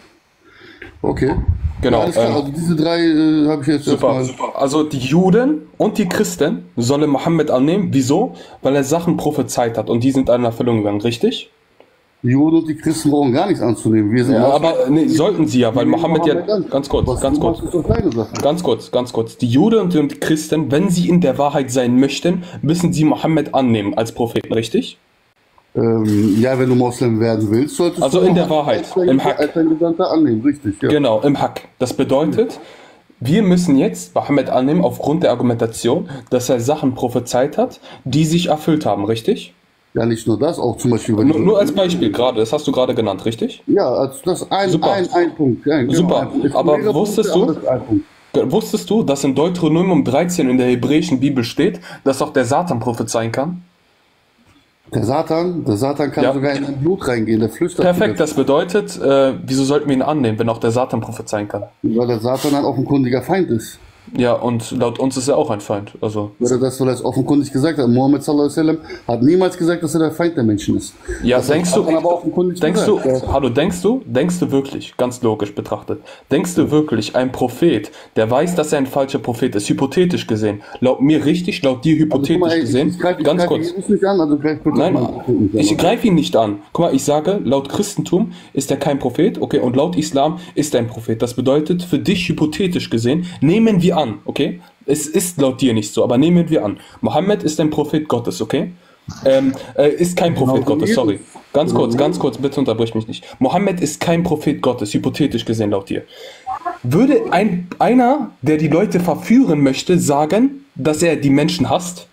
Okay. Genau, Ja, alles klar. Also diese drei habe ich jetzt Super. erstmal... Also die Juden und die Christen sollen Mohammed annehmen. Wieso? Weil er Sachen prophezeit hat und die sind in Erfüllung gegangen, richtig? Die Juden und die Christen brauchen gar nichts anzunehmen. Wir sind Ja, Moslem. aber nee, sollten sie ja, weil Wir nehmen Mohammed ja... an. Ganz kurz, Was ganz du kurz. machst, ist doch deine Sache. Ganz kurz. Die Juden und die Christen, wenn sie in der Wahrheit sein möchten, müssen sie Mohammed annehmen als Propheten, richtig? Ja, wenn du Moslem werden willst, solltest Also du in der Mohammed Wahrheit, im Hack. als dein Gesandter annehmen, richtig. Ja. Genau, im Hack. Das bedeutet, wir müssen jetzt Mohammed annehmen aufgrund der Argumentation, dass er Sachen prophezeit hat, die sich erfüllt haben, richtig? Ja, nicht nur das, auch zum Beispiel... Nur als Beispiel gerade, das hast du gerade genannt, richtig? Ja, also das ist ein Super. ein Punkt. Ja, genau, Super, ein Punkt. Es gibt aber mehrere wusstest Punkte, du- aber das ist ein Punkt. Wusstest du, dass in Deuteronomium 13 in der hebräischen Bibel steht, dass auch der Satan prophezeien kann? Der Satan kann Ja. sogar in dein Blut reingehen, der flüstert. Perfekt, das bedeutet, wieso sollten wir ihn annehmen, wenn auch der Satan prophezeien kann? Weil der Satan ein offenkundiger Feind ist. Ja, und laut uns ist er auch ein Feind. Also, Weil er das vielleicht offenkundig gesagt hat. Mohammed sallallahu alaihi wasallam hat niemals gesagt, dass er der Feind der Menschen ist. ja, Das hat denkst du, Satan aber offenkundig denkst du, gesagt. Ja. hallo, denkst du wirklich, ganz logisch betrachtet, denkst du wirklich, ein Prophet, der weiß, dass er ein falscher Prophet ist, hypothetisch gesehen, laut mir richtig, laut dir Also, hypothetisch guck mal, ey, gesehen, ich greif ganz kurz. Jesus nicht an, also greif bitte Nein, mal den Propheten nicht ich an. greife ihn nicht an. Guck mal, ich sage, laut Christentum ist er kein Prophet, okay, und laut Islam ist er ein Prophet. Das bedeutet, für dich hypothetisch gesehen, nehmen wir an, okay? Es ist laut dir nicht so, aber nehmen wir an. Mohammed ist ein Prophet Gottes, okay? Ist kein Prophet Genau, Gottes, sorry. Ganz kurz, bitte unterbrich mich nicht. Mohammed ist kein Prophet Gottes, hypothetisch gesehen laut dir. Würde einer, der die Leute verführen möchte, sagen, dass er die Menschen hasst?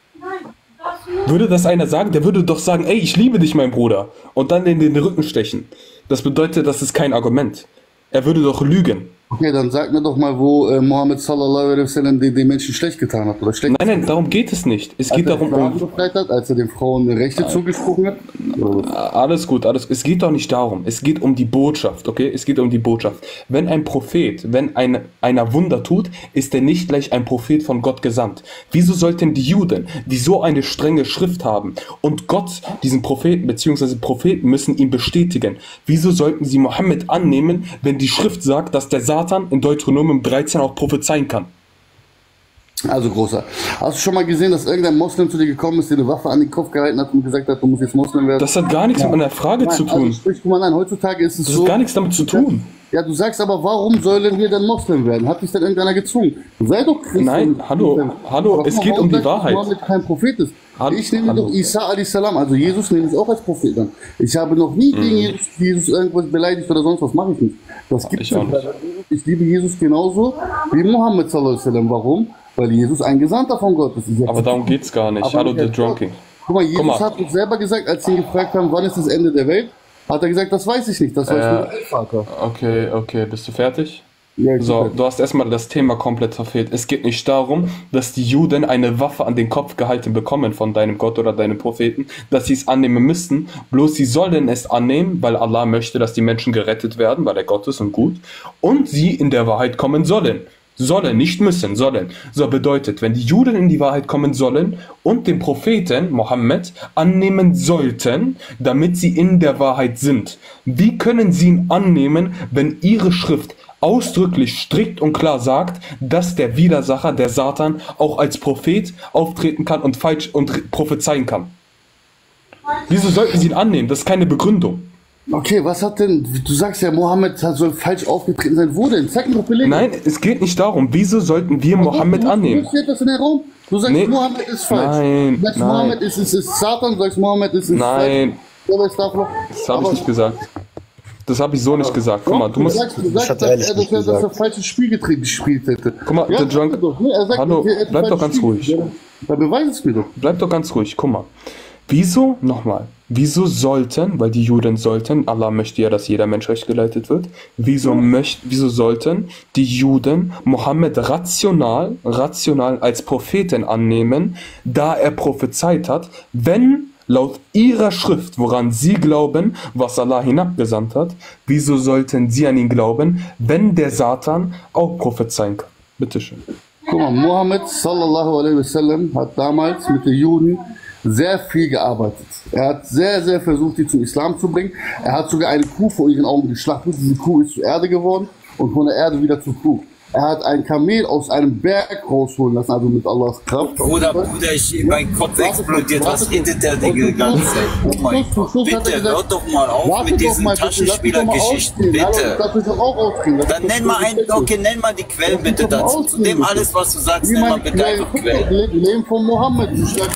Würde das einer sagen? Der würde doch sagen, ey, ich liebe dich, mein Bruder. Und dann in den Rücken stechen. Das bedeutet, das ist kein Argument. Er würde doch lügen. Okay, dann sag mir doch mal, wo Mohammed sallallahu alaihi wasallam den Menschen schlecht getan hat. Oder schlecht Nein, darum geht es nicht. Es geht darum, Frauen befreit hat, als er den Frauen Rechte zugesprochen hat. alles gut. Es geht doch nicht darum. Es geht um die Botschaft, okay? Es geht um die Botschaft. Wenn ein Prophet, wenn einer Wunder tut, ist er nicht gleich ein Prophet von Gott gesandt. Wieso sollten die Juden, die so eine strenge Schrift haben und Gott diesen Propheten bzw. Propheten müssen ihn bestätigen, wieso sollten sie Mohammed annehmen, wenn die Schrift sagt, dass der Satan in Deuteronomium 13 auch prophezeien kann? Also großer. Hast du schon mal gesehen, dass irgendein Moslem zu dir gekommen ist, der eine Waffe an den Kopf gehalten hat und gesagt hat, du musst jetzt Moslem werden? Das hat gar nichts mit meiner Frage zu tun. Also sprich, guck mal, nein, heutzutage ist es Das so. hat gar nichts damit zu tun. Ja, du sagst aber, warum sollen wir denn Moslem werden? Hat dich denn irgendeiner gezwungen? Sei doch Christ. Nein, hallo, Aber es guck mal, geht warum um die sagst du, dass Wahrheit. Mohammed kein Prophet ist. Ich nehme hallo. doch Isa a.s., also Jesus nehme ich auch als Prophet an. Ich habe noch nie gegen Jesus irgendwas beleidigt oder sonst was, mache ich nicht. Das gibt es Ich auch nicht. Ich liebe Jesus genauso wie Mohammed sallallahu alaihi wasallam. Warum? Weil Jesus ein Gesandter von Gott ist. Aber darum geht's gar nicht. Aber Hallo, der The Drunking. Guck mal, Jesus hat uns selber gesagt, als sie ihn gefragt haben, wann ist das Ende der Welt, hat er gesagt, das weiß ich nicht, das weiß nur der Vater. Okay, bist du fertig? Ja, So, du hast erstmal das Thema komplett verfehlt. Es geht nicht darum, dass die Juden eine Waffe an den Kopf gehalten bekommen von deinem Gott oder deinem Propheten, dass sie es annehmen müssten. Bloß sie sollen es annehmen, weil Allah möchte, dass die Menschen gerettet werden, weil er Gott ist und gut. Und sie in der Wahrheit kommen sollen. Sollen, nicht müssen, sollen. So bedeutet, wenn die Juden in die Wahrheit kommen sollen und den Propheten Mohammed annehmen sollten, damit sie in der Wahrheit sind. Wie können sie ihn annehmen, wenn ihre Schrift ausdrücklich strikt und klar sagt, dass der Widersacher, der Satan, auch als Prophet auftreten kann und falsch und prophezeien kann? Wieso sollten sie ihn annehmen? Das ist keine Begründung. Okay, was hat denn, du sagst ja, Mohammed soll falsch aufgetreten sein. Wo denn? Zeig mir doch Belege. Nein, es geht nicht darum. Wieso sollten wir Mohammed annehmen? Du das in den Raum? Du sagst, Nee. Mohammed ist falsch. Nein, Du sagst, nein. Mohammed ist Satan, du sagst, Mohammed ist Nein, falsch. das habe ich nicht gesagt. Das habe ich so nicht gesagt. Guck mal, du musst... Du sagst, dass er ein falsches Spiel gespielt hätte. Guck mal, Ja, der Junk... sag doch, ne? Er sagt, Hallo, er hätte bleib doch falsch ganz gespielt. ruhig. Ja, dann beweis es mir doch. Bleib doch ganz ruhig, guck mal. Wieso, nochmal, wieso sollten, weil die Juden sollten, Allah möchte ja, dass jeder Mensch recht geleitet wird, wieso sollten die Juden Mohammed rational als Propheten annehmen, da er prophezeit hat, wenn laut ihrer Schrift, woran sie glauben, was Allah hinabgesandt hat, wieso sollten sie an ihn glauben, wenn der Satan auch prophezeien kann? Bitteschön. Guck mal, Mohammed sallallahu alaihi wasallam hat damals mit den Juden sehr viel gearbeitet. Er hat sehr, sehr versucht, die zum Islam zu bringen. Er hat sogar eine Kuh vor ihren Augen geschlachtet. Diese Kuh ist zur Erde geworden und von der Erde wieder zur Kuh. Er hat ein Kamel aus einem Berg rausholen lassen, also mit Allahs Kraft. Bruder, mein Kopf explodiert. Was redet der die ganze Zeit? Oh mein Gott, bitte, hört doch mal auf mit diesen Taschenspielergeschichten, bitte. Dann nenn mal die Quellen bitte dazu. Zu dem alles, was du sagst, nenn mal bitte einfach Quellen. Leben von Mohammed.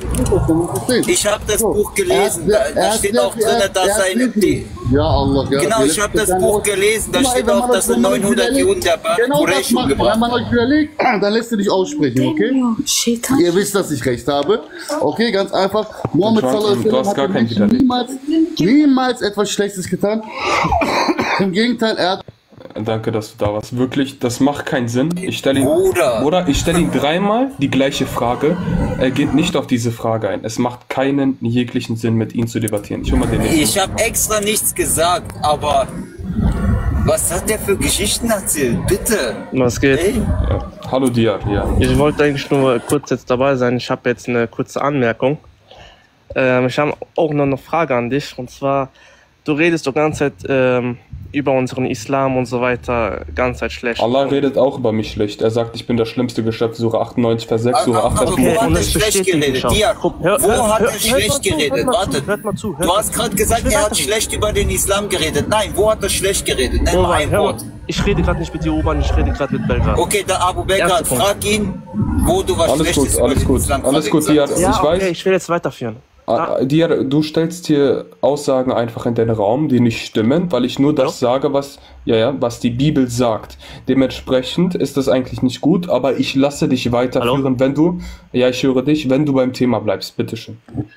Ich habe das Buch gelesen, da steht auch drin, dass er Ja, Allah, ja. Genau, ich habe das Buch gelesen, da steht auch, dass er 900 Juden der Quraysh umgebracht wenn man euch widerlegt, dann lässt du dich aussprechen, okay? Ihr wisst, dass ich recht habe. Okay, ganz einfach. Mohammed Du hast gar kein Widerlegt. niemals etwas Schlechtes getan. Im Gegenteil, er hat... Danke, dass du da warst. Wirklich, das macht keinen Sinn. Ich stelle ihn, Bruder, ich stelle ihn dreimal die gleiche Frage. Er geht nicht auf diese Frage ein. Es macht keinen jeglichen Sinn, mit ihm zu debattieren. Ich hol mal den nächsten. Ich habe extra nichts gesagt, aber was hat der für Geschichten erzählt? Bitte. Was geht? Ey. Ja. Hallo Dia, ja. Ich wollte eigentlich nur kurz jetzt dabei sein. Ich habe jetzt eine kurze Anmerkung. Ich habe auch noch eine Frage an dich. Und zwar, du redest die ganze Zeit über unseren Islam und so weiter, ganze Zeit schlecht. Allah redet auch über mich schlecht. Er sagt, ich bin das schlimmste Geschöpf. Sura 98, Vers 6, Sura 8, Vers 5. Wo hat er schlecht geredet? Dia, wo hat er schlecht geredet? Warte, hört mal zu. du hast gerade gesagt, er hat schlecht über den Islam geredet. Nein, wo hat er schlecht geredet? Nenn mal ein Wort. Ich rede gerade nicht mit dir, Oban, ich rede gerade mit Belgrad. Okay, der Abu Belgrad, frag ihn, wo du was Alles Schlechtes gut, alles über den gut. Islam Alles gut, Dia. Ja, Ich weiß. ich will jetzt weiterführen. Dia, du stellst hier Aussagen einfach in den Raum, die nicht stimmen, weil ich nur das sage, was die Bibel sagt. Dementsprechend ist das eigentlich nicht gut, aber ich lasse dich weiterführen, wenn du, ich höre dich, wenn du beim Thema bleibst. Bitteschön.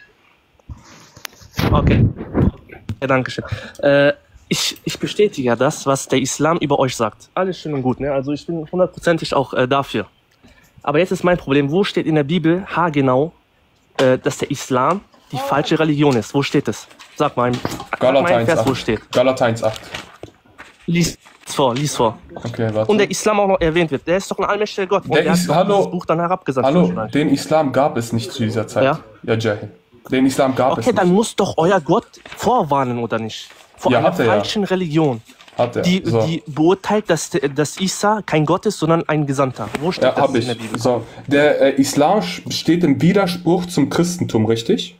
Okay. Ja, danke schön. Ich bestätige ja das, was der Islam über euch sagt. Alles schön und gut, ne? Also ich bin hundertprozentig auch dafür. Aber jetzt ist mein Problem, wo steht in der Bibel haargenau, dass der Islam die falsche Religion ist? Wo steht es? Sag mal, Galater Vers, wo steht. Galater 1,8. Lies vor. Okay, warte. Und der Islam auch noch erwähnt wird. Der ist doch ein allmächtiger Gott. Und der hat dieses Buch dann herabgesandt. Hallo, den Islam gab es nicht zu dieser Zeit. Ja, Jahil. Den Islam gab es nicht. Okay, dann muss doch euer Gott vorwarnen, oder nicht? Vor einer falschen Religion. Die beurteilt, dass Isa kein Gott ist, sondern ein Gesandter. Wo steht das in der Bibel? So, der Islam steht im Widerspruch zum Christentum, richtig?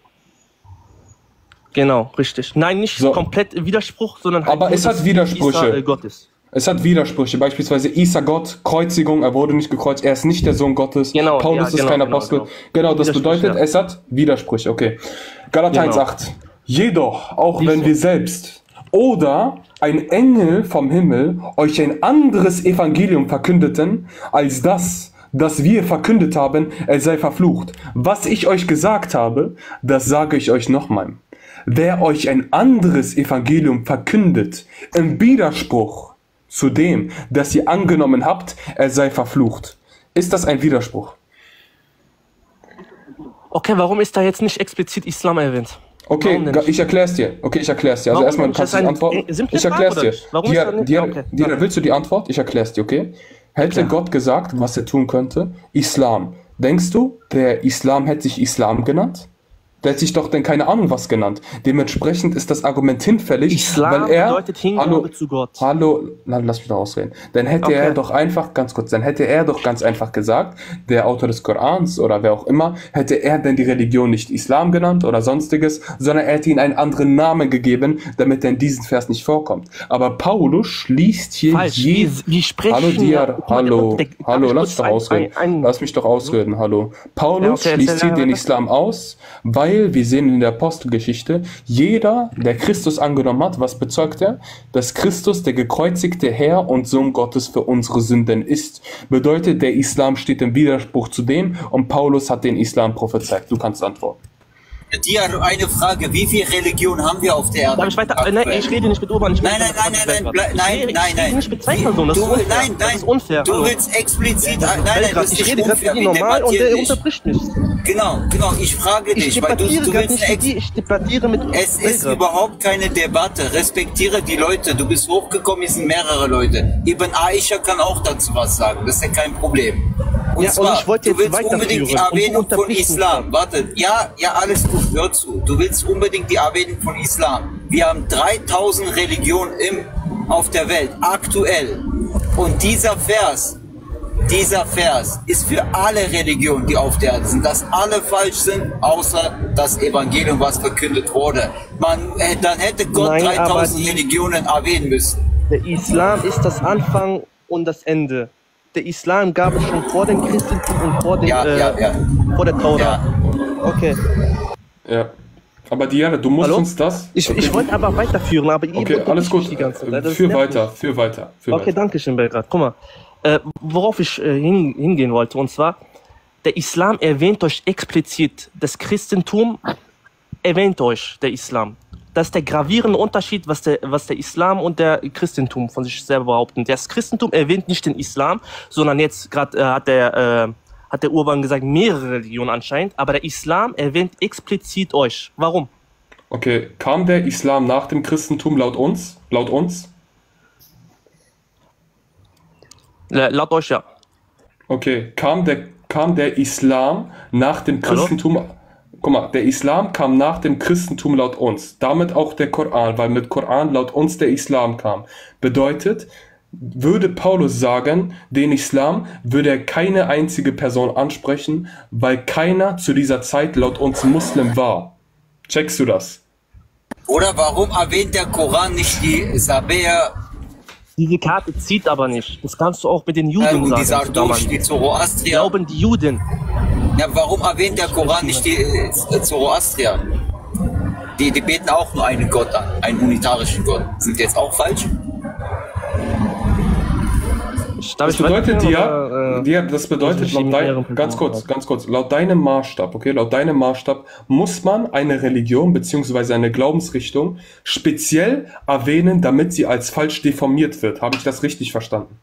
Genau, richtig. Nein, nicht komplett Widerspruch, sondern halt aber es hat Widersprüche. Isa Gott ist. Es hat Widersprüche, beispielsweise Isa Gott, Kreuzigung, er wurde nicht gekreuzt, er ist nicht der Sohn Gottes, Paulus ist kein Apostel. Genau, das bedeutet, es hat Widersprüche, okay. Galater 1,8. Jedoch, auch wenn wir selbst oder ein Engel vom Himmel euch ein anderes Evangelium verkündeten, als das das wir verkündet haben, er sei verflucht. Was ich euch gesagt habe, das sage ich euch nochmal. Wer euch ein anderes Evangelium verkündet, im Widerspruch zu dem, das ihr angenommen habt, er sei verflucht. Ist das ein Widerspruch? Okay, warum ist da jetzt nicht explizit Islam erwähnt? Okay, ich erkläre es dir. Also Warum erstmal nicht? kannst Das du ist antworten. eine simple Ich erkläre es Frage, dir. oder nicht? Warum ist da nicht- Okay, Dir, willst du die Antwort? Ich erkläre es dir, okay? Hätte Gott gesagt, was er tun könnte? Islam. Denkst du, der Islam hätte sich Islam genannt? Der hätte sich doch denn keine Ahnung was genannt. Dementsprechend ist das Argument hinfällig, Islam weil er... bedeutet Hingabe zu Gott. Hallo, lass mich doch ausreden. Dann hätte er doch einfach, ganz kurz, dann hätte er doch ganz einfach gesagt, der Autor des Korans oder wer auch immer, hätte er denn die Religion nicht Islam genannt oder sonstiges, sondern er hätte ihnen einen anderen Namen gegeben, damit er in diesem Vers nicht vorkommt. Aber Paulus schließt hier Falsch. Wir sprechen Hallo Diar, guck mal, hallo, lass mich doch ausreden. Lass mich doch ausreden, hallo. Paulus okay, schließt erzähl hier den weiter. Islam aus, weil wir sehen in der Apostelgeschichte, jeder, der Christus angenommen hat, was bezeugt er? Dass Christus der gekreuzigte Herr und Sohn Gottes für unsere Sünden ist. Bedeutet, der Islam steht im Widerspruch zu dem und Paulus hat den Islam prophezeit. Du kannst antworten. Dir eine Frage, wie viele Religionen haben wir auf der Erde? Darf ich weiter? Nein, ich rede nicht mit Urban. Nein, Ich rede nicht mit Zweitpersonen, das ist unfair. Das ist unfair. Du willst explizit, nein, das ist ich rede gerade mit dir normal und der unterbricht mich. Genau, ich frage dich, weil du willst ich debattiere mit Es ist überhaupt keine Debatte, respektiere die Leute, du bist hochgekommen, es sind mehrere Leute. Ibn Aisha kann auch dazu was sagen, das ist ja kein Problem. Und zwar, ich wollte du jetzt willst unbedingt die Erwähnung von Islam. Warte, ja, alles gut, hör zu. Du willst unbedingt die Erwähnung von Islam. Wir haben 3000 Religionen auf der Welt, aktuell. Und dieser Vers ist für alle Religionen, die auf der Erde sind, dass alle falsch sind, außer das Evangelium, was verkündet wurde. Dann hätte Gott 3000 Religionen erwähnen müssen. Der Islam ist das Anfang und das Ende. Der Islam gab es schon vor dem Christentum und vor vor der Tora. Ja. Okay. Ja. Aber Diana, du musst uns das... Ich wollte aber weiterführen, aber Okay, alles gut. Die ganze Zeit. Führ weiter. Okay, danke schön, Belgrad. Guck mal, worauf ich hingehen wollte, und zwar, der Islam erwähnt euch explizit, das Christentum erwähnt euch, der Islam. Das ist der gravierende Unterschied, was der Islam und der Christentum von sich selber behaupten. Das Christentum erwähnt nicht den Islam, sondern jetzt gerade hat der Urban gesagt, mehrere Religionen anscheinend, aber der Islam erwähnt explizit euch. Warum? Okay, kam der Islam nach dem Christentum laut uns? Laut uns? Laut euch, ja. Okay, kam der Islam nach dem Christentum... Guck mal, der Islam kam nach dem Christentum laut uns. Damit auch der Koran, weil mit Koran laut uns der Islam kam. Bedeutet, würde Paulus sagen, den Islam würde er keine einzige Person ansprechen, weil keiner zu dieser Zeit laut uns Muslim war. Checkst du das? Oder warum erwähnt der Koran nicht die Sabäer? Diese Karte zieht aber nicht. Das kannst du auch mit den Juden sagen. Die Sardosch, die Zoroastrier. Glauben die Juden. Ja, warum erwähnt der Koran nicht die Zoroastrier? Die beten auch nur einen Gott an, einen unitarischen Gott. Sind jetzt auch falsch? Das bedeutet das bedeutet ganz kurz, laut deinem Maßstab, okay, laut deinem Maßstab muss man eine Religion bzw. eine Glaubensrichtung speziell erwähnen, damit sie als falsch deformiert wird. Habe ich das richtig verstanden?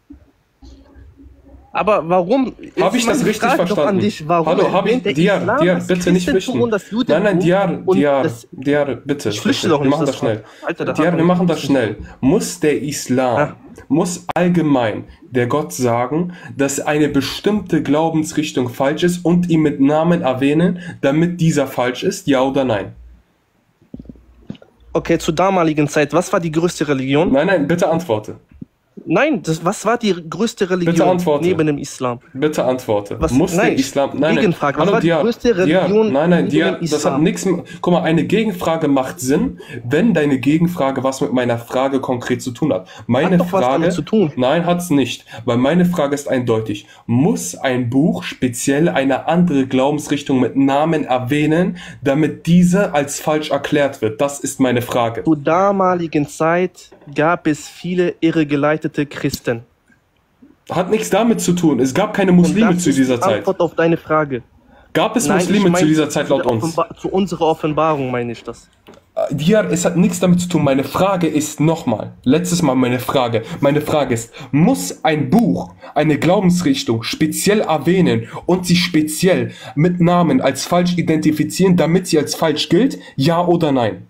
Aber warum? Habe ich das richtig verstanden? Hallo, habe ich Diar, bitte nicht flüchten. Nein, Diar, bitte. Ich flüchte doch nicht. Wir machen das schnell. Diar, wir machen das schnell. Muss der Islam, muss allgemein der Gott sagen, dass eine bestimmte Glaubensrichtung falsch ist und ihn mit Namen erwähnen, damit dieser falsch ist, ja oder nein? Okay, zur damaligen Zeit, was war die größte Religion? Nein, bitte antworte. Nein, was war die größte Religion neben dem Islam? Bitte antworte. Muss der Islam... Gegenfrage. Was war die größte Religion neben dem Islam? Das hat nichts... Guck mal, eine Gegenfrage macht Sinn, wenn deine Gegenfrage was mit meiner Frage konkret zu tun hat. Meine hat doch Frage... was damit zu tun. Nein, hat's nicht. Weil meine Frage ist eindeutig. Muss ein Buch speziell eine andere Glaubensrichtung mit Namen erwähnen, damit diese als falsch erklärt wird? Das ist meine Frage. Zur damaligen Zeit gab es viele irregeleitete Christen. Hat nichts damit zu tun. Es gab keine Und Muslime das zu ist dieser die Zeit. Antwort auf deine Frage. Gab es Nein, Muslime ich meine zu dieser Zeit laut uns? Zu unserer Offenbarung meine ich das. Diar, es hat nichts damit zu tun. Meine Frage ist nochmal, letztes Mal meine Frage. Meine Frage ist, muss ein Buch eine Glaubensrichtung speziell erwähnen und sie speziell mit Namen als falsch identifizieren, damit sie als falsch gilt? Ja oder nein?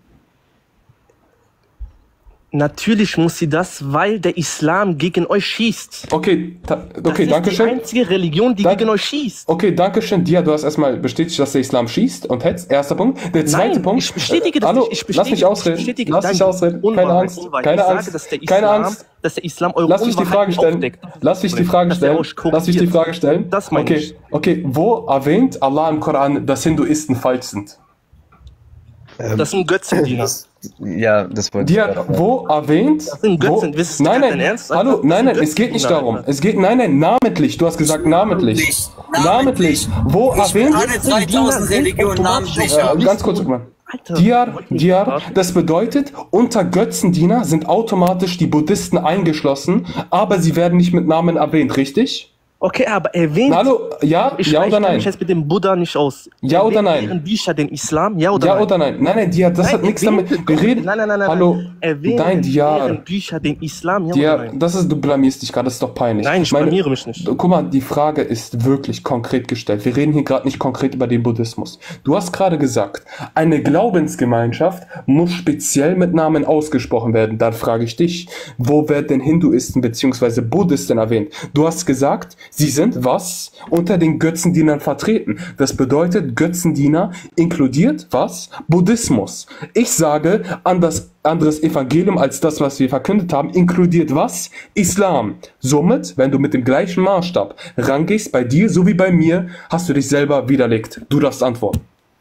Natürlich muss sie das, weil der Islam gegen euch schießt. Okay, Das ist danke die schön. einzige Religion, die gegen euch schießt. Okay, danke schön. Dia, du hast erstmal bestätigt, dass der Islam schießt und hetzt. Erster Punkt. Der zweite Nein, Punkt. ich bestätige das hallo, nicht. Ich lass mich ausreden. Lass mich ausreden. Keine Angst. Keine Angst. Keine Angst. Dass der Islam eure Lass mich die Frage Unwahrheiten stellen. aufdeckt. Lass mich die Frage Dass er stellen. euch Lass mich die korrigiert. Frage stellen. Das meine ich. Okay, wo erwähnt Allah im Koran, dass Hinduisten falsch sind? Das sind Götzendiener. Ja, das wollte Dia, ich gerade wo erwähnt? Das sind Götzen. Wo, Ist das nein, dein nein, Ernst? hallo, Das nein, sind nein, es geht nicht Götzendiener, darum. Alter. Es geht, nein, namentlich. Du hast gesagt namentlich. Namentlich. Wo erwähnt? Alle 3000 Religionen namentlich. Ganz kurz, guck mal. Alter, Diar, das bedeutet, unter Götzendiener sind automatisch die Buddhisten eingeschlossen, aber sie werden nicht mit Namen erwähnt, richtig? Okay, aber erwähnt. Hallo, ja, Ich ja oder kenne nein? mich jetzt mit dem Buddha nicht aus. Ja oder Erwähnt nein? deren Bücher den Islam? Ja oder Ja nein? oder nein? Nein, nein, Diar, das Nein, hat nichts erwähnt damit. Wir reden. Nein. Hallo, Erwähnt nein, Diar. deren Bücher den Islam? Ja oder Diar, nein? du blamierst dich gerade, das ist doch peinlich. Nein, ich blamiere mich nicht. Guck mal, die Frage ist wirklich konkret gestellt. Wir reden hier gerade nicht konkret über den Buddhismus. Du hast gerade gesagt, eine Glaubensgemeinschaft muss speziell mit Namen ausgesprochen werden. Dann frage ich dich, wo werden denn Hinduisten bzw. Buddhisten erwähnt? Du hast gesagt, sie sind was? Unter den Götzendienern vertreten. Das bedeutet, Götzendiener inkludiert was? Buddhismus. Ich sage, anderes Evangelium als das, was wir verkündet haben, inkludiert was? Islam. Somit, wenn du mit dem gleichen Maßstab rangehst, bei dir so wie bei mir, hast du dich selber widerlegt. Du darfst antworten.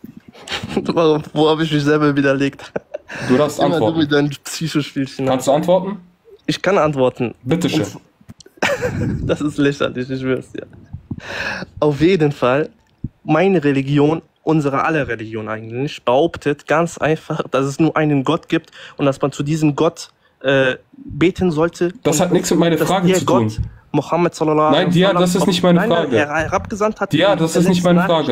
Wo habe ich mich selber widerlegt? Du darfst Immer antworten. du mit deinen Psychospielchen. Kannst du antworten? Ich kann antworten. Bitteschön. Das ist lächerlich, ich schwör's dir. Auf jeden Fall, meine Religion, unsere aller Religion eigentlich, behauptet ganz einfach, dass es nur einen Gott gibt und dass man zu diesem Gott beten sollte. Das und hat nichts mit meiner dass Frage der zu tun. Gott Mohammed sallallahu Nein, Diar, das ist nicht meine Frage. Er herabgesandt hat. Ja, das ist nicht meine Frage.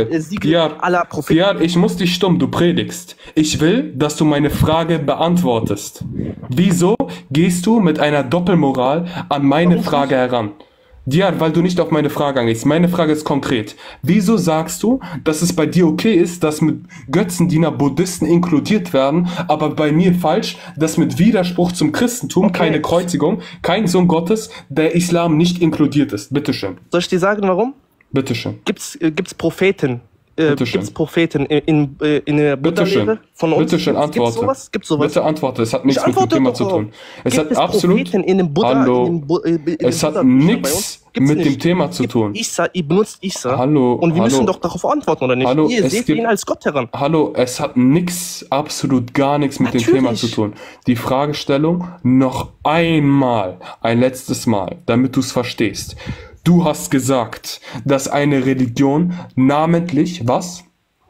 Diar, ich muss dich stumm, du predigst. Ich will, dass du meine Frage beantwortest. Wieso gehst du mit einer Doppelmoral an meine Frage heran? Diar, weil du nicht auf meine Frage angehst. Meine Frage ist konkret. Wieso sagst du, dass es bei dir okay ist, dass mit Götzendiener Buddhisten inkludiert werden, aber bei mir falsch, dass mit Widerspruch zum Christentum keine Kreuzigung, kein Sohn Gottes, der Islam nicht inkludiert ist? Bitteschön. Soll ich dir sagen, warum? Bitteschön. Gibt's Propheten? Bitteschön. Gibt's Propheten in der Buddha-Lehre von uns? Bitteschön, antworte. Gibt's sowas? Bitte antworte, es hat nichts Ich mit dem antworte Thema doch zu auch. tun. Es Gibt hat es absolut. Propheten in dem Buddha, Hallo. Es hat nichts mit dem Thema zu tun. Ihr benutzt Isa. Hallo. Und wir hallo. müssen doch darauf antworten, oder nicht? Hallo, Ihr es seht gibt- ihn als Gott heran. Hallo, es hat nichts, absolut gar nichts mit dem Natürlich. Thema zu tun. Die Fragestellung noch einmal, ein letztes Mal, damit du es verstehst. Du hast gesagt, dass eine Religion namentlich, was?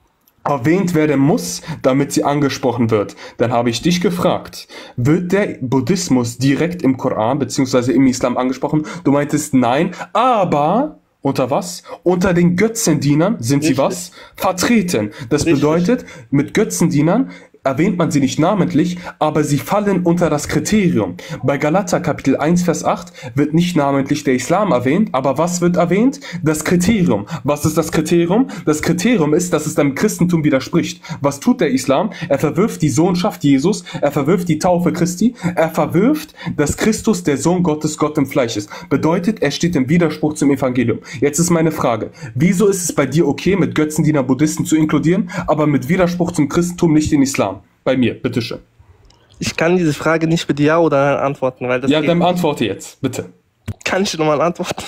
Erwähnt werden muss, damit sie angesprochen wird. Dann habe ich dich gefragt, wird der Buddhismus direkt im Koran bzw. im Islam angesprochen? Du meintest nein, aber unter was? Unter den Götzendienern sind sie was? Vertreten. Das bedeutet, mit Götzendienern erwähnt man sie nicht namentlich, aber sie fallen unter das Kriterium. Bei Galater Kapitel 1, Vers 8 wird nicht namentlich der Islam erwähnt, aber was wird erwähnt? Das Kriterium. Was ist das Kriterium? Das Kriterium ist, dass es dem Christentum widerspricht. Was tut der Islam? Er verwirft die Sohnschaft Jesus, er verwirft die Taufe Christi, er verwirft, dass Christus der Sohn Gottes, Gott im Fleisch ist. Bedeutet, er steht im Widerspruch zum Evangelium. Jetzt ist meine Frage, wieso ist es bei dir okay, mit Götzendiener Buddhisten zu inkludieren, aber mit Widerspruch zum Christentum nicht den Islam? Bei mir, bitteschön. Ich kann diese Frage nicht mit Ja oder Nein antworten, weil das Ja, geht dann nicht. antworte jetzt, bitte. Kann ich nochmal antworten?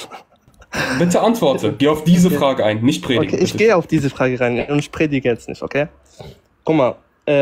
Bitte antworte. Geh auf diese Frage ein, nicht predigen. Okay, ich gehe auf diese Frage rein und ich predige jetzt nicht, okay? Guck mal,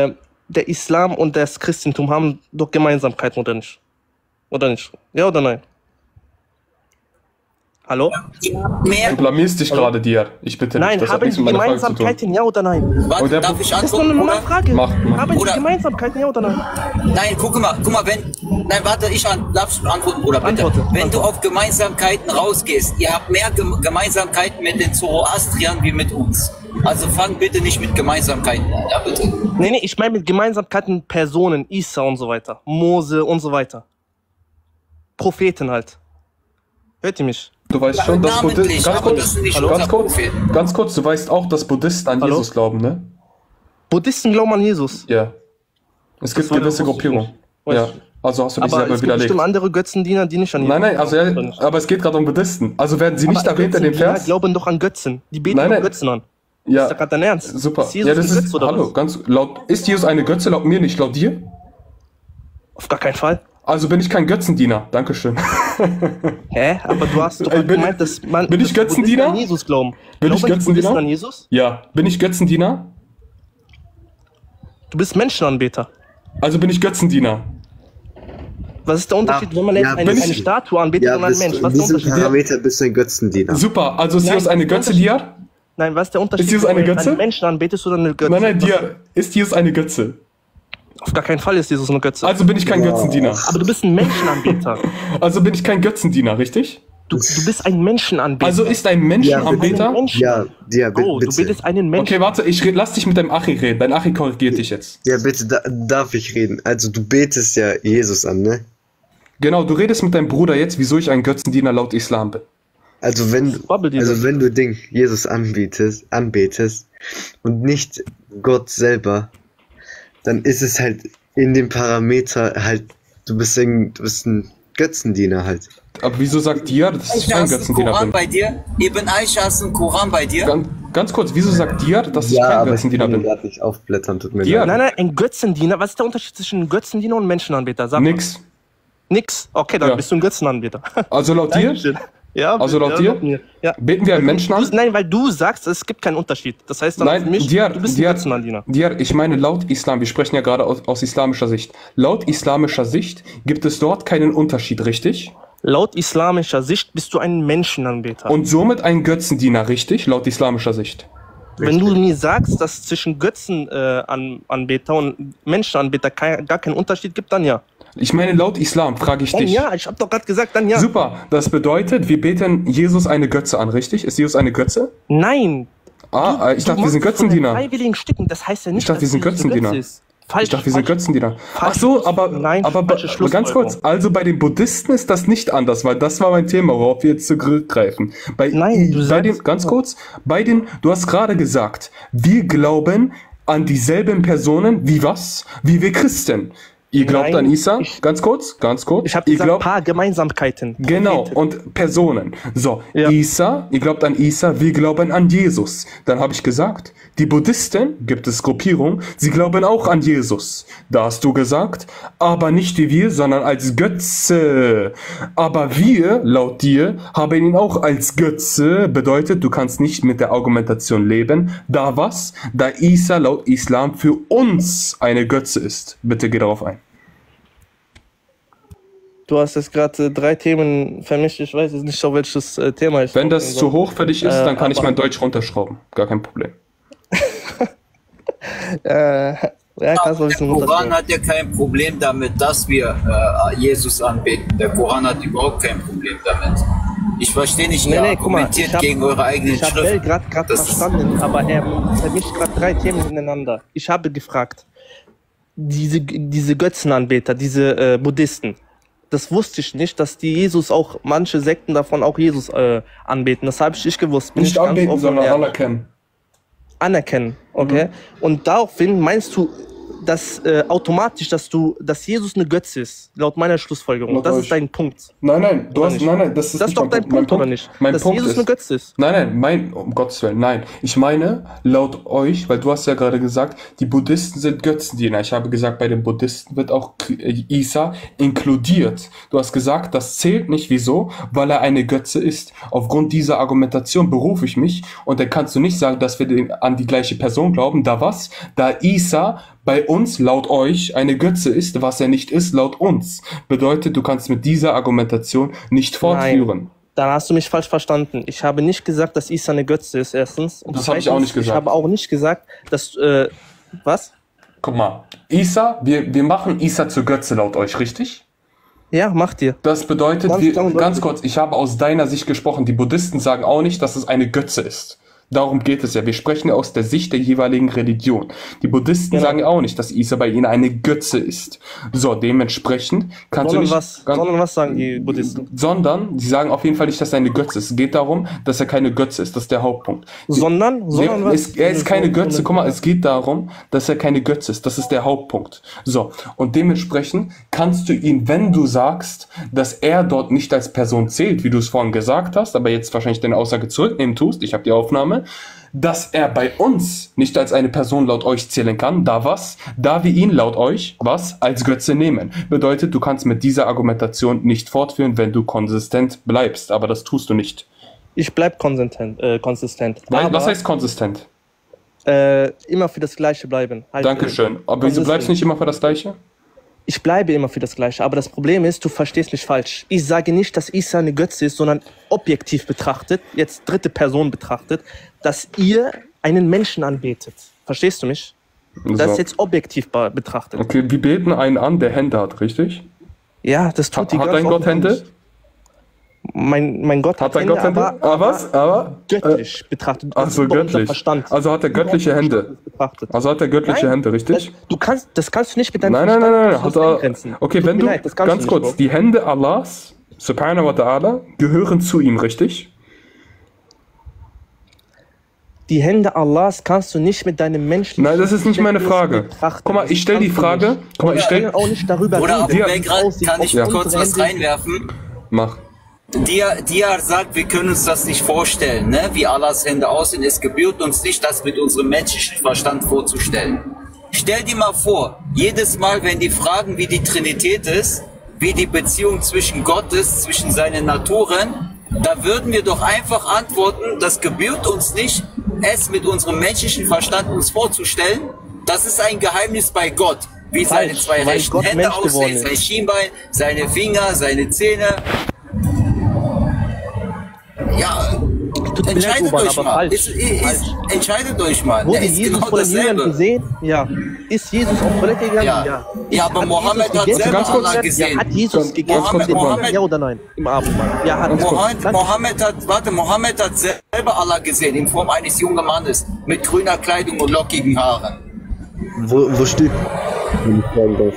der Islam und das Christentum haben doch Gemeinsamkeiten, oder nicht? Oder nicht? Ja oder nein? Hallo? Du blamierst dich gerade, Diar. Ich bitte Nein, dich. Das hat haben nichts die mit meiner Frage zu tun. Gemeinsamkeiten, ja oder nein? Warte, darf ich Das ist nur antworten, eine Bruder? Frage. Mach. Haben die Bruder. Gemeinsamkeiten, ja oder nein? Nein, guck mal, wenn. Nein, warte, darf ich antworten, Bruder, bitte. Wenn du auf Gemeinsamkeiten rausgehst, ihr habt mehr Gemeinsamkeiten mit den Zoroastriern wie mit uns. Also fang bitte nicht mit Gemeinsamkeiten an, ja bitte. Nee, ich meine mit Gemeinsamkeiten Personen, Isa und so weiter, Mose und so weiter. Propheten halt. Hört ihr mich? Du weißt schon, dass Namentlich, Buddhisten. aber das sind nicht unser Propheten. Ganz kurz, du weißt auch, dass Buddhisten an Hallo? Jesus glauben, ne? Buddhisten glauben an Jesus. Ja. Es gibt gewisse Gruppierungen. Ja. Also hast du dich Aber selber es gibt widerlegt. bestimmt andere Götzendiener, die nicht an Jesus Nein, also ja, aber es geht gerade um Buddhisten. Also werden sie nicht erwähnt in dem Vers? Die glauben doch an Götzen. Die beten Nein, doch nein. Götzen an. Ja. Ist das gerade dein Ernst? Super. Ist Jesus Ja, das ein ist. Götze oder Hallo, was? ganz laut. Ist Jesus eine Götze? Laut mir nicht, laut dir? Auf gar keinen Fall. Also bin ich kein Götzendiener. Dankeschön. Hä? Aber du hast doch Ey, bin- gemeint, dass man bin ich dass Buddhisten Götzendiener? an Jesus glauben. Bin ich Glauben die Götzendiener? Buddhisten an Jesus? Ja. Bin ich Götzendiener? Du bist Menschenanbeter. Also bin ich Götzendiener. Was ist der Unterschied, wenn man jetzt eine Statue anbetet und ein bist, Mensch? in Was ist der diesem Unterschied? Parameter bist du ein Götzendiener. Super. Also ist Nein, Jesus eine was ist Götze, der Diar? Nein, was ist der Unterschied, Ist Jesus wenn eine du jetzt Götze? einen Menschen anbetest oder eine Götze? Nein, Was- Diar. Ist Jesus eine Götze? Auf gar keinen Fall ist Jesus eine Götze. Also bin ich kein Götzendiener. Aber du bist ein Menschenanbeter. Also bin ich kein Götzendiener, richtig? Du bist ein Menschenanbeter. Also ist ein Menschenanbeter? Ja, Oh, du bitte. betest einen Menschen. Okay, warte, lass dich mit deinem Achi reden. Dein Achi korrigiert dich jetzt. Ja, bitte, darf ich reden? Also du betest ja Jesus an, ne? Genau, du redest mit deinem Bruder jetzt, wieso ich ein Götzendiener laut Islam bin. Also wenn du Jesus anbetest und nicht Gott selber, dann ist es halt in dem Parameter halt, du bist ein Götzendiener halt. Aber wieso sagt Diar, dass ich Aisha, kein hast du einen Götzendiener Koran bin? bei dir? Ibn Aisha, hast du einen Koran bei dir? Ganz kurz, wieso sagt Diar, dass ich kein aber ich Götzendiener kann bin? gerade nicht aufblättern, tut mir Ja. leid. Nein, ein Götzendiener. Was ist der Unterschied zwischen einem Götzendiener und einem Menschenanbeter? Sag mal. Nix. Nix? Okay, dann Ja. bist du ein Götzenanbeter. Also laut dir? Dankeschön. Ja, Also laut ja, dir? laut mir. Ja. Beten wir einen Menschen an? Nein, weil du sagst, es gibt keinen Unterschied. Das heißt dann Nein, für mich, Diar, du bist ein Götzenandiener. Diar, ich meine laut Islam, wir sprechen ja gerade aus islamischer Sicht. Laut islamischer Sicht gibt es dort keinen Unterschied, richtig? Laut islamischer Sicht bist du ein Menschenanbeter. Und somit ein Götzendiener, richtig? Laut islamischer Sicht. Wenn du mir sagst, dass zwischen Götzenanbeter und Menschenanbeter gar keinen Unterschied gibt, dann ja. Ich meine laut Islam, frage ich Dann dich. ja, ich habe doch gerade gesagt, dann ja. Super, das bedeutet, wir beten Jesus eine Götze an, richtig? Ist Jesus eine Götze? Nein. Ich dachte, wir sind machst von den Götzendiener. freiwilligen Stücken, das heißt ja nicht, Ich dachte, wir dass sind Jesus eine Götzendiener. Götze ist. Falsch, Ich dachte, wir sind falsch. Götzendiener. Ach Falsche so, aber falsche ganz Schlussfolgerung. kurz, also bei den Buddhisten ist das nicht anders, weil das war mein Thema, worauf wir jetzt zurückgreifen. Nein, du bei den, sagst- ganz kurz, du hast gerade gesagt, wir glauben an dieselben Personen wie was? Wie wir Christen. Ihr glaubt Nein, an Isa? Ganz kurz. Ich habe Ihr gesagt, glaubt, paar Gemeinsamkeiten. genau, und Personen. So, Isa, ihr glaubt an Isa, wir glauben an Jesus. Dann habe ich gesagt, die Buddhisten, gibt es Gruppierungen, sie glauben auch an Jesus. Da hast du gesagt, aber nicht wie wir, sondern als Götze. Aber wir, laut dir, haben ihn auch als Götze, bedeutet, du kannst nicht mit der Argumentation leben. Da was? Da Isa laut Islam für uns eine Götze ist. Bitte geh darauf ein. Du hast jetzt gerade 3 Themen vermischt. Ich weiß jetzt nicht, auf welches Thema ich. Wenn das zu hoch für dich ist, dann kann ich aber- mein Deutsch runterschrauben. Gar kein Problem. Ja, kannst du ein bisschen Der Koran runterschrauben. hat ja kein Problem damit, dass wir Jesus anbeten. Der Koran hat überhaupt kein Problem damit. Ich verstehe nicht, ihr Guck mal, argumentiert gegen eure eigenen ich habe Schriften. gerade Das ist- verstanden, aber er vermischt gerade 3 Themen ineinander. Ich habe gefragt, diese Götzenanbeter, diese Buddhisten, das wusste ich nicht, dass die Jesus auch, manche Sekten davon auch Jesus anbeten. Das habe ich nicht gewusst. Bin ich Nicht ganz anbeten, offen sondern und ehrlich. anerkennen. Anerkennen, okay? Mhm. Und daraufhin meinst du, dass automatisch, dass Jesus eine Götze ist, laut meiner Schlussfolgerung. Laut Das euch. ist dein Punkt. Nein, Oder nicht? das ist Das ist nicht doch mein dein Punkt. Punkt, oder nicht? Mein Dass Punkt Jesus ist, eine Götze ist. Nein, um Gottes Willen, nein. Ich meine, laut euch, weil du hast ja gerade gesagt, die Buddhisten sind Götzendiener. Ich habe gesagt, bei den Buddhisten wird auch Isa inkludiert. Du hast gesagt, das zählt nicht. Wieso? Weil er eine Götze ist. Aufgrund dieser Argumentation berufe ich mich und dann kannst du nicht sagen, dass wir an die gleiche Person glauben. Da was? Da Isa bei uns, laut euch, eine Götze ist, was er nicht ist, laut uns. Bedeutet, du kannst mit dieser Argumentation nicht fortführen. Dann hast du mich falsch verstanden. Ich habe nicht gesagt, dass Isa eine Götze ist, erstens. Und Das habe ich auch nicht Ich gesagt. habe auch nicht gesagt, dass, was? Guck mal, Isa, wir machen Isa zur Götze laut euch, richtig? Ja, macht ihr. Das bedeutet, Ganz klar und ganz deutlich. kurz, ich habe aus deiner Sicht gesprochen, die Buddhisten sagen auch nicht, dass es eine Götze ist. Darum geht es ja. Wir sprechen ja aus der Sicht der jeweiligen Religion. Die Buddhisten Genau. sagen ja auch nicht, dass Isa bei ihnen eine Götze ist. So, dementsprechend kannst du nicht... Sondern was sagen die Buddhisten? Sondern, sie sagen auf jeden Fall nicht, dass er eine Götze ist. Es geht darum, dass er keine Götze ist. Das ist der Hauptpunkt. Sondern was? Er ist keine Götze. Guck mal, es geht darum, dass er keine Götze ist. Das ist der Hauptpunkt. So, und dementsprechend kannst du ihn, wenn du sagst, dass er dort nicht als Person zählt, wie du es vorhin gesagt hast, aber jetzt wahrscheinlich deine Aussage zurücknehmen tust, ich habe die Aufnahme, dass er bei uns nicht als eine Person laut euch zählen kann, da wir ihn laut euch, als Götze nehmen. Bedeutet, du kannst mit dieser Argumentation nicht fortführen, wenn du konsistent bleibst, aber das tust du nicht. Ich bleib konsistent. Was heißt konsistent? Immer für das Gleiche bleiben. Halt, Dankeschön. Aber wieso bleibst du nicht immer für das Gleiche? Ich bleibe immer für das Gleiche, aber das Problem ist, du verstehst mich falsch. Ich sage nicht, dass Isa eine Götze ist, sondern objektiv betrachtet, jetzt dritte Person betrachtet, dass ihr einen Menschen anbetet. Verstehst du mich? Das So. ist jetzt objektiv betrachtet. Okay, wir beten einen an, der Hände hat, richtig? Ja, das tut die Hat dein Gott Hände? Mein Gott Hat dein Gott Hände? Aber göttlich betrachtet. Ach so, Über unser göttlich. Verstand. Also hat er göttliche Hände. Also hat er göttliche Nein, Hände, richtig? Das kannst du nicht mit deinem Nein. Verstand eingrenzen. Okay, Tut wenn mir du, leid, das kannst ganz du nicht, kurz, Bro. die Hände Allahs, subhanahu wa ta'ala, gehören zu ihm, richtig? Die Hände Allahs kannst du nicht mit deinem menschlichen... Nein, das ist nicht meine Frage. betrachten. Guck mal, ich stelle die Frage. Guck mal, ich stelle... auch nicht darüber Oder Abu reden. Bakr, kann ich Ja. kurz was reinwerfen? Mach. Dia sagt, wir können uns das nicht vorstellen, ne? Wie Allahs Hände aussehen. Es gebührt uns nicht, das mit unserem menschlichen Verstand vorzustellen. Stell dir mal vor, jedes Mal, wenn die fragen, wie die Trinität ist, wie die Beziehung zwischen Gott ist, zwischen seinen Naturen, da würden wir doch einfach antworten, das gebührt uns nicht, es mit unserem menschlichen Verstand uns vorzustellen. Das ist ein Geheimnis bei Gott. Wie seine Falsch, zwei weil rechten Gott Hände Mensch geworden aussehen, ist. sein Schienbein, seine Finger, seine Zähne. Ja, Tut mir leid, entscheidet Urban, euch aber mal. falsch. Entscheidet euch mal. Wurde Der ist Jesus genau von den Jüngern dasselbe. gesehen? Ja. Ist Jesus auf Toilette gegangen? Ja. Ja, aber Hat Mohammed Jesus hat gegessen? selber Ganz kurz, Allah gesehen. Ja, hat Jesus gegessen? Mohammed- Ja oder nein? Im Abendmahl. Ja, hat Mohammed hat selber Allah gesehen, in Form eines jungen Mannes, mit grüner Kleidung und lockigen Haaren. Wo steht? Wenn ich fragen darf.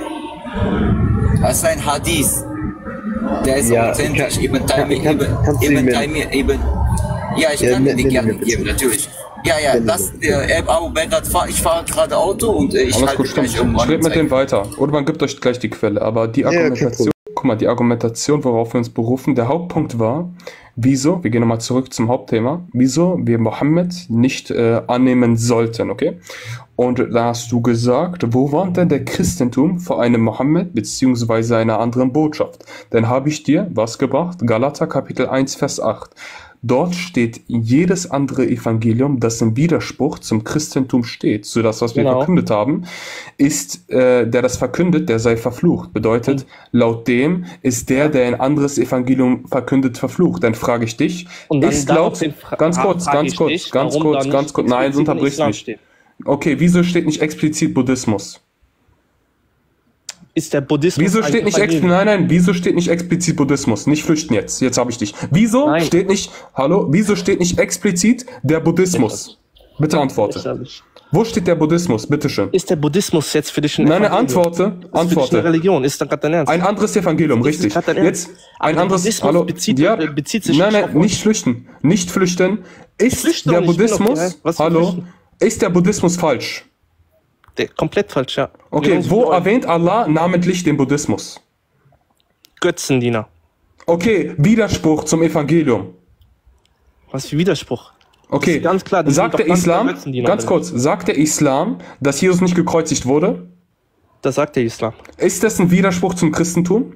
Das ist ein Hadith. Der ist Ja, authentisch. kannst Ibn du ihn mir- Ja, ich Ja, kann dir nenn die gerne mir geben, bitte. natürlich. Ja, Abu Bakr, ich fahre gerade Auto und ich Alles halte gut, stimmt. gleich irgendwann. Ich rede mit denen weiter. Oder man gibt euch gleich die Quelle. Aber die Argumentation, guck mal, die Argumentation, worauf wir uns berufen, der Hauptpunkt war, wieso, wir gehen nochmal zurück zum Hauptthema, wieso wir Mohammed nicht annehmen sollten, okay? Und da hast du gesagt, wo warnt denn der Christentum vor einem Mohammed beziehungsweise einer anderen Botschaft? Dann habe ich dir was gebracht, Galater Kapitel 1, Vers 8. Dort steht jedes andere Evangelium, das im Widerspruch zum Christentum steht. So das, was wir Genau. verkündet haben, ist, der das verkündet, der sei verflucht. Bedeutet, laut dem ist der ein anderes Evangelium verkündet, verflucht. Dann frage ich dich, Und dann ist daraufhin laut, ganz kurz, nein, unterbrich mich. Okay, wieso steht nicht explizit Buddhismus? Ist der Buddhismus Wieso ein steht nicht Evangelium? wieso steht nicht explizit Buddhismus? Nicht flüchten jetzt. Jetzt habe ich dich. Wieso Nein. steht nicht, wieso steht nicht explizit der Buddhismus? Bitte antworte. Wo steht der Buddhismus? Bitteschön. Ist der Buddhismus jetzt für dich ein Nein, Evangelium? antworte. Ist für dich eine Antworte. Religion? Ist dann gerade dein Ernst? Ein anderes Evangelium, Ist richtig. grad dein Ernst? Jetzt Aber ein der anderes. Buddhismus Hallo. bezieht sich Nein, nicht auf nicht flüchten. Nicht flüchten. Ist flüchte der doch nicht, ich bin Buddhismus. doch- was für Hallo. flüchten? Ist der Buddhismus falsch? Komplett falsch, ja. Okay, Genauso wo wie erwähnt Allah namentlich den Buddhismus? Götzendiener. Okay, Widerspruch zum Evangelium. Was für Widerspruch? Okay, Das ist ganz klar, die sagt sind der doch ganz klar Islam, Götzendiener ganz drin. kurz, sagt der Islam, dass Jesus nicht gekreuzigt wurde? Das sagt der Islam. Ist das ein Widerspruch zum Christentum?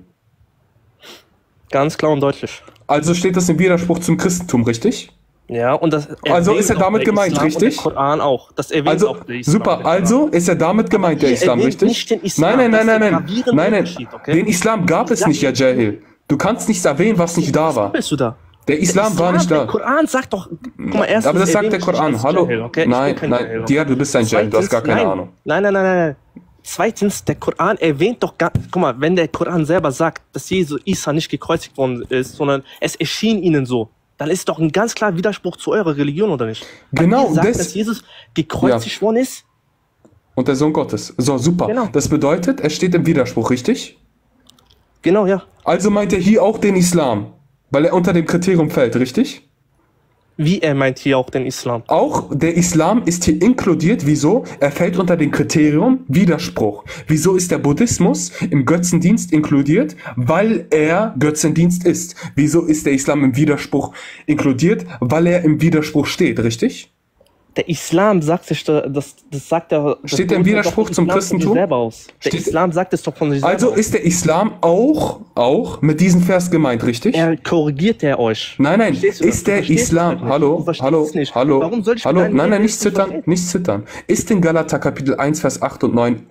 Ganz klar und deutlich. Also steht das im Widerspruch zum Christentum, richtig? Ja, und das Also erwähnt ist er auch damit der gemeint, Islam richtig? Und der Koran auch. Das erwähnt Also, auch der Islam. super, der Koran. also ist er damit gemeint, der Hier Islam, erwähnt richtig? nicht den Islam, Nein, das ist der nein, gravierende nein, Unterschied, okay? den Islam gab es Sag nicht, ja nicht- Jahil. Du kannst nichts erwähnen, was nicht da war. Was bist du da? Der Islam war nicht Der da. Koran sagt doch, guck mal, erstens Aber das sagt der erwähnt dich Koran. als Hallo? Jahil, okay? Ich bin Nein, kein Jahil, nein. okay? Ja, du bist ein Jahil, du hast gar keine nein, Ahnung. Nein. Zweitens, der Koran erwähnt doch gar, guck mal, wenn der Koran selber sagt, dass Isa nicht gekreuzigt worden ist, sondern es erschien ihnen so, dann ist doch ein ganz klarer Widerspruch zu eurer Religion, oder nicht? Genau, ihr sagt, dass Jesus gekreuzigt worden ist. Und der Sohn Gottes. So, super. Genau. Das bedeutet, er steht im Widerspruch, richtig? Genau, ja. Also meint er hier auch den Islam, weil er unter dem Kriterium fällt, richtig? Wie er meint hier auch den Islam. Auch der Islam ist hier inkludiert. Wieso? Er fällt unter dem Kriterium Widerspruch. Wieso ist der Buddhismus im Götzendienst inkludiert? Weil er Götzendienst ist. Wieso ist der Islam im Widerspruch inkludiert? Weil er im Widerspruch steht, richtig? Der Islam sagt sich, das sagt er. Steht der im Widerspruch zum Christentum? Selber aus. Der Islam sagt es doch von sich selber. Also ist der Islam auch mit diesem Vers gemeint, richtig? Er korrigiert er euch. Nein, Verstehst du das? ist der Du verstehst Islam, es nicht. hallo, Du verstehst hallo, es nicht. hallo, Warum soll ich hallo, mit deinem nein, nicht Leben zittern, verstehen? nicht zittern. Ist in Galater Kapitel 1, Vers 8 und 9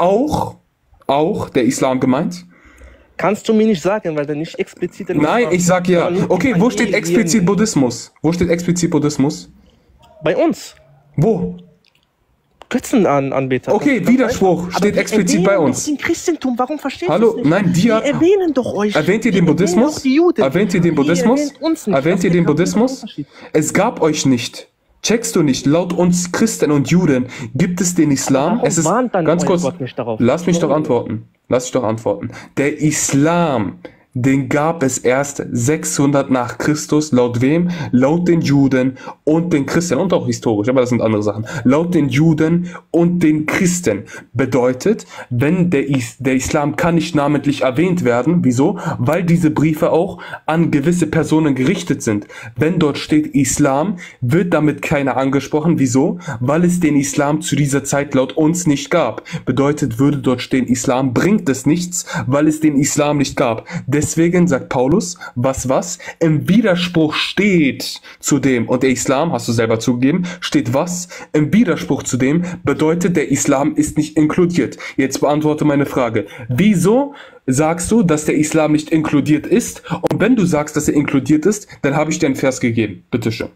auch der Islam gemeint? Kannst du mir nicht sagen, weil der nicht explizit... Nein, ich sag ja. Okay, wo steht explizit Buddhismus? Wo steht explizit Buddhismus? Bei uns. Wo? Götzenanbeter. Okay, Widerspruch steht explizit bei uns. Im Christentum, warum verstehst du Hallo, es nicht? nein, die erwähnen doch euch. Erwähnt ihr den Buddhismus? Erwähnt ihr den Buddhismus? Erwähnt ihr den Buddhismus? Es gab euch nicht. Checkst du nicht? Laut uns Christen und Juden gibt es den Islam. Warum Es ist warnt dann ganz euer kurz. Gott nicht darauf? Lass mich doch antworten. Der Islam, den gab es erst 600 nach Christus. Laut wem? Laut den Juden und den Christen. Und auch historisch, aber das sind andere Sachen. Laut den Juden und den Christen. Bedeutet, wenn der Islam kann nicht namentlich erwähnt werden. Wieso? Weil diese Briefe auch an gewisse Personen gerichtet sind. Wenn dort steht Islam, wird damit keiner angesprochen. Wieso? Weil es den Islam zu dieser Zeit laut uns nicht gab. Bedeutet, würde dort stehen Islam, bringt es nichts, weil es den Islam nicht gab. Deswegen sagt Paulus, was im Widerspruch steht zu dem. Und der Islam, hast du selber zugegeben, steht was? Im Widerspruch zu dem bedeutet, der Islam ist nicht inkludiert. Jetzt beantworte meine Frage. Wieso sagst du, dass der Islam nicht inkludiert ist? Und wenn du sagst, dass er inkludiert ist, dann habe ich dir einen Vers gegeben. Bitteschön.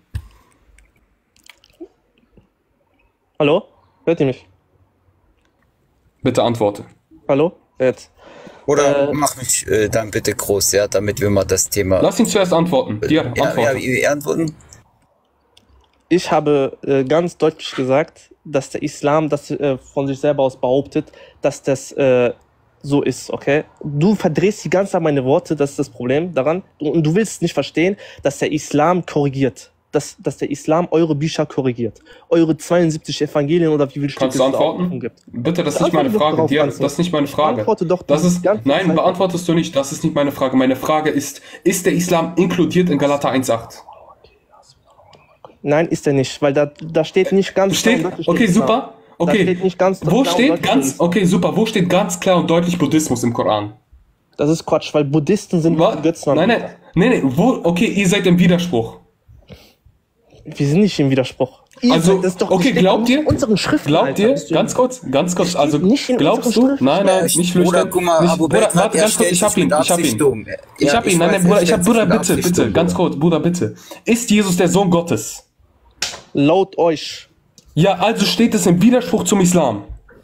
Hallo? Hört ihr mich? Bitte antworte. Hallo? Jetzt. Oder mach mich dann bitte groß, ja, damit wir mal das Thema... Lass ihn zuerst antworten. Ja, antworten. Ja, antworten. Ich habe ganz deutlich gesagt, dass der Islam das von sich selber aus behauptet, dass das so ist, okay? Du verdrehst die ganze Zeit meine Worte, das ist das Problem daran. Und du willst nicht verstehen, dass der Islam korrigiert. Dass der Islam eure Bücher korrigiert. Eure 72 Evangelien oder wie viele Stücke Kannst du antworten? gibt. Bitte, das ist nicht meine Frage. Das ist nicht meine Frage. Nein, beantwortest du nicht. Das ist nicht meine Frage. Meine Frage ist der Islam inkludiert in Galater 1,8? Nein, ist er nicht, weil da steht nicht ganz... Okay, super. Okay, steht nicht ganz wo steht ganz klar und deutlich Buddhismus im Koran? Das ist Quatsch, weil Buddhisten sind Götzenanbeter. Nein, okay, ihr seid im Widerspruch. Wir sind nicht im Widerspruch. Also, okay, glaubt ihr, ganz kurz, also glaubst du, nein, nicht flüchten, Bruder, warte, ganz kurz, ich hab ihn, nein, Bruder, Bruder, bitte, ganz kurz, Bruder, bitte. Ist Jesus der Sohn Gottes? Laut euch. Ja, also steht es im Widerspruch zum Islam.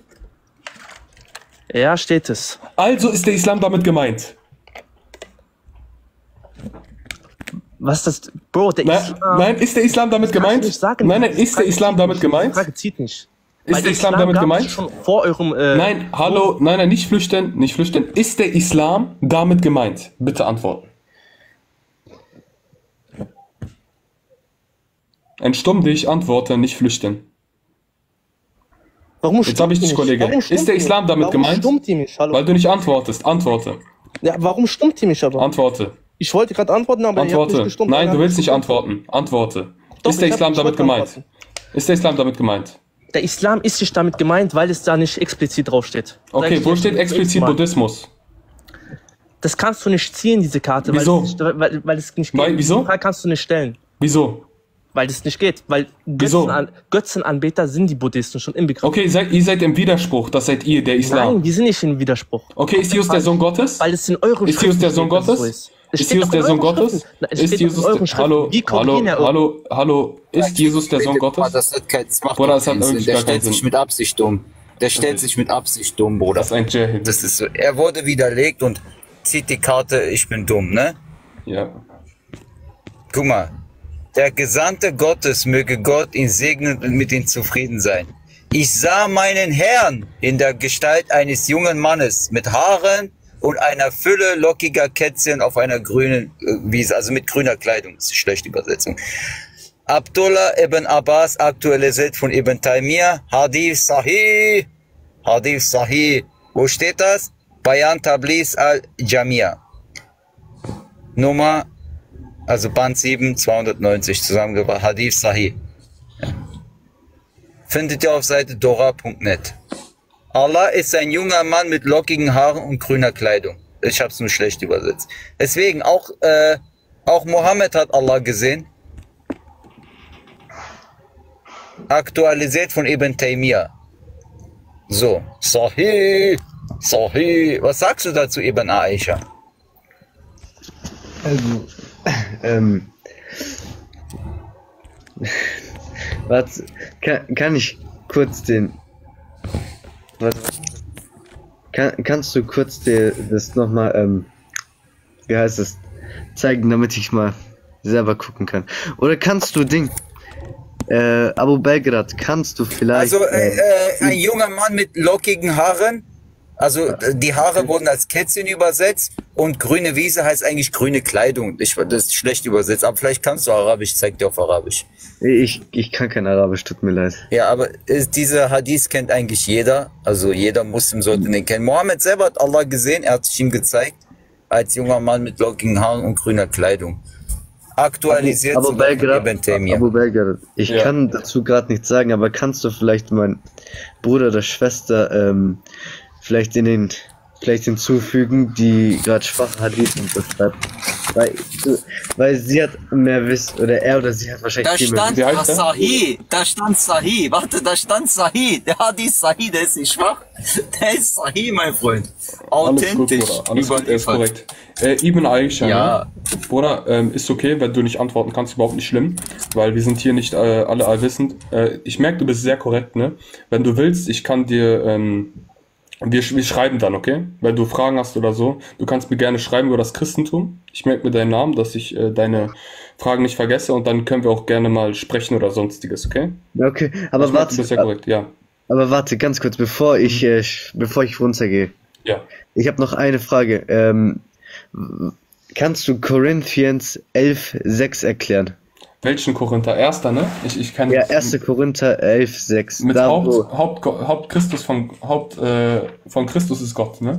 Ja, steht es. Also ist der Islam damit gemeint. Was ist das? Bro, der Islam... Nein, ist der Islam damit gemeint? Nein, ist der Islam damit gemeint? Die Frage zieht nicht. Ist der Islam damit gemeint? Schon vor eurem... Nein, hallo, nein, nicht flüchten. Ist der Islam damit gemeint? Bitte antworten. Entstumm dich, antworte, nicht flüchten. Warum Jetzt habe ich dich, Kollege. Ist der Islam damit gemeint? Warum stummt ihr mich? Hallo? Weil du nicht antwortest. Antworte. Ja, warum stummt ihr mich aber? Antworte. Ich wollte gerade antworten, aber ihr habt nicht gestummt. Nein, du willst nicht antworten. Antworte. Doch, ist der Islam damit gemeint? Ist der Islam damit gemeint? Der Islam ist nicht damit gemeint, weil es da nicht explizit draufsteht. Okay, wo steht explizit Buddhismus? Das kannst du nicht ziehen, diese Karte. Wieso? Weil es nicht geht. Wieso? Die Frage kannst du nicht stellen. Wieso? Weil das nicht geht. Weil Götzenanbeter sind die Buddhisten schon im Begriff. Okay, ihr seid im Widerspruch. Das seid ihr, der Islam. Nein, die sind nicht im Widerspruch. Okay, ist Jesus der Sohn Gottes? Weil es in eurem Ist Jesus der Sohn Gottes? Es Ist steht Jesus doch in der Sohn euren Gottes? Schriften. Na, es Ist steht doch in Jesus, euren Schriften. hallo, Die korrigieren ja hallo, ist Jesus der Sohn Gottes? Das hat das macht Bruder, doch das hat keinen Sinn. wirklich Der gar keinen stellt sich Sinn. mit Absicht dumm. Der stellt sich mit Absicht dumm, Bruder. Das ist ein Jahil. Das ist so. Er wurde widerlegt und zieht die Karte, ich bin dumm, ne? Ja. Guck mal. Der Gesandte Gottes, möge Gott ihn segnen und mit ihm zufrieden sein. Ich sah meinen Herrn in der Gestalt eines jungen Mannes mit Haaren und einer Fülle lockiger Kätzchen auf einer grünen Wiese, also mit grüner Kleidung. Das ist eine schlechte Übersetzung. Abdullah ibn Abbas, aktualisiert von Ibn Taymiyyah, Hadith Sahih. Hadith Sahih. Wo steht das? Bayan Tablis al-Jamia. Nummer, also Band 7, 290, zusammengebracht. Hadith Sahih. Ja. Findet ihr auf Seite dora.net. Allah ist ein junger Mann mit lockigen Haaren und grüner Kleidung. Ich habe es nur schlecht übersetzt. Deswegen, auch Mohammed hat Allah gesehen. Aktualisiert von Ibn Taymiyyah. So, Sahih, Sahih. Was sagst du dazu, Ibn Aisha? Also, warte, kann ich kurz den... Warte, kannst du kurz das nochmal, wie heißt das, zeigen, damit ich mal selber gucken kann? Oder kannst du Abu Belgrad, kannst du vielleicht... Also, ein junger Mann mit lockigen Haaren. Also, die Haare wurden als Kätzchen übersetzt und grüne Wiese heißt eigentlich grüne Kleidung. Das ist schlecht übersetzt, aber vielleicht kannst du Arabisch, zeig dir auf Arabisch. Ich kann kein Arabisch, tut mir leid. Ja, aber diese Hadith kennt eigentlich jeder. Also, jeder Muslim sollte den kennen. Mohammed selber hat Allah gesehen, er hat sich ihm gezeigt, als junger Mann mit lockigen Haaren und grüner Kleidung. Aktualisiert Abu Belgrad, Ibn Taymiyyah. Abu Belgrad. Ich kann dazu gerade nichts sagen, aber kannst du vielleicht meinen Bruder oder Schwester vielleicht hinzufügen, die gerade schwache Hadith unterschreibt? Weil sie hat mehr Wissen, oder er oder sie hat wahrscheinlich Da viel mehr stand Wissen. Sahih, da stand Sahih, warte, da stand Sahih, der Hadith Sahih, der ist nicht schwach, der ist Sahih, mein Freund, authentisch, Alles gut, er ist korrekt. Ibn Aisha, ja. Ne? Bruder, ist okay, wenn du nicht antworten kannst, überhaupt nicht schlimm, weil wir sind hier nicht alle allwissend. Ich merke, du bist sehr korrekt, ne? Wenn du willst, ich kann dir, wir schreiben dann, okay? Wenn du Fragen hast oder so, du kannst mir gerne schreiben über das Christentum. Ich merke mir deinen Namen, dass ich deine Fragen nicht vergesse und dann können wir auch gerne mal sprechen oder sonstiges, okay? Okay, aber warte. Du bist ja korrekt, ja. Aber warte, ganz kurz, bevor ich runtergehe. Ja. Ich habe noch eine Frage. Kannst du Corinthians 11,6 erklären? Welchen Korinther? Erster, ne? Ich kann ja, 1. Korinther 11,6. Mit Haupt Christus von Christus ist Gott, ne?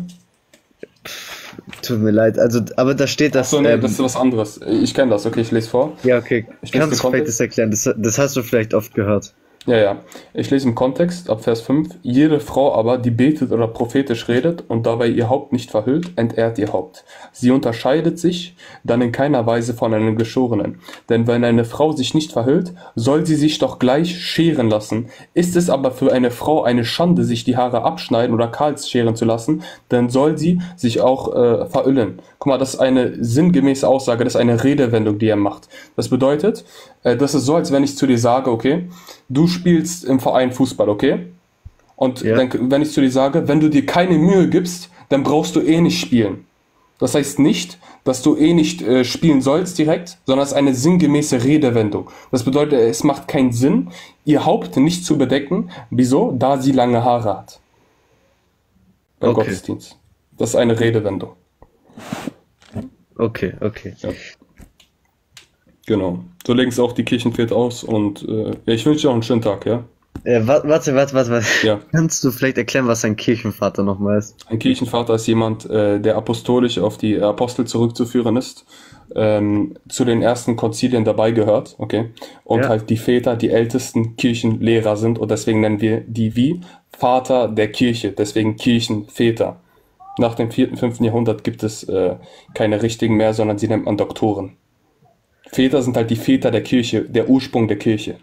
Tut mir leid, also, aber da steht das. Achso, nee, das ist was anderes. Ich kenne das, okay, ich lese vor. Ja, okay. Kannst du vielleicht das erklären? Das hast du vielleicht oft gehört. Ja. Ich lese im Kontext ab Vers 5. Jede Frau aber, die betet oder prophetisch redet und dabei ihr Haupt nicht verhüllt, entehrt ihr Haupt. Sie unterscheidet sich dann in keiner Weise von einem Geschorenen. Denn wenn eine Frau sich nicht verhüllt, soll sie sich doch gleich scheren lassen. Ist es aber für eine Frau eine Schande, sich die Haare abschneiden oder kahl scheren zu lassen, dann soll sie sich auch verhüllen. Guck mal, das ist eine sinngemäße Aussage, das ist eine Redewendung, die er macht. Das bedeutet, das ist so, als wenn ich zu dir sage, okay, du spielst im Verein Fußball, okay? Und dann, wenn ich zu dir sage, wenn du dir keine Mühe gibst, dann brauchst du eh nicht spielen. Das heißt nicht, dass du eh nicht spielen sollst direkt, sondern es ist eine sinngemäße Redewendung. Das bedeutet, es macht keinen Sinn, ihr Haupt nicht zu bedecken. Wieso? Da sie lange Haare hat. Beim Gottesdienst. Das ist eine Redewendung. Okay. Ja. Genau. So legen es auch die Kirchenväter aus und ich wünsche dir auch einen schönen Tag, ja? Warte. Ja. Kannst du vielleicht erklären, was ein Kirchenvater nochmal ist? Ein Kirchenvater ist jemand, der apostolisch auf die Apostel zurückzuführen ist, zu den ersten Konzilien dabei gehört, okay? Und halt die Väter, die ältesten Kirchenlehrer sind und deswegen nennen wir die wie Vater der Kirche, deswegen Kirchenväter. Nach dem 4., 5. Jahrhundert gibt es keine richtigen mehr, sondern sie nennt man Doktoren. Väter sind halt die Väter der Kirche, der Ursprung der Kirche.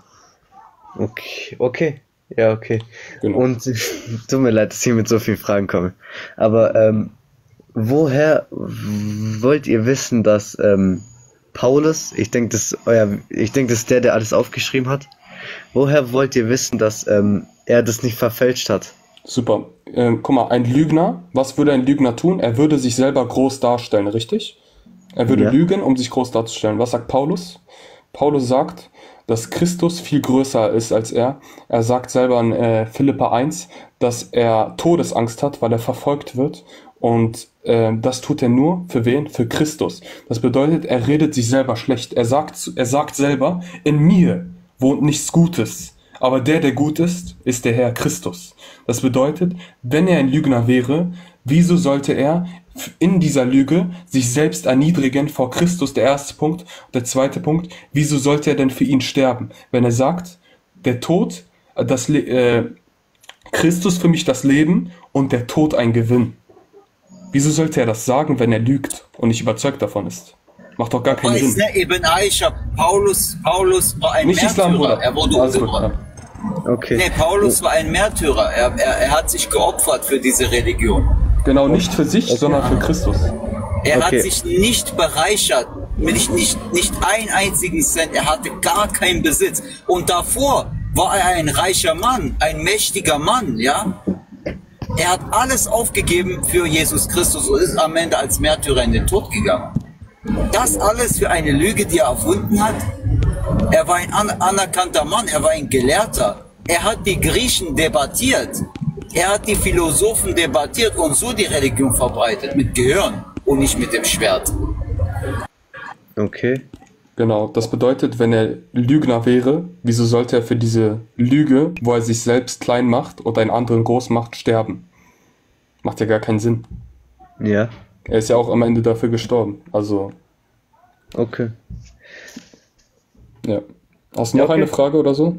Okay. Ja, okay. Genau. Und tut mir leid, dass ich mit so vielen Fragen komme. Aber woher wollt ihr wissen, dass Paulus, ich denke, das ist der alles aufgeschrieben hat. Woher wollt ihr wissen, dass er das nicht verfälscht hat? Super. Guck mal, ein Lügner, was würde ein Lügner tun? Er würde sich selber groß darstellen, richtig? Er würde lügen, um sich groß darzustellen. Was sagt Paulus? Paulus sagt, dass Christus viel größer ist als er. Er sagt selber in Philipper 1, dass er Todesangst hat, weil er verfolgt wird. Und das tut er nur für wen? Für Christus. Das bedeutet, er redet sich selber schlecht. Er sagt selber, in mir wohnt nichts Gutes. Aber der gut ist, ist der Herr Christus. Das bedeutet, wenn er ein Lügner wäre, wieso sollte er in dieser Lüge sich selbst erniedrigen vor Christus? Der erste Punkt. Und der zweite Punkt, wieso sollte er denn für ihn sterben? Wenn er sagt, der Tod, Christus für mich das Leben und der Tod ein Gewinn. Wieso sollte er das sagen, wenn er lügt und nicht überzeugt davon ist? Macht doch gar keinen Sinn. Ibn Aisha, Paulus war ein Nicht Islam, Märtyrer. Bruder. Er wurde Alles gut, umgebracht. Okay. Nee, Paulus war ein Märtyrer. Er hat sich geopfert für diese Religion. Genau, nicht für sich, sondern für Christus. Er hat sich nicht bereichert, nicht einen einzigen Cent. Er hatte gar keinen Besitz. Und davor war er ein reicher Mann, ein mächtiger Mann, ja. Er hat alles aufgegeben für Jesus Christus und ist am Ende als Märtyrer in den Tod gegangen. Das alles für eine Lüge, die er erfunden hat. Er war ein anerkannter Mann, er war ein Gelehrter. Er hat die Griechen debattiert. Er hat die Philosophen debattiert und so die Religion verbreitet, mit Gehirn und nicht mit dem Schwert. Okay. Genau, das bedeutet, wenn er Lügner wäre, wieso sollte er für diese Lüge, wo er sich selbst klein macht und einen anderen groß macht, sterben? Macht ja gar keinen Sinn. Ja. Er ist ja auch am Ende dafür gestorben, also... Okay. Ja. Hast du noch eine Frage oder so?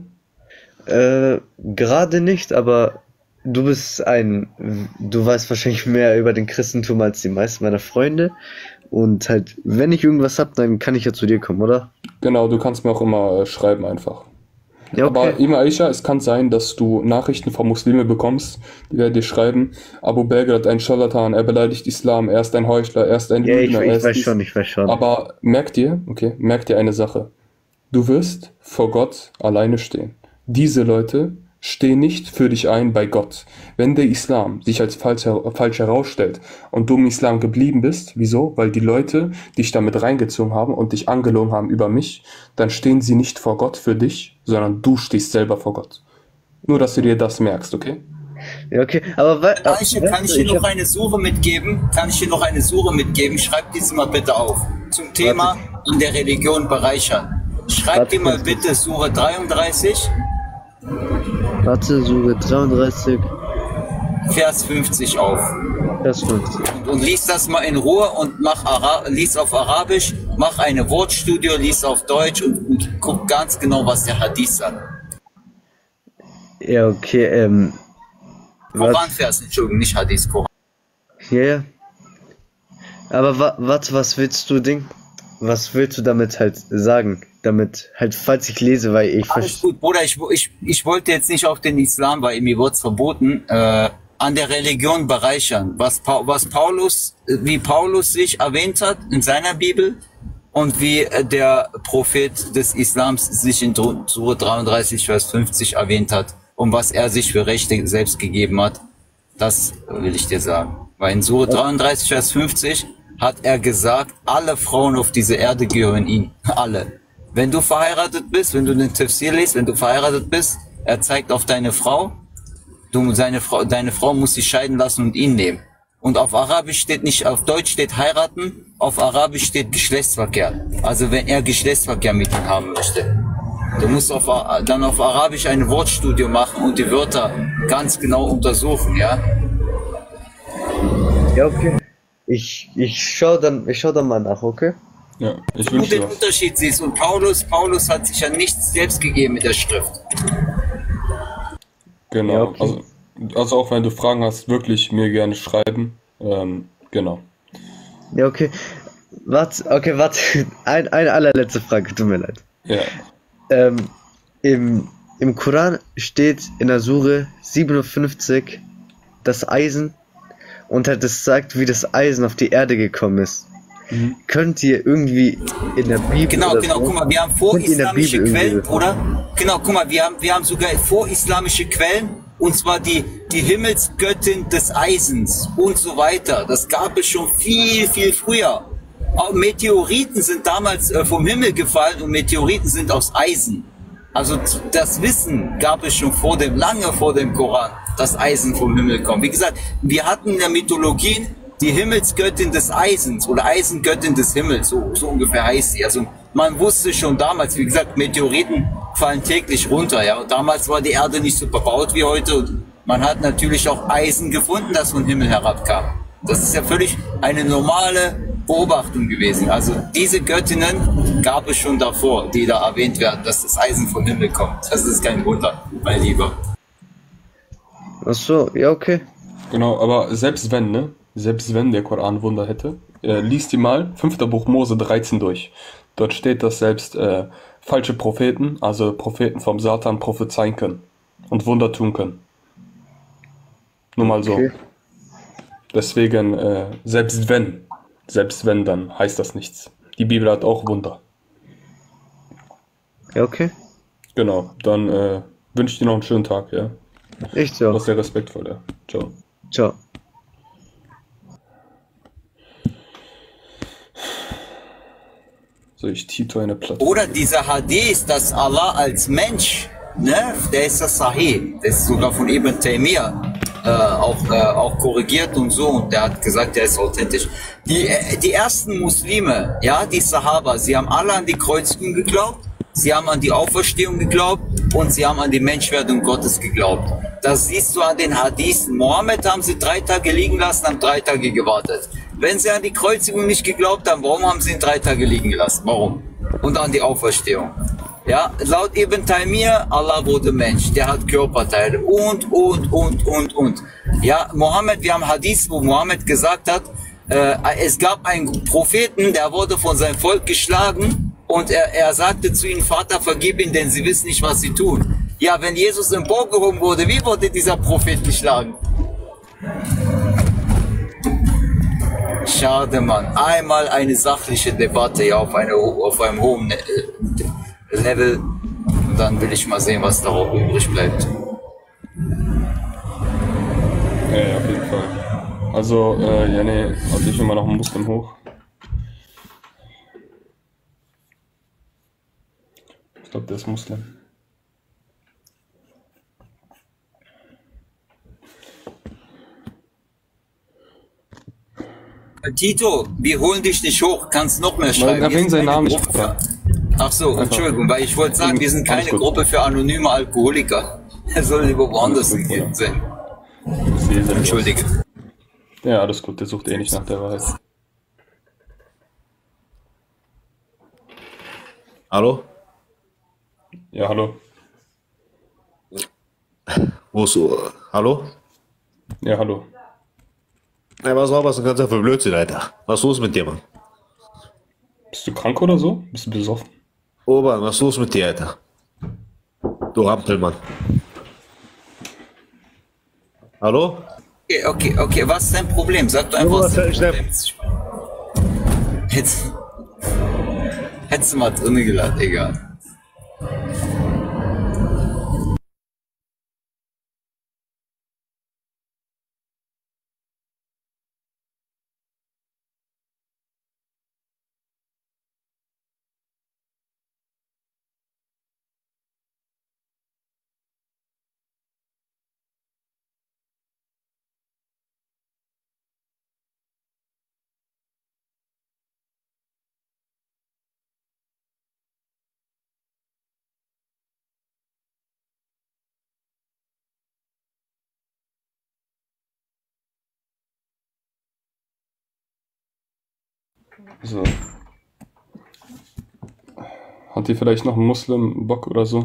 Gerade nicht, aber du weißt wahrscheinlich mehr über den Christentum als die meisten meiner Freunde. Und halt, wenn ich irgendwas hab, dann kann ich ja zu dir kommen, oder? Genau, du kannst mir auch immer schreiben einfach. Ja, okay. Aber Ima Aisha, es kann sein, dass du Nachrichten von Muslimen bekommst, die werden dir schreiben, Abu Baghdad, ein Scharlatan, er beleidigt Islam, er ist ein Heuchler, er ist ein Lügner. Ich weiß schon. Aber merk dir eine Sache. Du wirst vor Gott alleine stehen. Diese Leute stehen nicht für dich ein bei Gott. Wenn der Islam sich als falsch herausstellt und du im Islam geblieben bist, wieso? Weil die Leute dich damit reingezogen haben und dich angelogen haben über mich, dann stehen sie nicht vor Gott für dich, sondern du stehst selber vor Gott. Nur, dass du dir das merkst, okay? Ja, okay, aber kann ich dir noch eine Sure mitgeben? Schreib diese mal bitte auf. Zum Thema in der Religion bereichern. Schreib dir mal bitte Sure 33. Warte, Sure 33. Vers 50 auf. Vers 50. Und lies das mal in Ruhe und lies auf Arabisch, mach eine Wortstudie, lies auf Deutsch und guck ganz genau, was der Hadith sagt. Ja, okay, Koranvers, Entschuldigung, nicht Hadith, Koran. Ja. Aber warte, was willst du damit halt sagen? Damit halt, falls ich lese, weil ich Alles gut, Bruder, ich wollte jetzt nicht auf den Islam, weil mir wurde es verboten, an der Religion bereichern. Wie Paulus sich erwähnt hat in seiner Bibel und wie der Prophet des Islams sich in Sure 33, Vers 50 erwähnt hat und was er sich für Rechte selbst gegeben hat, das will ich dir sagen. Weil in Sure 33, Vers 50 hat er gesagt, alle Frauen auf dieser Erde gehören ihm. Alle. Wenn du verheiratet bist, wenn du den Tafsir liest, wenn du verheiratet bist, er zeigt auf deine Frau, deine Frau muss sich scheiden lassen und ihn nehmen. Und auf Arabisch steht nicht, auf Deutsch steht heiraten, auf Arabisch steht Geschlechtsverkehr. Also wenn er Geschlechtsverkehr mit ihm haben möchte. Du musst dann auf Arabisch eine Wortstudie machen und die Wörter ganz genau untersuchen, ja? Ja, okay. Ich schau dann mal nach, okay? Ja, ich du den Unterschied siehst. Und Paulus hat sich ja nichts selbst gegeben mit der Schrift. Genau, ja, okay. also auch wenn du Fragen hast, wirklich mir gerne schreiben. Genau. Ja, okay. Warte. Eine allerletzte Frage, tut mir leid. Ja. Im Koran steht in der Sure 57 das Eisen und hat es gesagt, wie das Eisen auf die Erde gekommen ist. Könnt ihr irgendwie in der Bibel Genau, oder genau, so, guck mal, wir haben könnt ihr in der vorislamische Bibel Quellen, irgendwie- oder? Genau, guck mal, wir haben sogar vorislamische Quellen, und zwar die Himmelsgöttin des Eisens und so weiter. Das gab es schon viel, viel früher. Auch Meteoriten sind damals vom Himmel gefallen und Meteoriten sind aus Eisen. Also das Wissen gab es schon lange vor dem Koran, dass Eisen vom Himmel kommt. Wie gesagt, wir hatten in der Mythologie die Himmelsgöttin des Eisens oder Eisengöttin des Himmels, so ungefähr heißt sie. Also man wusste schon damals, wie gesagt, Meteoriten fallen täglich runter. Ja, und damals war die Erde nicht so verbaut wie heute und man hat natürlich auch Eisen gefunden, das vom Himmel herabkam. Das ist ja völlig eine normale Beobachtung gewesen. Also diese Göttinnen gab es schon davor, die da erwähnt werden, dass das Eisen vom Himmel kommt. Das ist kein Wunder, mein Lieber. Ach so, ja, okay. Genau, aber selbst wenn der Koran Wunder hätte, liest die mal 5. Buch Mose 13 durch. Dort steht, dass selbst falsche Propheten, also Propheten vom Satan, prophezeien können und Wunder tun können. Nur mal so. Okay. Deswegen, selbst wenn, dann heißt das nichts. Die Bibel hat auch Wunder. Ja, okay. Genau, dann wünsche ich dir noch einen schönen Tag, ja. Echt so. Du warst sehr respektvoll, ja. Ciao. Ciao. So, ich Tito eine Platte. Oder dieser Hadith, dass Allah als Mensch, ne, der ist das Sahih, der ist sogar von Ibn Taymiyyah auch korrigiert und so, und der hat gesagt, der ist authentisch. Die ersten Muslime, ja, die Sahaba, sie haben alle an die Kreuzigung geglaubt, sie haben an die Auferstehung geglaubt und sie haben an die Menschwerdung Gottes geglaubt. Das siehst du an den Hadithen. Mohammed haben sie 3 Tage liegen lassen, haben 3 Tage gewartet. Wenn sie an die Kreuzigung nicht geglaubt haben, warum haben sie ihn 3 Tage liegen gelassen? Warum? Und an die Auferstehung. Ja, laut Ibn Taymiyyah, Allah wurde Mensch, der hat Körperteile und. Ja, Mohammed, wir haben Hadith, wo Mohammed gesagt hat, es gab einen Propheten, der wurde von seinem Volk geschlagen und er sagte zu ihnen, Vater, vergib ihnen, denn sie wissen nicht, was sie tun. Ja, wenn Jesus emporgehoben wurde, wie wurde dieser Prophet geschlagen? Schade, Mann. Einmal eine sachliche Debatte, ja, auf einem hohen Level. Und dann will ich mal sehen, was darauf übrig bleibt. Ja, auf jeden Fall. Also, ja, nee, also ich immer noch einen Muslim hoch. Ich glaube, der ist Muslim. Tito, wir holen dich nicht hoch, kannst noch mehr schreiben. Erwähnen seinen Namen nicht. Ach so, Entschuldigung, weil ich wollte sagen, wir sind keine Gruppe für anonyme Alkoholiker. Er soll lieber woanders hingehen sein. Entschuldige. Ja, alles gut, der sucht eh nicht nach der Wahrheit. Hallo? Ja, hallo. Wo ist du? Hallo? Ja, hallo. Ey, was war das denn ganz für Blödsinn, Alter? Was ist los mit dir, Mann? Bist du krank oder so? Bist du besoffen? Ober, was ist los mit dir, Alter? Du Rampelmann. Hallo? Okay, was ist dein Problem? Sag doch einfach, was dein Problem ist. Hättest du mal drinnen gelassen, egal. So. Hat die vielleicht noch einen Muslim Bock oder so?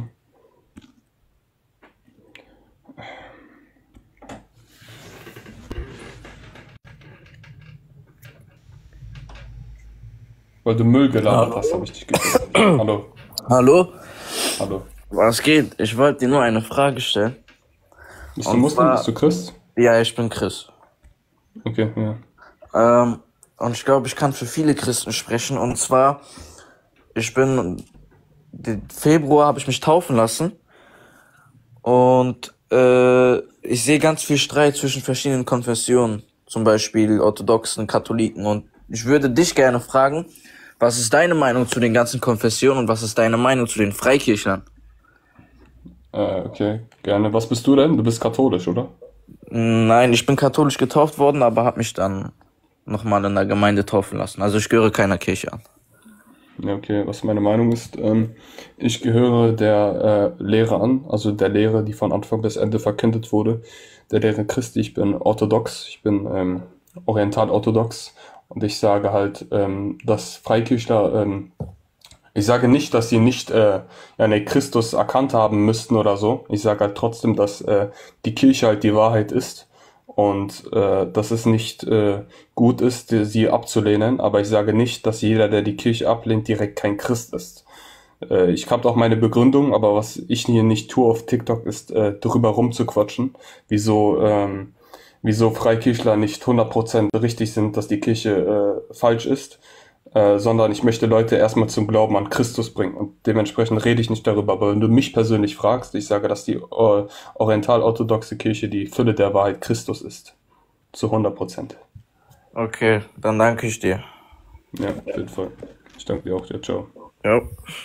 Weil du Müll gelabert hast, habe ich dich gehört. Hallo. Hallo? Hallo. Was geht? Ich wollte dir nur eine Frage stellen. Bist du Muslim? Bist du Christ? Ja, ich bin Christ. Okay, ja. Und ich glaube, ich kann für viele Christen sprechen. Und zwar, im Februar habe ich mich taufen lassen. Und ich sehe ganz viel Streit zwischen verschiedenen Konfessionen. Zum Beispiel Orthodoxen, Katholiken. Und ich würde dich gerne fragen, was ist deine Meinung zu den ganzen Konfessionen und was ist deine Meinung zu den Freikirchlern? Okay, gerne. Was bist du denn? Du bist katholisch, oder? Nein, ich bin katholisch getauft worden, aber habe mich dann nochmal in der Gemeinde taufen lassen. Also ich gehöre keiner Kirche an. Ja, okay, was meine Meinung ist, ich gehöre der Lehre an, also der Lehre, die von Anfang bis Ende verkündet wurde, der Lehre Christi. Ich bin orthodox, ich bin oriental-orthodox und ich sage halt, dass Freikirchler, ich sage nicht, dass sie nicht Christus erkannt haben müssten oder so. Ich sage halt trotzdem, dass die Kirche halt die Wahrheit ist. Und dass es nicht gut ist, sie abzulehnen. Aber ich sage nicht, dass jeder, der die Kirche ablehnt, direkt kein Christ ist. Ich habe auch meine Begründung, aber was ich hier nicht tue auf TikTok, ist drüber rumzuquatschen, wieso Freikirchler nicht 100% richtig sind, dass die Kirche falsch ist. Sondern ich möchte Leute erstmal zum Glauben an Christus bringen und dementsprechend rede ich nicht darüber. Aber wenn du mich persönlich fragst, ich sage, dass die oriental-orthodoxe Kirche die Fülle der Wahrheit Christus ist. Zu 100%. Okay, dann danke ich dir. Ja, auf jeden Fall. Ich danke dir auch. Ja, ciao. Ja.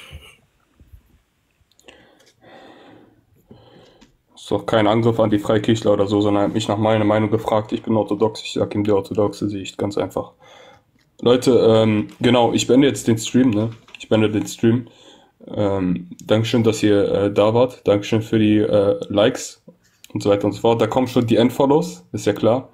Ist doch kein Angriff an die Freikirchler oder so, sondern er hat mich nach meiner Meinung gefragt. Ich bin orthodox, ich sage ihm die orthodoxe Sicht, ganz einfach. Leute, genau, ich beende jetzt den Stream, ne? Ich beende den Stream. Dankeschön, dass ihr da wart. Dankeschön für die Likes und so weiter und so fort. Da kommen schon die Endfollows, ist ja klar.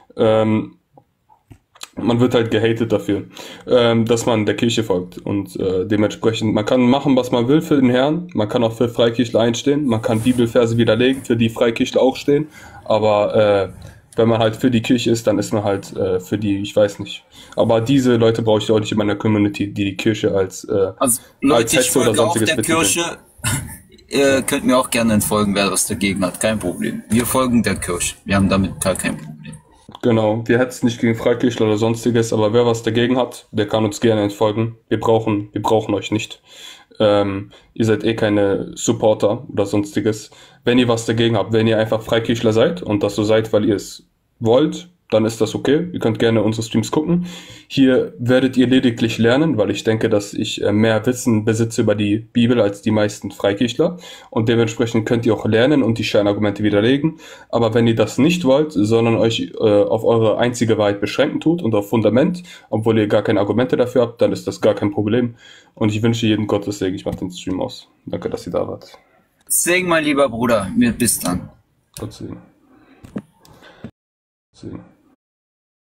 Man wird halt gehatet dafür, dass man der Kirche folgt. Und dementsprechend, man kann machen, was man will für den Herrn. Man kann auch für Freikirchler einstehen. Man kann Bibelverse widerlegen, für die Freikirchler auch stehen. Aber wenn man halt für die Kirche ist, dann ist man halt für die, ich weiß nicht. Aber diese Leute brauche ich auch nicht in meiner Community, die die Kirche als Also Leute, als ich folge auch der betiteln. Kirche. Ihr könnt mir auch gerne entfolgen, wer was dagegen hat, kein Problem. Wir folgen der Kirche. Wir haben damit gar kein Problem. Genau, wir hetzen nicht gegen Freikirchler oder sonstiges, aber wer was dagegen hat, der kann uns gerne entfolgen. Wir brauchen euch nicht. Ihr seid eh keine Supporter oder sonstiges. Wenn ihr was dagegen habt, wenn ihr einfach Freikirchler seid und das so seid, weil ihr es wollt, dann ist das okay. Ihr könnt gerne unsere Streams gucken. Hier werdet ihr lediglich lernen, weil ich denke, dass ich mehr Wissen besitze über die Bibel als die meisten Freikirchler. Und dementsprechend könnt ihr auch lernen und die Scheinargumente widerlegen. Aber wenn ihr das nicht wollt, sondern euch auf eure einzige Wahrheit beschränken tut und auf Fundament, obwohl ihr gar keine Argumente dafür habt, dann ist das gar kein Problem. Und ich wünsche jedem Gottes Segen. Ich mache den Stream aus. Danke, dass ihr da wart. Segen, mein lieber Bruder. Mir bis dann. Gott Segen. Segen.